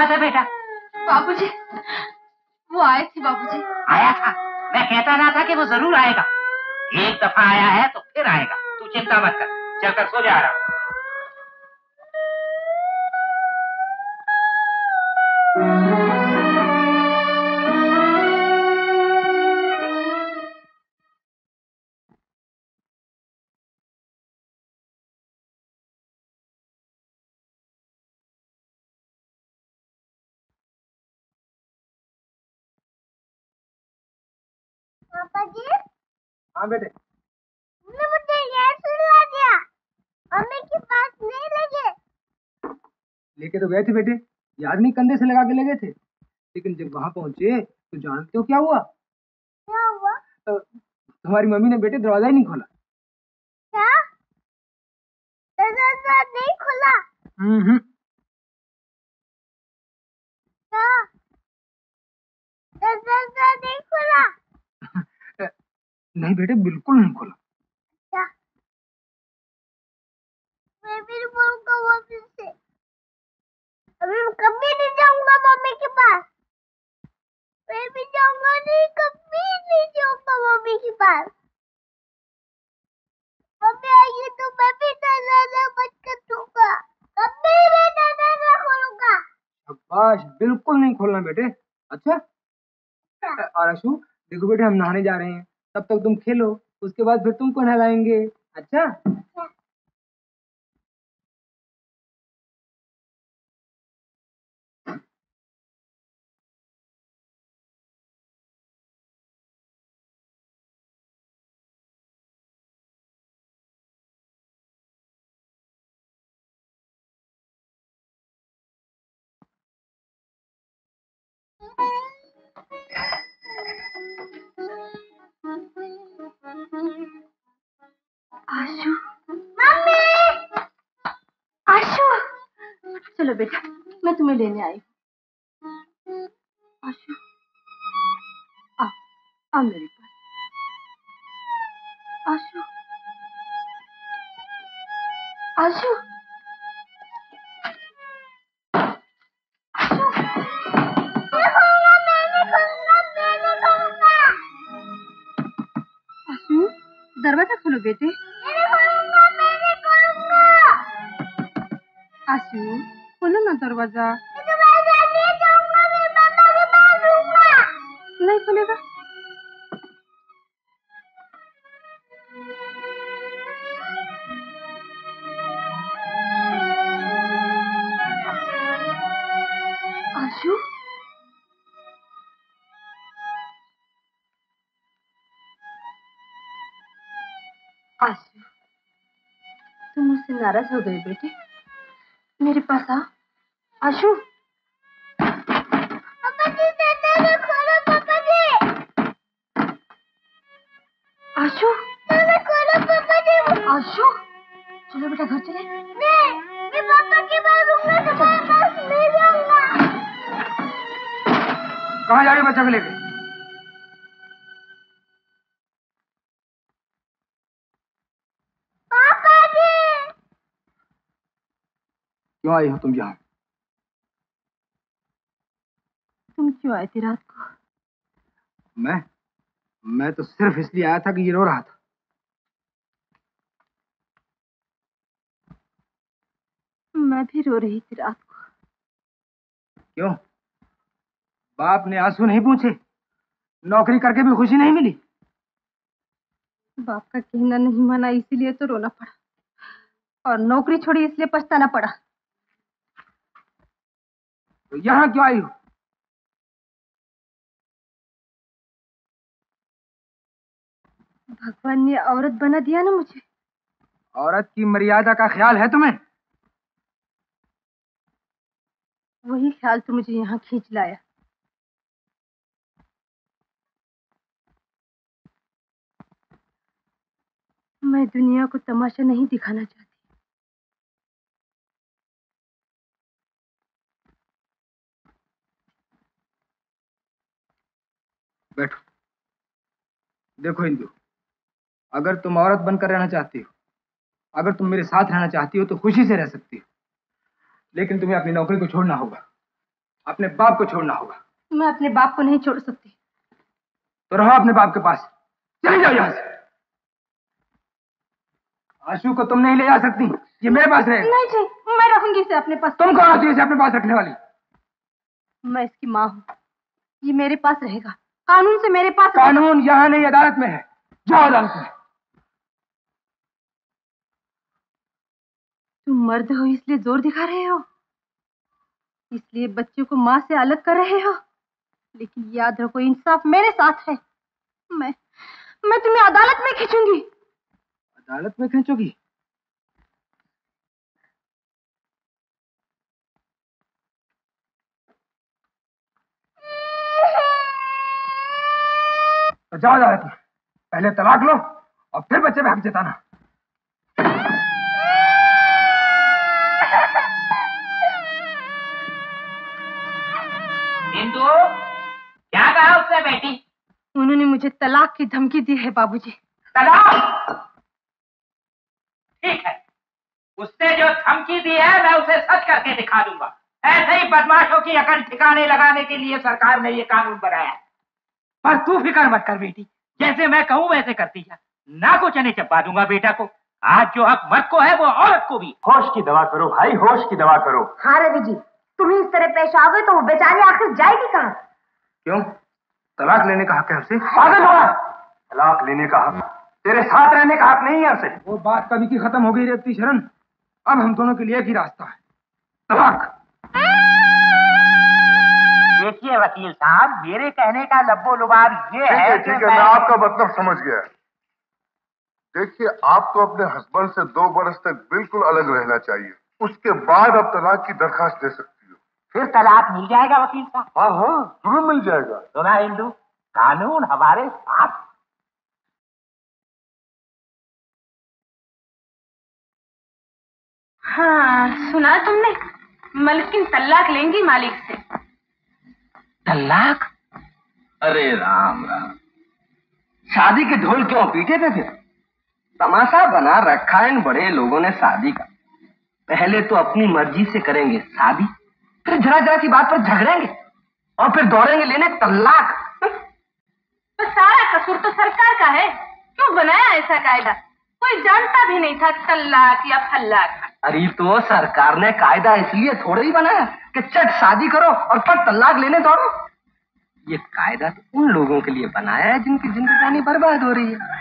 बात है बेटा? बाबूजी, वो आए थे बाबूजी। आया था? मैं कहता ना था कि वो जरूर आएगा। एक दफा आया है तो फिर आएगा, तू चिंता मत कर। चलकर सो जा रहा। पापा जी। हाँ बेटे। तुमने मुझे ये सुला दिया, मम्मी के पास नहीं लगे। लेके तो गए थे बेटे, याद नहीं कंधे से लगा के ले गए थे। लेकिन जब वहां पहुंचे तो जानते हो क्या हुआ? क्या हुआ? तुम्हारी मम्मी ने बेटे दरवाजा ही नहीं खोला। क्या? दरवाजा नहीं खोला? क्या? दरवाजा नहीं खोला? नहीं बेटे, बिल्कुल नहीं खोला। क्या? मैं भी बोलूंगा वापस से। अभी मैं कभी नहीं जाऊंगा मम्मी के पास। मैं भी जाऊंगा नहीं, कभी नहीं जाऊंगा मम्मी के पास। मम्मी आएगी तो मैं भी दरवाजा बंद कर दूंगा। कभी मैं दरवाजा खोलूंगा। शाबाश, बिल्कुल नहीं खोलना बेटे। अच्छा? और अशु, देखो बेटे, हम नहाने जा रहे हैं, तब तक तुम खेलो, उसके बाद फिर तुमको नहलाएंगे। अच्छा? आशु, मम्मी! आशु, चलो बेटा, मैं तुम्हें लेने आई हूँ। आशु, आओ मेरे पास। आशु, आशु, आशु, दरवाजा खोलो बेटे। आशु, खोलो ना दरवाजा। नहीं खुलेगा। आशु, आशु, तुम मुझसे नाराज हो गए बेटे? मेरे पास आ। आशु, पापा जी, दरवाजा खोलो पापा जी। आशु, दरवाजा खोलो पापा जी। आशु, चलो बेटा घर चले। नहीं, मैं पापा के पास रहूंगा, तुम्हारे पास नहीं जाऊंगा। कहाँ जा रही हो बच्चा को लेके? पापा जी! क्यों आई हो तुम यहाँ? तुम क्यों आए थे रात को? मैं तो सिर्फ इसलिए आया था कि ये रो रहा था। मैं भी रो रही थी रात को। क्यों? बाप ने आंसू नहीं पूछे? नौकरी करके भी खुशी नहीं मिली? बाप का कहना नहीं माना, इसीलिए तो रोना पड़ा, और नौकरी छोड़ी इसलिए पछताना पड़ा। तो यहाँ क्यों आई हो? भगवान ने औरत बना दिया ना मुझे। औरत की मर्यादा का ख्याल है तुम्हें? वही ख्याल तो मुझे यहाँ खींच लाया। मैं दुनिया को तमाशा नहीं दिखाना चाहती। बैठो। देखो इंदु, अगर तुम औरत बनकर रहना चाहती हो, अगर तुम मेरे साथ रहना चाहती हो तो खुशी से रह सकती हो, लेकिन तुम्हें अपनी नौकरी को छोड़ना होगा। अपने बाप को छोड़ना होगा। मैं अपने बाप को नहीं छोड़ सकती। तो रहो अपने बाप के पास, चले जाओ यहाँ से। आशु को तुम नहीं ले जा सकती, ये मेरे पास रहेगा। नहीं जी, मैं रखूंगी इसे अपने पास। तुम कौन होती है इसे अपने पास रखने वाली? मैं इसकी माँ हूँ, ये मेरे पास रहेगा। कानून से मेरे पास। कानून यहाँ नहीं, अदालत में है। जाओ अदालत में। तुम मर्द हो इसलिए जोर दिखा रहे हो, इसलिए बच्चे को माँ से अलग कर रहे हो, लेकिन याद रखो इंसाफ मेरे साथ है। मैं तुम्हें अदालत में खींचूंगी। अदालत में खींचोगी? तो जाओ अदालत में, पहले तलाक लो और फिर बच्चे पे हक जताना। इंदु, क्या कहा उससे बेटी? उन्होंने मुझे तलाक की धमकी दी है बाबूजी। तलाक? ठीक है, उसने जो धमकी दी है मैं उसे सच करके दिखा दूंगा। ऐसे ही बदमाशों की अकल ठिकाने लगाने के लिए सरकार ने ये कानून बनाया है। पर तू फिक्र मत कर बेटी, जैसे मैं कहूँ वैसे करती जा। ना को चने चबा दूंगा बेटा को। आज जो हक मर्द को है वो औरत को भी। होश की दवा करो भाई, होश की दवा करो। हाँ रवि जी, तुम ही इस तरह पेश आओगे तो वो बेचारी आखिर जाएगी कहाँ? क्यों? तलाक लेने का हक है उसे। पागल हो? तलाक लेने का हक तेरे साथ रहने का हक नहीं है उसे। वो बात कभी की खत्म हो गई रेवती शरण। अब हम दोनों के लिए एक ही रास्ता है, तलाक। देखिए वकील साहब, मेरे कहने का लब्बो लुबाब ये है कि मैं आपका मतलब समझ गया। देखिए, आपको अपने हस्बैंड से 2 बरस तक बिल्कुल अलग रहना चाहिए, उसके बाद आप तलाक की दरखास्त दे सकती हो। फिर तलाक मिल जाएगा वकील साहब? हाँ हाँ, जरूर मिल जाएगा। सुना इंदु, कानून हमारे साथ। हाँ सुना तुमने, मलकिन तलाक लेंगी मालिक से। तलाक? अरे राम राम, शादी के ढोल क्यों पीटे थे? फिर तमाशा बना रखा है इन बड़े लोगों ने शादी का। पहले तो अपनी मर्जी से करेंगे शादी, फिर जरा जरा सी बात पर झगड़ेंगे और फिर दौड़ेंगे लेने तलाक। तो सारा कसूर तो सरकार का है। क्यों बनाया ऐसा कायदा? कोई जानता भी नहीं था तलाक या फल्लाक। अरे तो सरकार ने कायदा इसलिए थोड़ा ही बनाया कि चट शादी करो और फिर तलाक लेने दौड़ो। ये कायदा तो उन लोगों के लिए बनाया है जिनकी जिंदगानी बर्बाद हो रही है।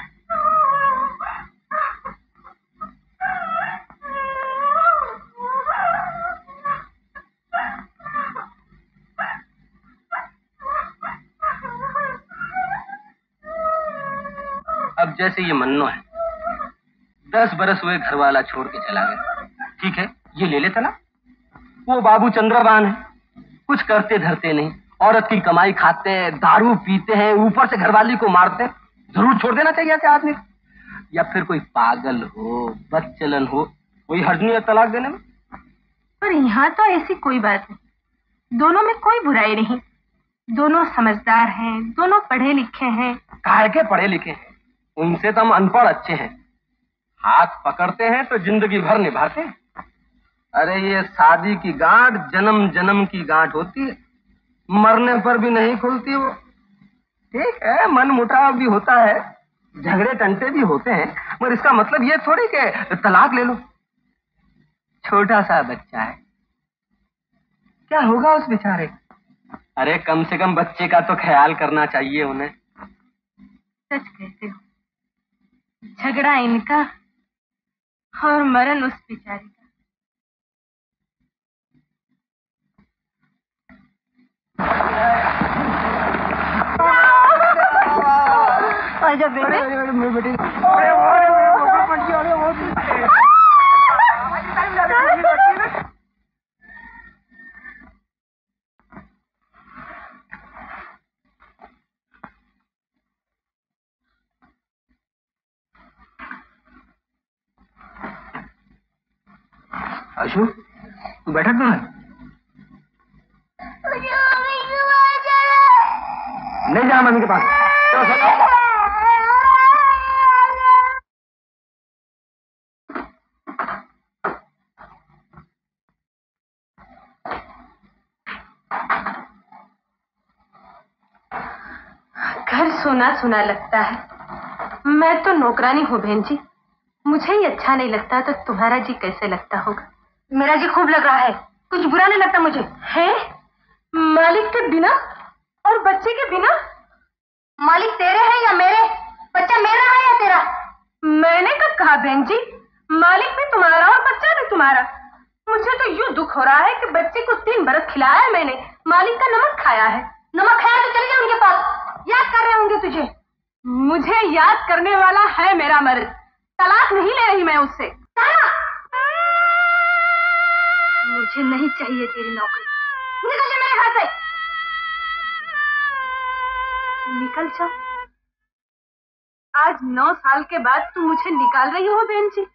अब जैसे ये मन्नो है, 10 बरस हुए घर वाला छोड़ के चला गया, ठीक है, ये ले ले तलाक। वो बाबू चंद्रबान है, कुछ करते धरते नहीं, औरत की कमाई खाते हैं, दारू पीते हैं, ऊपर से घरवाली को मारते हैं। जरूर छोड़ देना चाहिए ऐसे आदमी को। या फिर कोई पागल हो, बदचलन हो, कोई हर्ज नहीं है तलाक देने में। पर यहाँ तो ऐसी कोई बात नहीं, दोनों में कोई बुराई नहीं। दोनों समझदार हैं, दोनों पढ़े लिखे हैं। काहे के पढ़े लिखे हैं? उनसे तो हम अनपढ़ अच्छे हैं। हाथ पकड़ते हैं तो जिंदगी भर निभाते हैं। अरे ये शादी की गांठ जन्म जन्म की गांठ होती है, मरने पर भी नहीं खुलती वो। ठीक है, मन मुटाव भी होता है, झगड़े टंटे भी होते हैं, मगर इसका मतलब ये थोड़ी कि तलाक ले लो। छोटा सा बच्चा है, क्या होगा उस बेचारे? अरे कम से कम बच्चे का तो ख्याल करना चाहिए उन्हें। सच कहते हो, झगड़ा इनका और मरण उस बेचारे का। आजा बेटे। आशु, तू बैठा क्यों है? नहीं जा मम्मी के पास। चलो चलो। घर सुना सुना लगता है। मैं तो नौकरानी हूँ बहन जी, मुझे ही अच्छा नहीं लगता तो तुम्हारा जी कैसे लगता होगा? मेरा जी खूब लग रहा है, कुछ बुरा नहीं लगता मुझे। है मालिक के बिना और बच्चे के बिना? मालिक तेरे हैं या मेरे? बच्चा मेरा है या तेरा? मैंने कब कहा बहन जी? मालिक भी तुम्हारा और बच्चा भी तुम्हारा। मुझे तो यूं दुख हो रहा है कि बच्चे को 3 बरस खिलाया है मैंने, मालिक का नमक खाया है। नमक खाया तो चले जाओ उनके पास, याद कर रहे होंगे तुझे। मुझे याद करने वाला है मेरा मर्द, तलाक नहीं ले रही मैं उससे। मुझे नहीं चाहिए तेरी नौकरी, निकल जा मेरे घर से। निकल जाओ? आज 9 साल के बाद तुम मुझे निकाल रही हो बहन जी?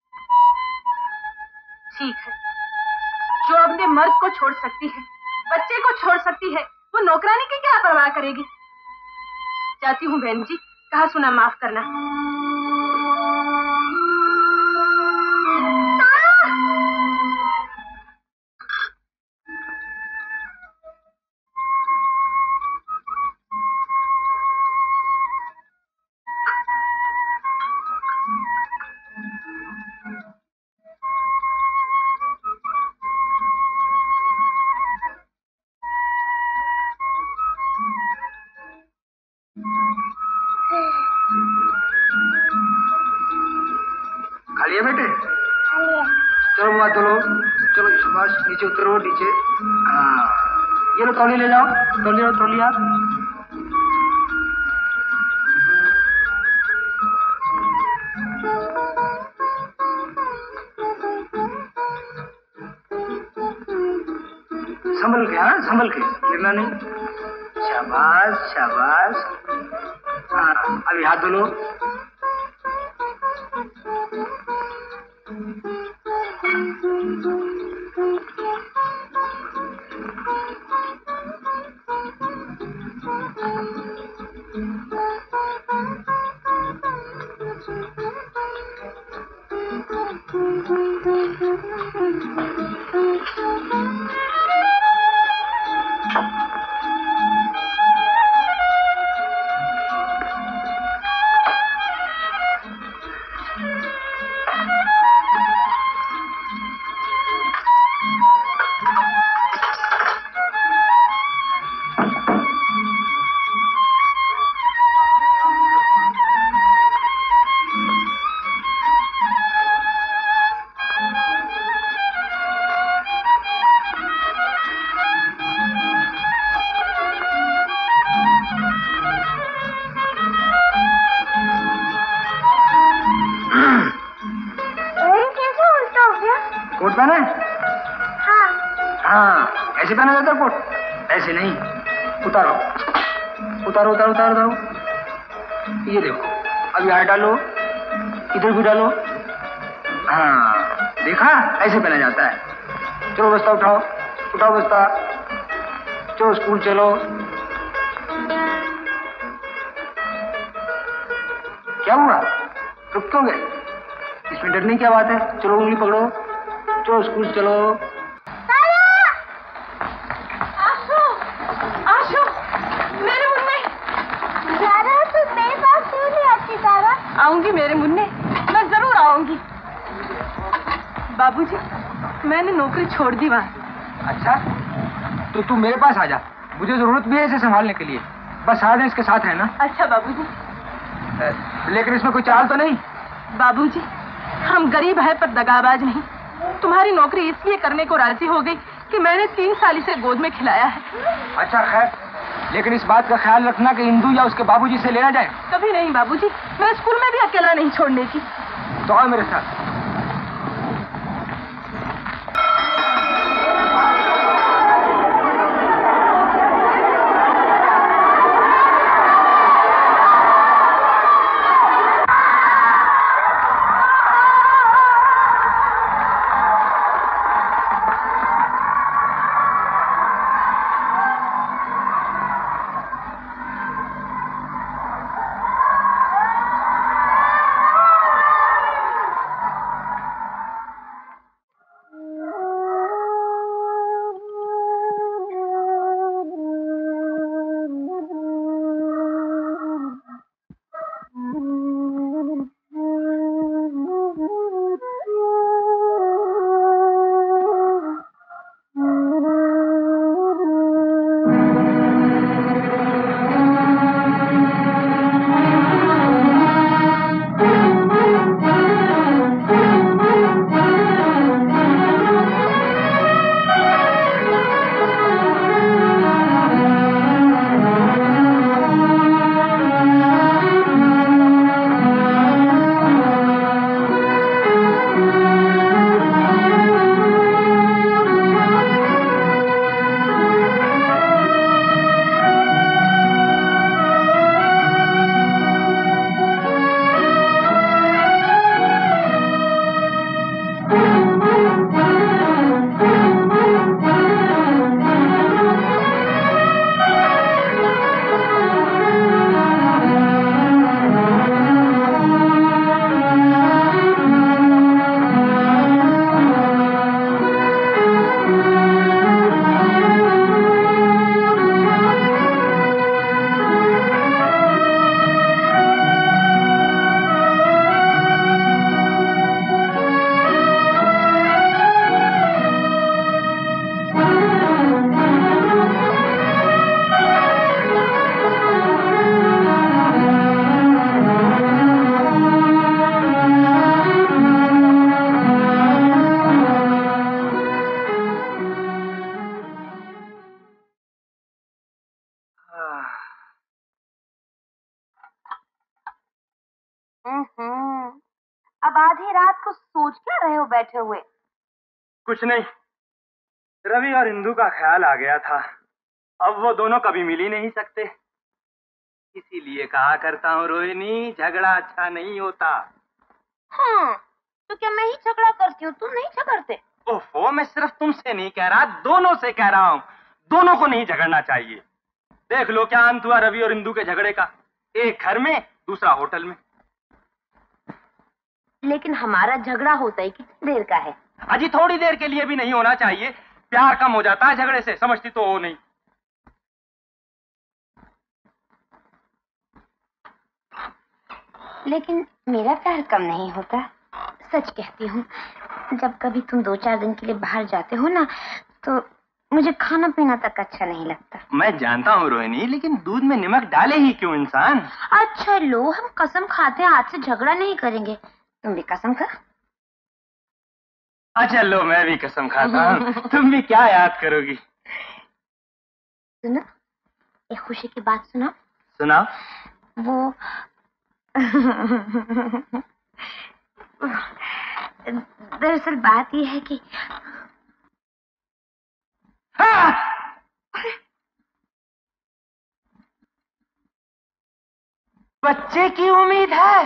ठीक है, जो अपने मर्द को छोड़ सकती है, बच्चे को छोड़ सकती है, वो नौकरानी की क्या परवाह करेगी? जाती हूँ बहन जी, कहा सुना माफ करना। खालिए बेटे? चलो बुआ चलो, चलो शाबाश, नीचे उतरो नीचे। हाँ ये लो तौली ले जाओ, तौली लो तौली आप। संभल के, हाँ संभल के, गिरना नहीं। शाबाश शाबाश। हाँ अभी हाथ धो लो। कोट पहना है? हाँ ऐसे पहना जाता कोट, ऐसे नहीं। उतारो उतारो उतारो उतारो उतारो। ये देखो, अभी हाथ डालो, इधर भी डालो। हाँ देखा, ऐसे पहना जाता है। चलो बस्ता उठाओ, उठाओ बस्ता, चलो स्कूल चलो। क्या हुआ, रुक क्यों गए? इसमें डरने की क्या बात है? चलो उंगली पकड़ो, चलो स्कूल चलो। आशु, आशु, मेरे मुन्ने। तारा तू मेरे पास क्यों नहीं आती तारा? आऊंगी मेरे मुन्ने, मैं जरूर आऊंगी। बाबूजी, मैंने नौकरी छोड़ दी वहाँ। अच्छा, तो तू मेरे पास आ जा, मुझे जरूरत भी है इसे संभालने के लिए। बस सारा दिन इसके साथ है ना। अच्छा बाबूजी। लेकिन इसमें कोई चाल तो नहीं? बाबूजी, हम गरीब हैं पर दगाबाज नहीं। तुम्हारी नौकरी इसलिए करने को राजी हो गई कि मैंने 3 साल इसे गोद में खिलाया है। अच्छा खैर, लेकिन इस बात का ख्याल रखना कि इंदू या उसके बाबूजी से लेना जाए। कभी नहीं बाबूजी, मैं स्कूल में भी अकेला नहीं छोड़ने की। तो आओ मेरे साथ। अब आधी रात को सोच क्या रहे हो बैठे हुए? कुछ नहीं, रवि और इंदु का ख्याल आ गया था। अब वो दोनों कभी मिल ही नहीं सकते, इसीलिए कहा करता हूँ रोहिणी, झगड़ा अच्छा नहीं होता। हाँ, तो क्या मैं ही झगड़ा करती हूँ, तुम नहीं झगड़ते? ओहो, मैं सिर्फ तुमसे नहीं कह रहा, दोनों से कह रहा हूँ। दोनों को नहीं झगड़ना चाहिए। देख लो क्या अंत हुआ रवि और इंदु के झगड़े का, एक घर में दूसरा होटल में। लेकिन हमारा झगड़ा होता ही कितनी देर का है? अजी थोड़ी देर के लिए भी नहीं होना चाहिए, प्यार कम हो जाता है झगड़े से, समझती तो हो नहीं। लेकिन मेरा प्यार कम नहीं होता, सच कहती हूँ। जब कभी तुम 2-4 दिन के लिए बाहर जाते हो ना, तो मुझे खाना पीना तक अच्छा नहीं लगता। मैं जानता हूँ रोहिणी, लेकिन दूध में नमक डाले ही क्यों इंसान? अच्छा लो, हम कसम खाते हैं आज से झगड़ा नहीं करेंगे। तुम भी कसम खा। अच्छा लो, मैं भी कसम खाता हूँ। तुम भी क्या याद करोगी? सुनो, एक खुशी की बात सुना। सुनाओ। वो दरअसल बात यह है कि बच्चे की उम्मीद है।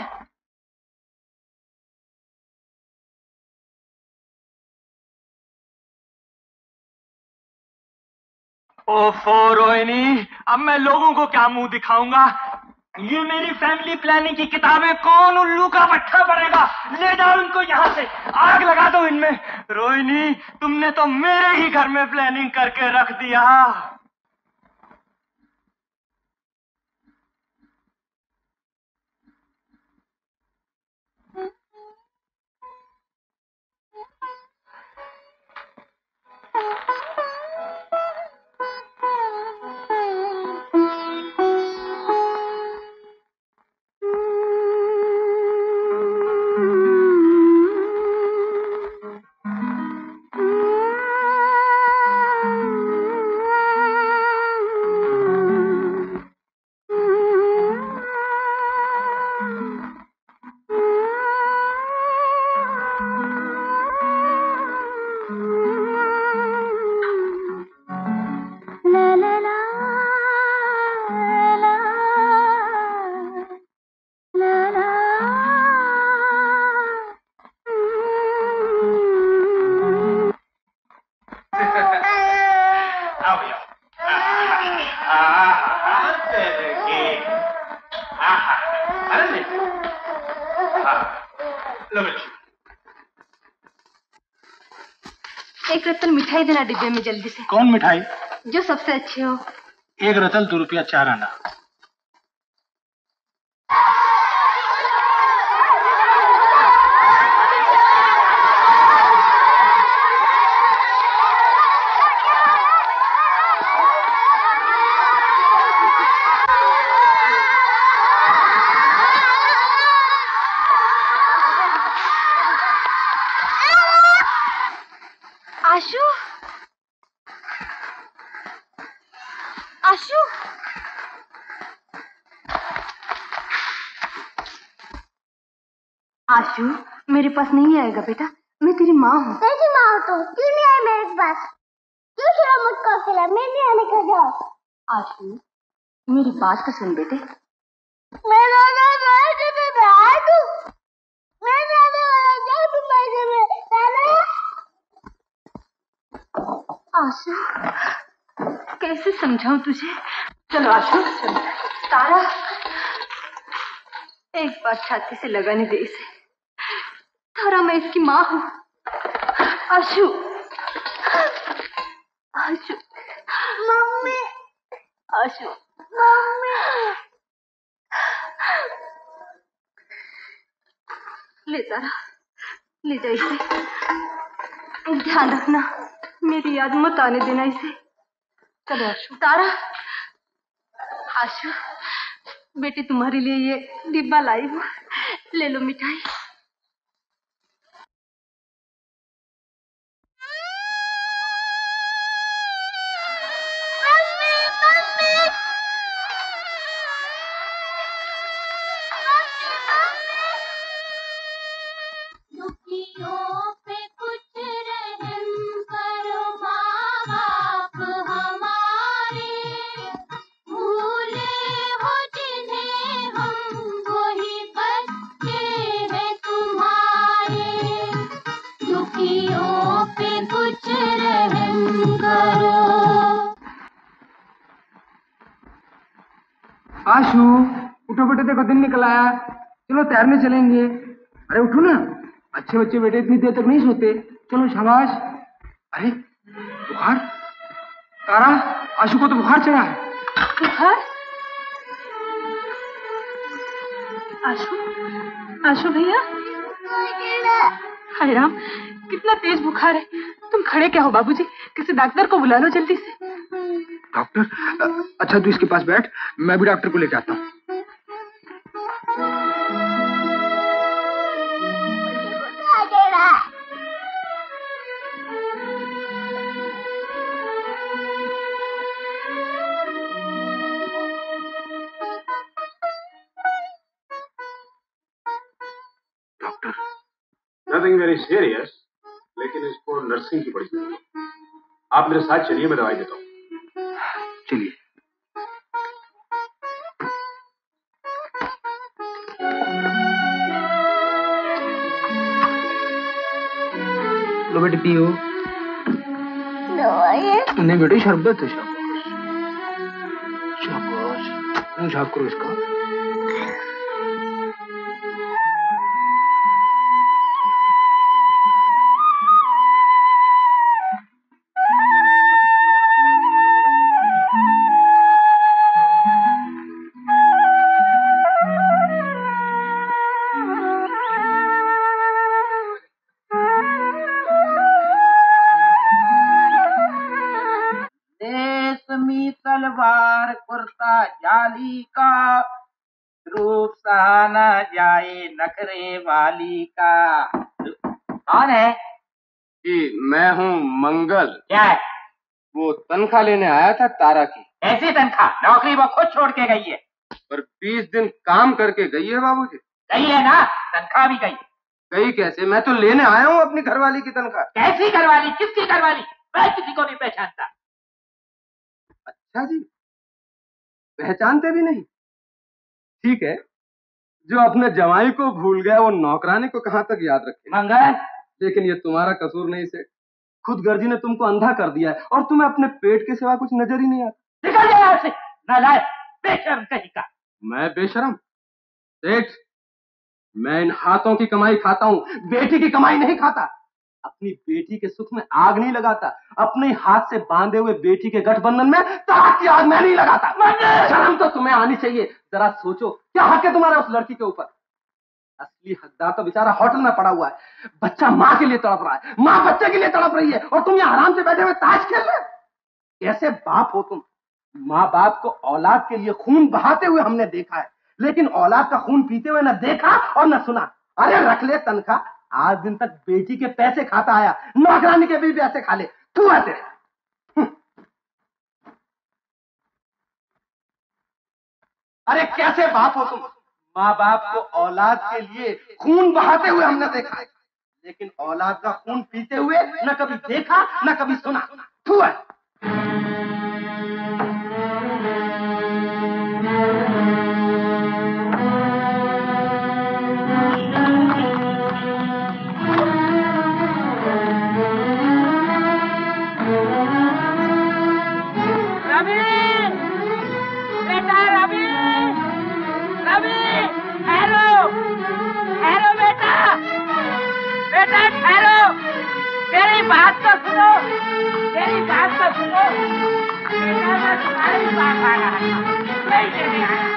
ओफो रोहिणी, अब मैं लोगों को क्या मुंह दिखाऊंगा? ये मेरी फैमिली प्लानिंग की किताबें कौन उल्लू का पट्टा पड़ेगा? ले जाओ इनको यहाँ से, आग लगा दो इनमें। रोहिणी, तुमने तो मेरे ही घर में प्लानिंग करके रख दिया। एक रतन मिठाई देना डिब्बे में जल्दी से। कौन मिठाई? जो सबसे अच्छी हो। 1 रतल 2 रुपया 4 आना। आशु, आशु, आशु, मेरे पास नहीं आएगा बेटा, मैं तेरी माँ हूँ। कैसी माँ हो तुम? क्यों नहीं आए मेरे पास? क्यों शराब मुझको खिला? मैं नहीं आने का जाओ। आशु, मेरी बात तो सुन बेटे। आशु, कैसे समझाऊं तुझे? चलो आशु, चलो। तारा, एक बार छाती से लगाने दे इसे। तारा, मैं इसकी माँ हूँ। Ashu, Ashu, mummy, Ashu, mummy. ले तारा, ले जा इसे। ध्यान रखना, मेरी याद मत आने देना इसे। चलो आशु। तारा, आशु, बेटे तुम्हारे लिए ये डिब्बा लाई हूँ, ले लो मिठाई। आशु उठो बेटे, देखो दिन निकल आया, चलो तैरने चलेंगे। अरे उठो ना, अच्छे बच्चे बेटे इतनी देर तक नहीं सोते। चलो शाबाश। अरे बुखार, तारा आशु को तो बुखार चढ़ा है। बुखार? आशु, आशु भैया, हाय राम, कितना तेज बुखार है। तुम खड़े क्या हो बाबूजी, किसी डॉक्टर को बुला लो जल्दी से। डॉक्टर? अच्छा तू इसके पास बैठ, मैं भी डॉक्टर को लेके आता हूँ। नथिंग वेरी सीरियस, लेकिन इसको नर्सिंग की बड़ी जरूरत है। आप मेरे साथ चलिए, मैं दवाई देता हूँ। चलिए। लो बेटे पियो। नहीं बेटे शरबत है। शाबाश, शाबाश, झाँक करो इसका। तलवार कुर्ता जाली का, रूप सहा न जाए नखरे वाली का। कौन है? जी मैं हूँ मंगल। क्या है? वो तनख्वाह लेने आया था तारा की। ऐसी तनख्वाह? नौकरी वो खुद छोड़ के गई है। पर 20 दिन काम करके गई है बाबूजी। गई है ना, तनख्वाह भी गई। गई कैसे? मैं तो लेने आया हूँ अपनी घरवाली की तनख्वाह। कैसी घरवाली? किसकी घरवाली? मैं किसी को नहीं पहचानता। अच्छा जी, पहचानते भी नहीं? ठीक है, जो अपने जवाई को भूल गया वो नौकरानी को कहाँ तक याद रखे। मंगल, लेकिन ये तुम्हारा कसूर नहीं से, खुद गर्जी ने तुमको अंधा कर दिया है और तुम्हें अपने पेट के सिवा कुछ नजर ही नहीं आता। निकल जाए यहाँ से, नालायक, बेशर्म कहीं का। मैं बेशर्म? देख, मैं इन हाथों की कमाई खाता हूँ, बेटी की कमाई नहीं खाता। अपनी बेटी के सुख में आग नहीं लगाता, अपने हाथ से बांधे हुए बेटी के गठबंधन में तलाक की आग मैं नहीं लगाता। शर्म तो तुम्हें आनी चाहिए। जरा सोचो, क्या हक है तुम्हारा उस लड़की के ऊपर? असली हकदार तो बेचारा होटल में पड़ा हुआ है। बच्चा माँ के लिए तड़प रहा है, माँ बच्चे के लिए तड़प रही है, और तुम यहाँ आराम से बैठे हुए ताश खेल रहे। कैसे बाप हो तुम? माँ बाप को औलाद के लिए खून बहाते हुए हमने देखा है, लेकिन औलाद का खून पीते हुए न देखा और न सुना। अरे रख ले तनख्वाह, आज दिन तक बेटी के पैसे खाता आया, नौकरानी के भी पैसे खा ले। तू आते अरे कैसे बाप हो तुम? माँ बाप को औलाद के लिए खून बहाते हुए हमने देखा है, लेकिन औलाद का खून पीते हुए न कभी देखा न कभी सुना। तू है मेरी बात तो सुनो, मेरी बात तो सुनो। मैं तुम्हारी बात आ रहा था, नहीं देने आया।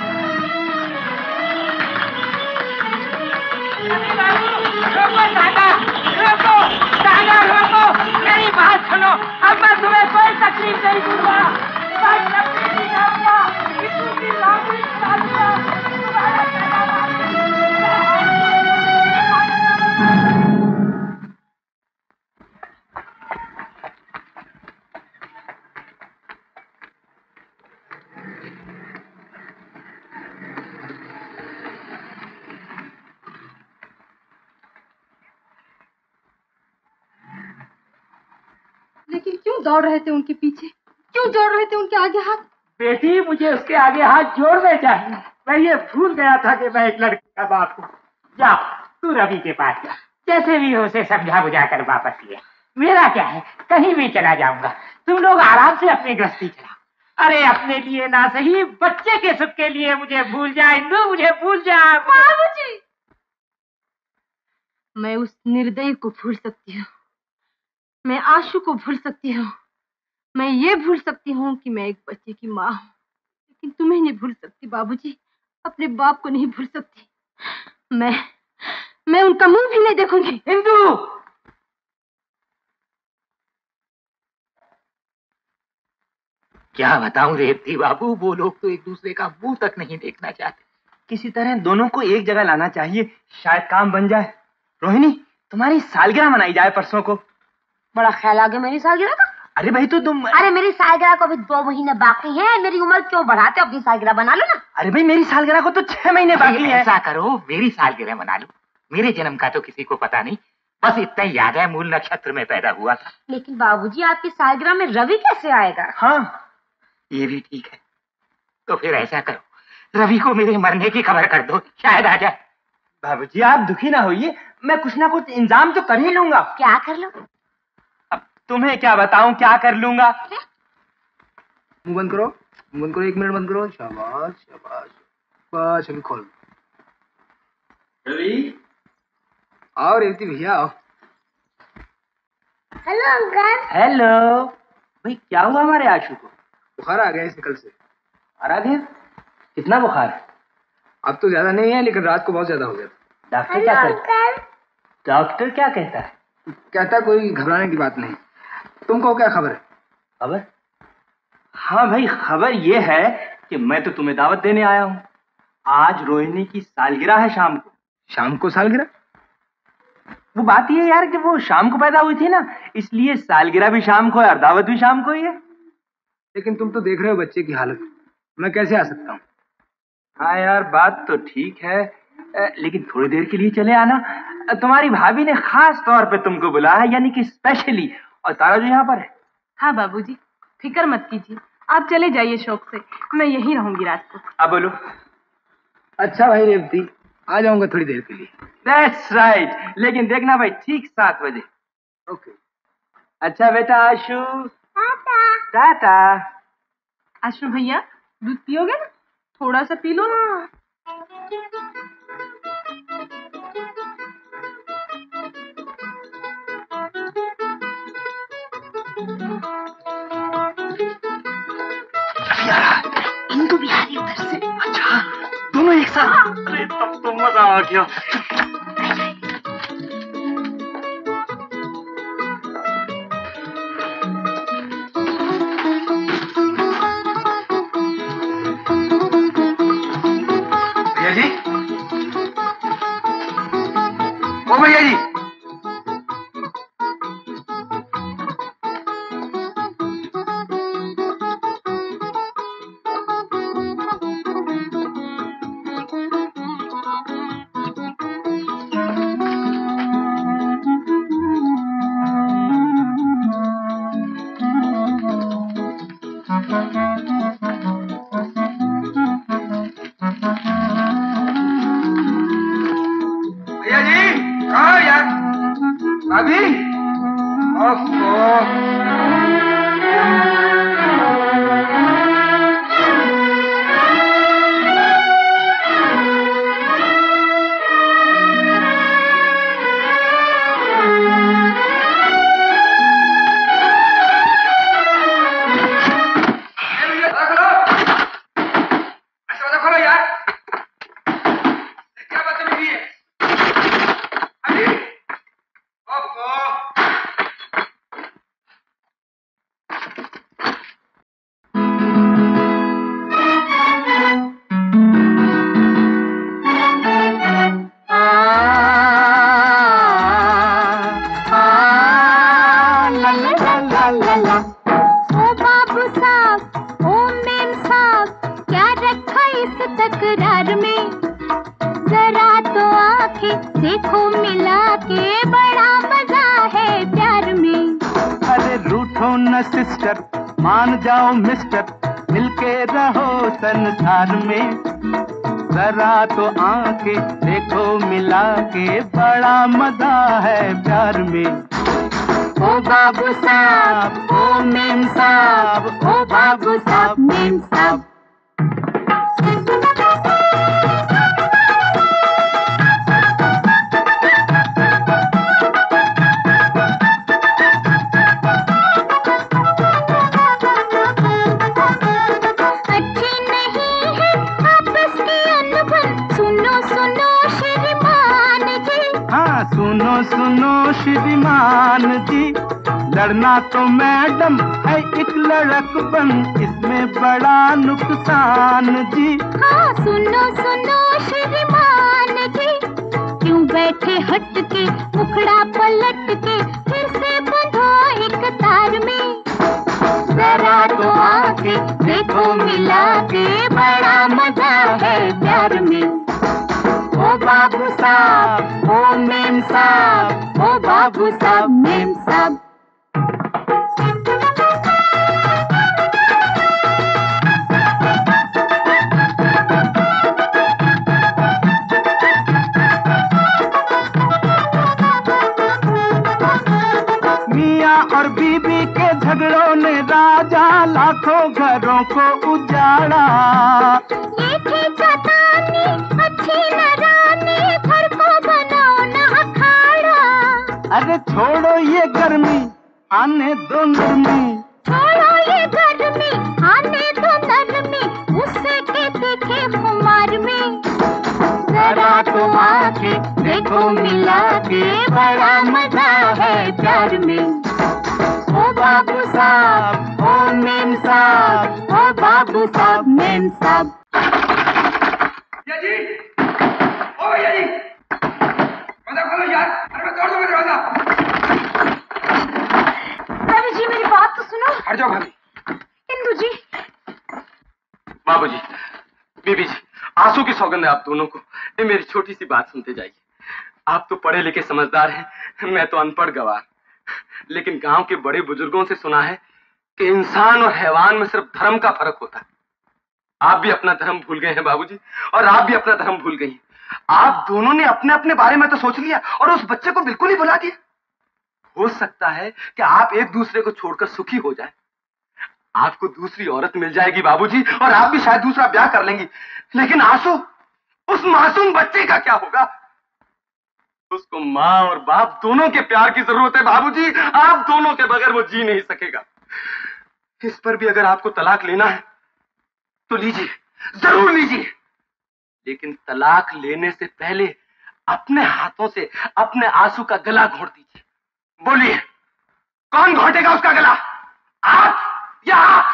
रोको दादा, रोको दादा, रोको, मेरी बात सुनो। अब मैं तुम्हें कोई तकलीफ नहीं दूंगा, मैं कभी नहीं जाऊंगा। इतनी लंबी शादियां तुम्हारा कहना लेकिन क्यों दौड़ रहे थे उनके पीछे, क्यों जोड़ रहे थे उनके आगे हाथ? बेटी, मुझे उसके आगे हाथ जोड़ने चाहिए। मैं ये भूल गया था कि मैं एक लड़की का बाप हूँ। जा, तू रवि के पास जा, जैसे भी हो उसे समझा बुझा कर वापस लिया। मेरा क्या है, कहीं भी चला जाऊंगा। तुम लोग आराम से अपनी गृहस्थी चलाओ। अरे अपने लिए ना सही, बच्चे के सुख के लिए मुझे भूल जा इंदु, मुझे भूल जा। बाबूजी, मैं उस निर्दयी को भूल सकती हूँ, मैं आशु को भूल सकती हूँ, मैं ये भूल सकती हूँ कि मैं एक बच्चे की माँ हूँ, लेकिन तुम्हें नहीं भूल सकती बाबूजी, अपने बाप को नहीं भूल सकती। मैं उनका मुंह भी नहीं देखूंगी। इंदु, क्या बताऊं रेवती बाबू, वो लोग तो एक दूसरे का मुंह तक नहीं देखना चाहते। किसी तरह दोनों को एक जगह लाना चाहिए, शायद काम बन जाए। रोहिणी, तुम्हारी सालगिरह मनाई जाए परसों को। बड़ा ख्याल आ गया मेरी सालगिरह का। अरे भाई तो तुम, अरे मेरी सालगिरह को अभी 2 महीने बाकी है, मेरी उम्र क्यों बढ़ाते, अपनी सालगिरह बना लो ना। अरे भाई मेरी सालगिरह को तो 6 महीने बाकी है। ऐसा करो, मेरी सालगिरह मना लो। मेरे जन्म का तो किसी को पता नहीं, बस इतना याद है मूल नक्षत्र में पैदा हुआ था। लेकिन बाबूजी आपकी सालगिरह में रवि कैसे आएगा? हाँ ये भी ठीक है। तो फिर ऐसा करो, रवि को मेरे मरने की खबर कर दो, शायद आ जाए। बाबूजी आप दुखी ना होइए, मैं कुछ ना कुछ इंतजाम तो कर ही लूंगा। क्या कर लो? अब तुम्हें क्या बताऊं क्या कर लूंगा। मुंह बंद करो, मुंह बंद करो, 1 मिनट बंद करो। शाबाश शाबाश, बस अभी खोल। रवि, आओ रेवती भैया आओ। Hello uncle. हेलो। भाई क्या हुआ हमारे आशु को? बुखार आ गया इसे कल से। आ गया? कितना बुखार है? अब तो ज्यादा नहीं है, लेकिन रात को बहुत ज्यादा हो गया। डॉक्टर क्या कहता है? डॉक्टर क्या कहता है? कहता कोई घबराने की बात नहीं। तुमको क्या खबर है? खबर? हाँ भाई खबर ये है कि मैं तो तुम्हें दावत देने आया हूँ। आज रोहिणी की सालगिरह है शाम को। शाम को सालगिरह? वो बात ये है यार कि वो शाम को पैदा हुई थी ना, इसलिए सालगिरह भी शाम को है और दावत भी शाम को ही है। लेकिन तुम तो देख रहे हो बच्चे की हालत, मैं कैसे आ सकता हूँ? हाँ यार बात तो ठीक है, लेकिन थोड़ी देर के लिए चले आना। तुम्हारी भाभी ने खास तौर पे तुमको बुलाया है, यानी कि स्पेशली। और तारा जो यहाँ पर है। हाँ बाबूजी, फिक्र मत कीजिए, आप चले जाइए शौक से, मैं यहीं रहूंगी रात को। अब बोलो। अच्छा भाई रेवती, आ जाऊंगा थोड़ी देर के लिए। That's right, लेकिन देखना भाई ठीक 7 बजे। ओके। अच्छा बेटा आशु, टाटा। आशु भैया दूध पियोगे ना, थोड़ा सा पी लो ना। इंदु भी आ रही उधर से। अच्छा दोनों एक साथ? अरे तब तो मजा आ गया। भैया जी, ओ भैया जी, भाभी, सिस्टर मान जाओ मिस्टर, मिलके रहो संसार में। जरा तो आंखें देखो मिला के, बड़ा मजा है प्यार में। ओ बाबू साहब, ओ मेम साहब, ओ बाबू साहब। सब। अच्छी नहीं है आपस की अनबन, सुनो सुनो श्रीमान जी। हाँ सुनो सुनो श्रीमान जी, लड़ना तो मैडम है एक लड़कपन, इसमें बड़ा नुकसान जी। हाँ सुनो सुनो श्रीमान जी, क्यों बैठे हट के मुखड़ा पलट के, फिर से बंधो एक तार में। जरा तो आके देखो मिला के, बड़ा मजा है प्यार में। ओ बाबू साहब ओ मेम साहब, ओ बाबू साहब मेम साहब। मियाँ और बीबी के झगड़ों ने राजा लाखों घरों को उजाड़ा। ये थी चतानी अच्छी न रानी, घर को बनाओ न अखाड़ा। अरे छोड़ो ये गर्मी आने दो नरमी, छोड़ो ये गर्मी आने दो नरमी, उससे के देखे खुमार में। जरा तो आके देखो मिला के, बड़ा मजा है प्यार में। ओ बाबू साहब ओ मेम साहब, ओ बाबू साहब मेम साहब। भैया जी, ओ भैया जी, दरवाजा खोलो यार, अरे मैं तोड़ दूंगा दरवाजा। रवि जी मेरी बात तो सुनो। हट जाओ भाभी। इंदु जी। बाबूजी, बीबी जी, आंसू की सौगंध है आप दोनों को। ये मेरी छोटी सी बात सुनते जाइए। आप तो पढ़े लिखे समझदार हैं, मैं तो अनपढ़ गवार। लेकिन गांव के बड़े बुजुर्गों से सुना है कि इंसान और हैवान में सिर्फ धर्म का फर्क होता है। आप भी अपना धर्म भूल गए हैं बाबूजी, और आप भी अपना धर्म भूल गई। आप दोनों ने अपने अपने बारे में तो सोच लिया और उस बच्चे को बिल्कुल ही भुला दिया। हो सकता है कि आप एक दूसरे को छोड़कर सुखी हो जाए। आपको दूसरी औरत मिल जाएगी बाबूजी, और आप भी शायद दूसरा ब्याह कर लेंगी। लेकिन आंसू, उस मासूम बच्चे का क्या होगा? उसको माँ और बाप दोनों के प्यार की जरूरत है बाबूजी। आप दोनों के बगैर वो जी नहीं सकेगा। इस पर भी अगर आपको तलाक लेना है तो लीजिए, जरूर लीजिए। लेकिन तलाक लेने से पहले अपने हाथों से अपने आंसू का गला घोंट दीजिए। बोलिए, कौन घोंटेगा उसका गला? आप या आप?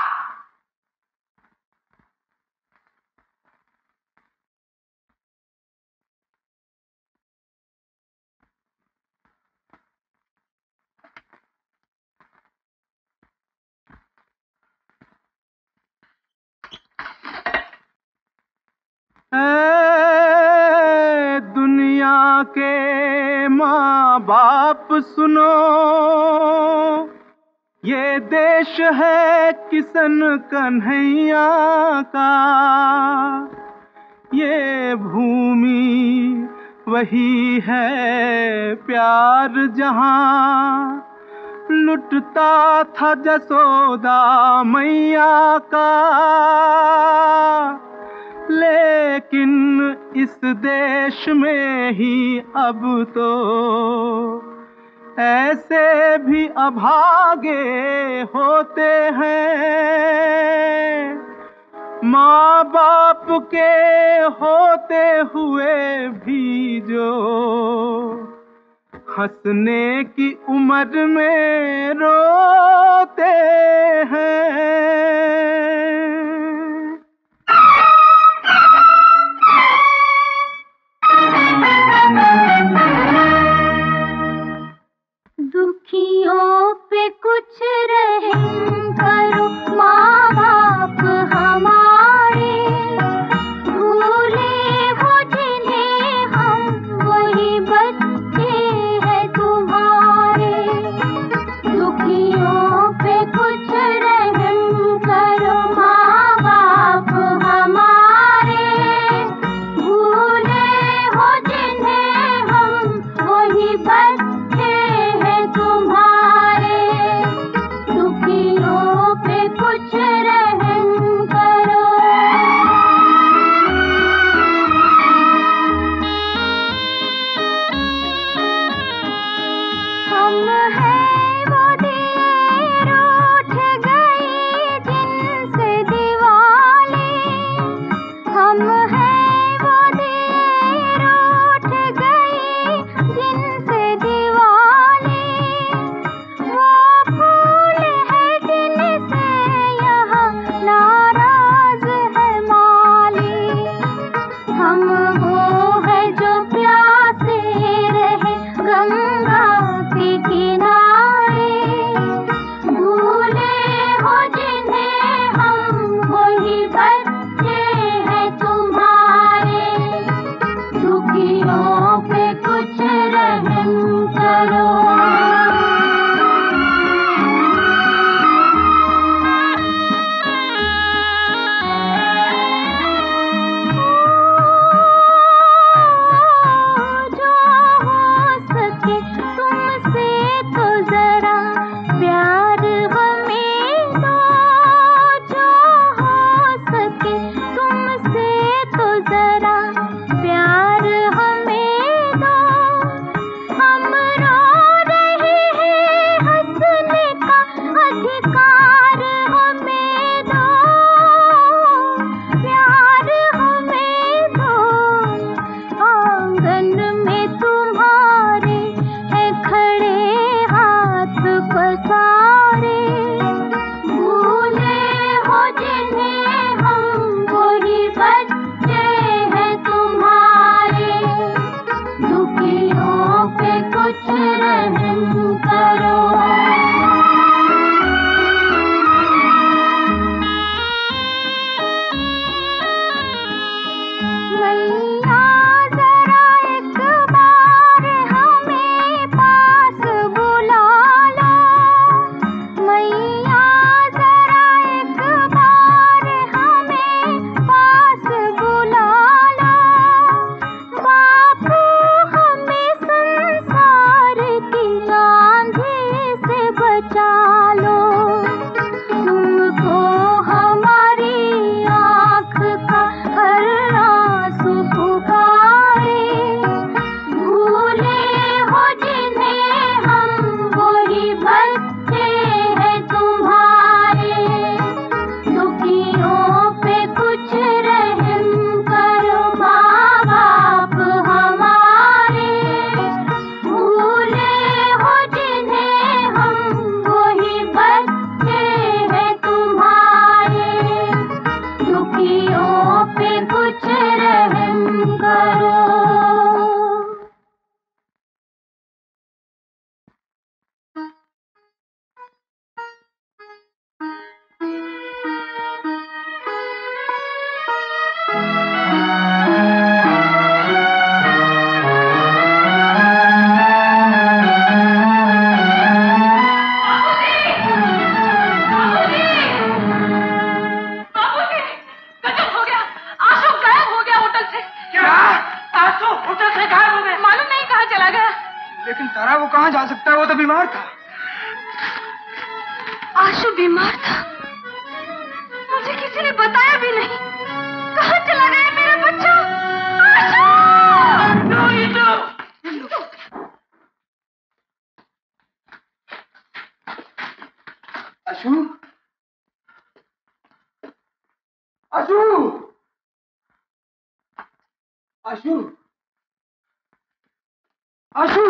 दुनिया के माँ बाप सुनो, ये देश है किशन कन्हैया का। ये भूमि वही है प्यार जहाँ लुटता था जसोदा मैया का। लेकिन इस देश में ही अब तो ऐसे भी अभागे होते हैं, माँ बाप के होते हुए भी जो हंसने की उम्र में रोते हैं। दुखियों पे कुछ रहम करो माँ बाप हमारे, भूले हो जिन्हें हम वही बच्चे हैं तुम्हारे। दुखियों पे कुछ रहम जरा प्यार हमें दो, जो हो सके तुमसे तो जरा प्यार हमें दो। हम रो रहे हैं, हंसने का अधिकार हमें दो, प्यार हमें दो। आंगन में तुम्हारे है खड़े हाथ पसारे, भूले हो जिन्हें हम वही बच्चे हैं तुम्हारे। दुखियों पे कुछ रहम करो। मैया जरा एक बार हमें पास बुला लो, मैया जरा एक बार हमें पास बुला लो। बापू हमें संसार की आंधी से बचा लो, तुमको हमारी आँख का हर आंसू पुकारे। भूले हो जिन्हें हम वही बच्चे हैं तुम्हारे। दुखियों पे कुछ रहम करो माँ बाप हमारे। भूले हो जिन्हें हम वही बच्चे हैं तुम्हारे। दुखियों पे कुछ रहम करो। गजब हो गया, आशु गायब हो गया होटल से। क्या? आशु होटल से गायब हो गया, मालूम नहीं कहाँ चला गया। लेकिन तारा वो कहाँ जा सकता है, वो तो बीमार था। आशु बीमार था, मुझे किसी ने बताया भी नहीं। कहाँ चला गया मेरा बच्चा? आशु! इंदु! आशु, आशु, आशु, आशु।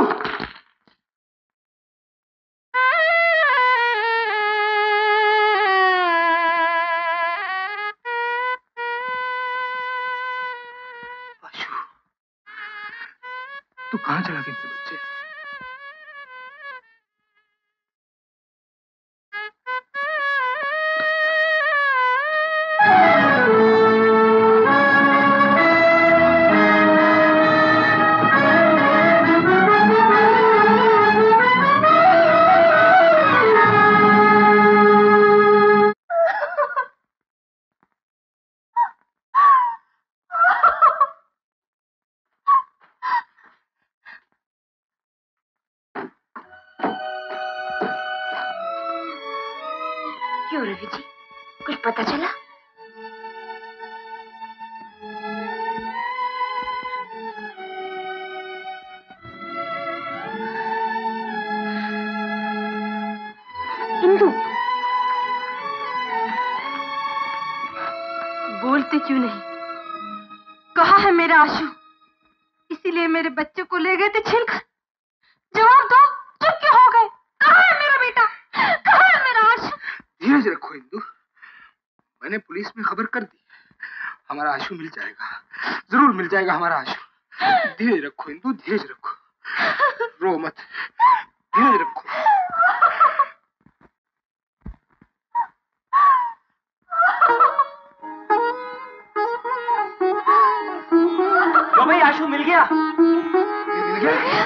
आशु, तू कहाँ चला गया मेरे बच्चे? क्यों रवि जी, कुछ पता चला? इंदु, बोलते क्यों नहीं? कहाँ है मेरा आशु? इसीलिए मेरे बच्चे को ले गए थे छीनकर। जवाब दो, चुप क्यों हो गए? कहाँ है मेरा बेटा? कहाँ है मेरा आशु? धीरज रखो इंदु, मैंने पुलिस में खबर कर दी। हमारा आशु मिल जाएगा, जरूर मिल जाएगा हमारा आशु। धीरज रखो इंदु, धीरज रखो, रो मत, धीरज रखो। तो भाई आशु मिल गया। मिल गया?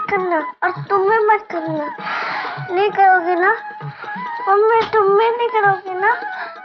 करना और तुम भी मत करना। नहीं करोगे ना मम्मी? तुम भी नहीं करोगे ना?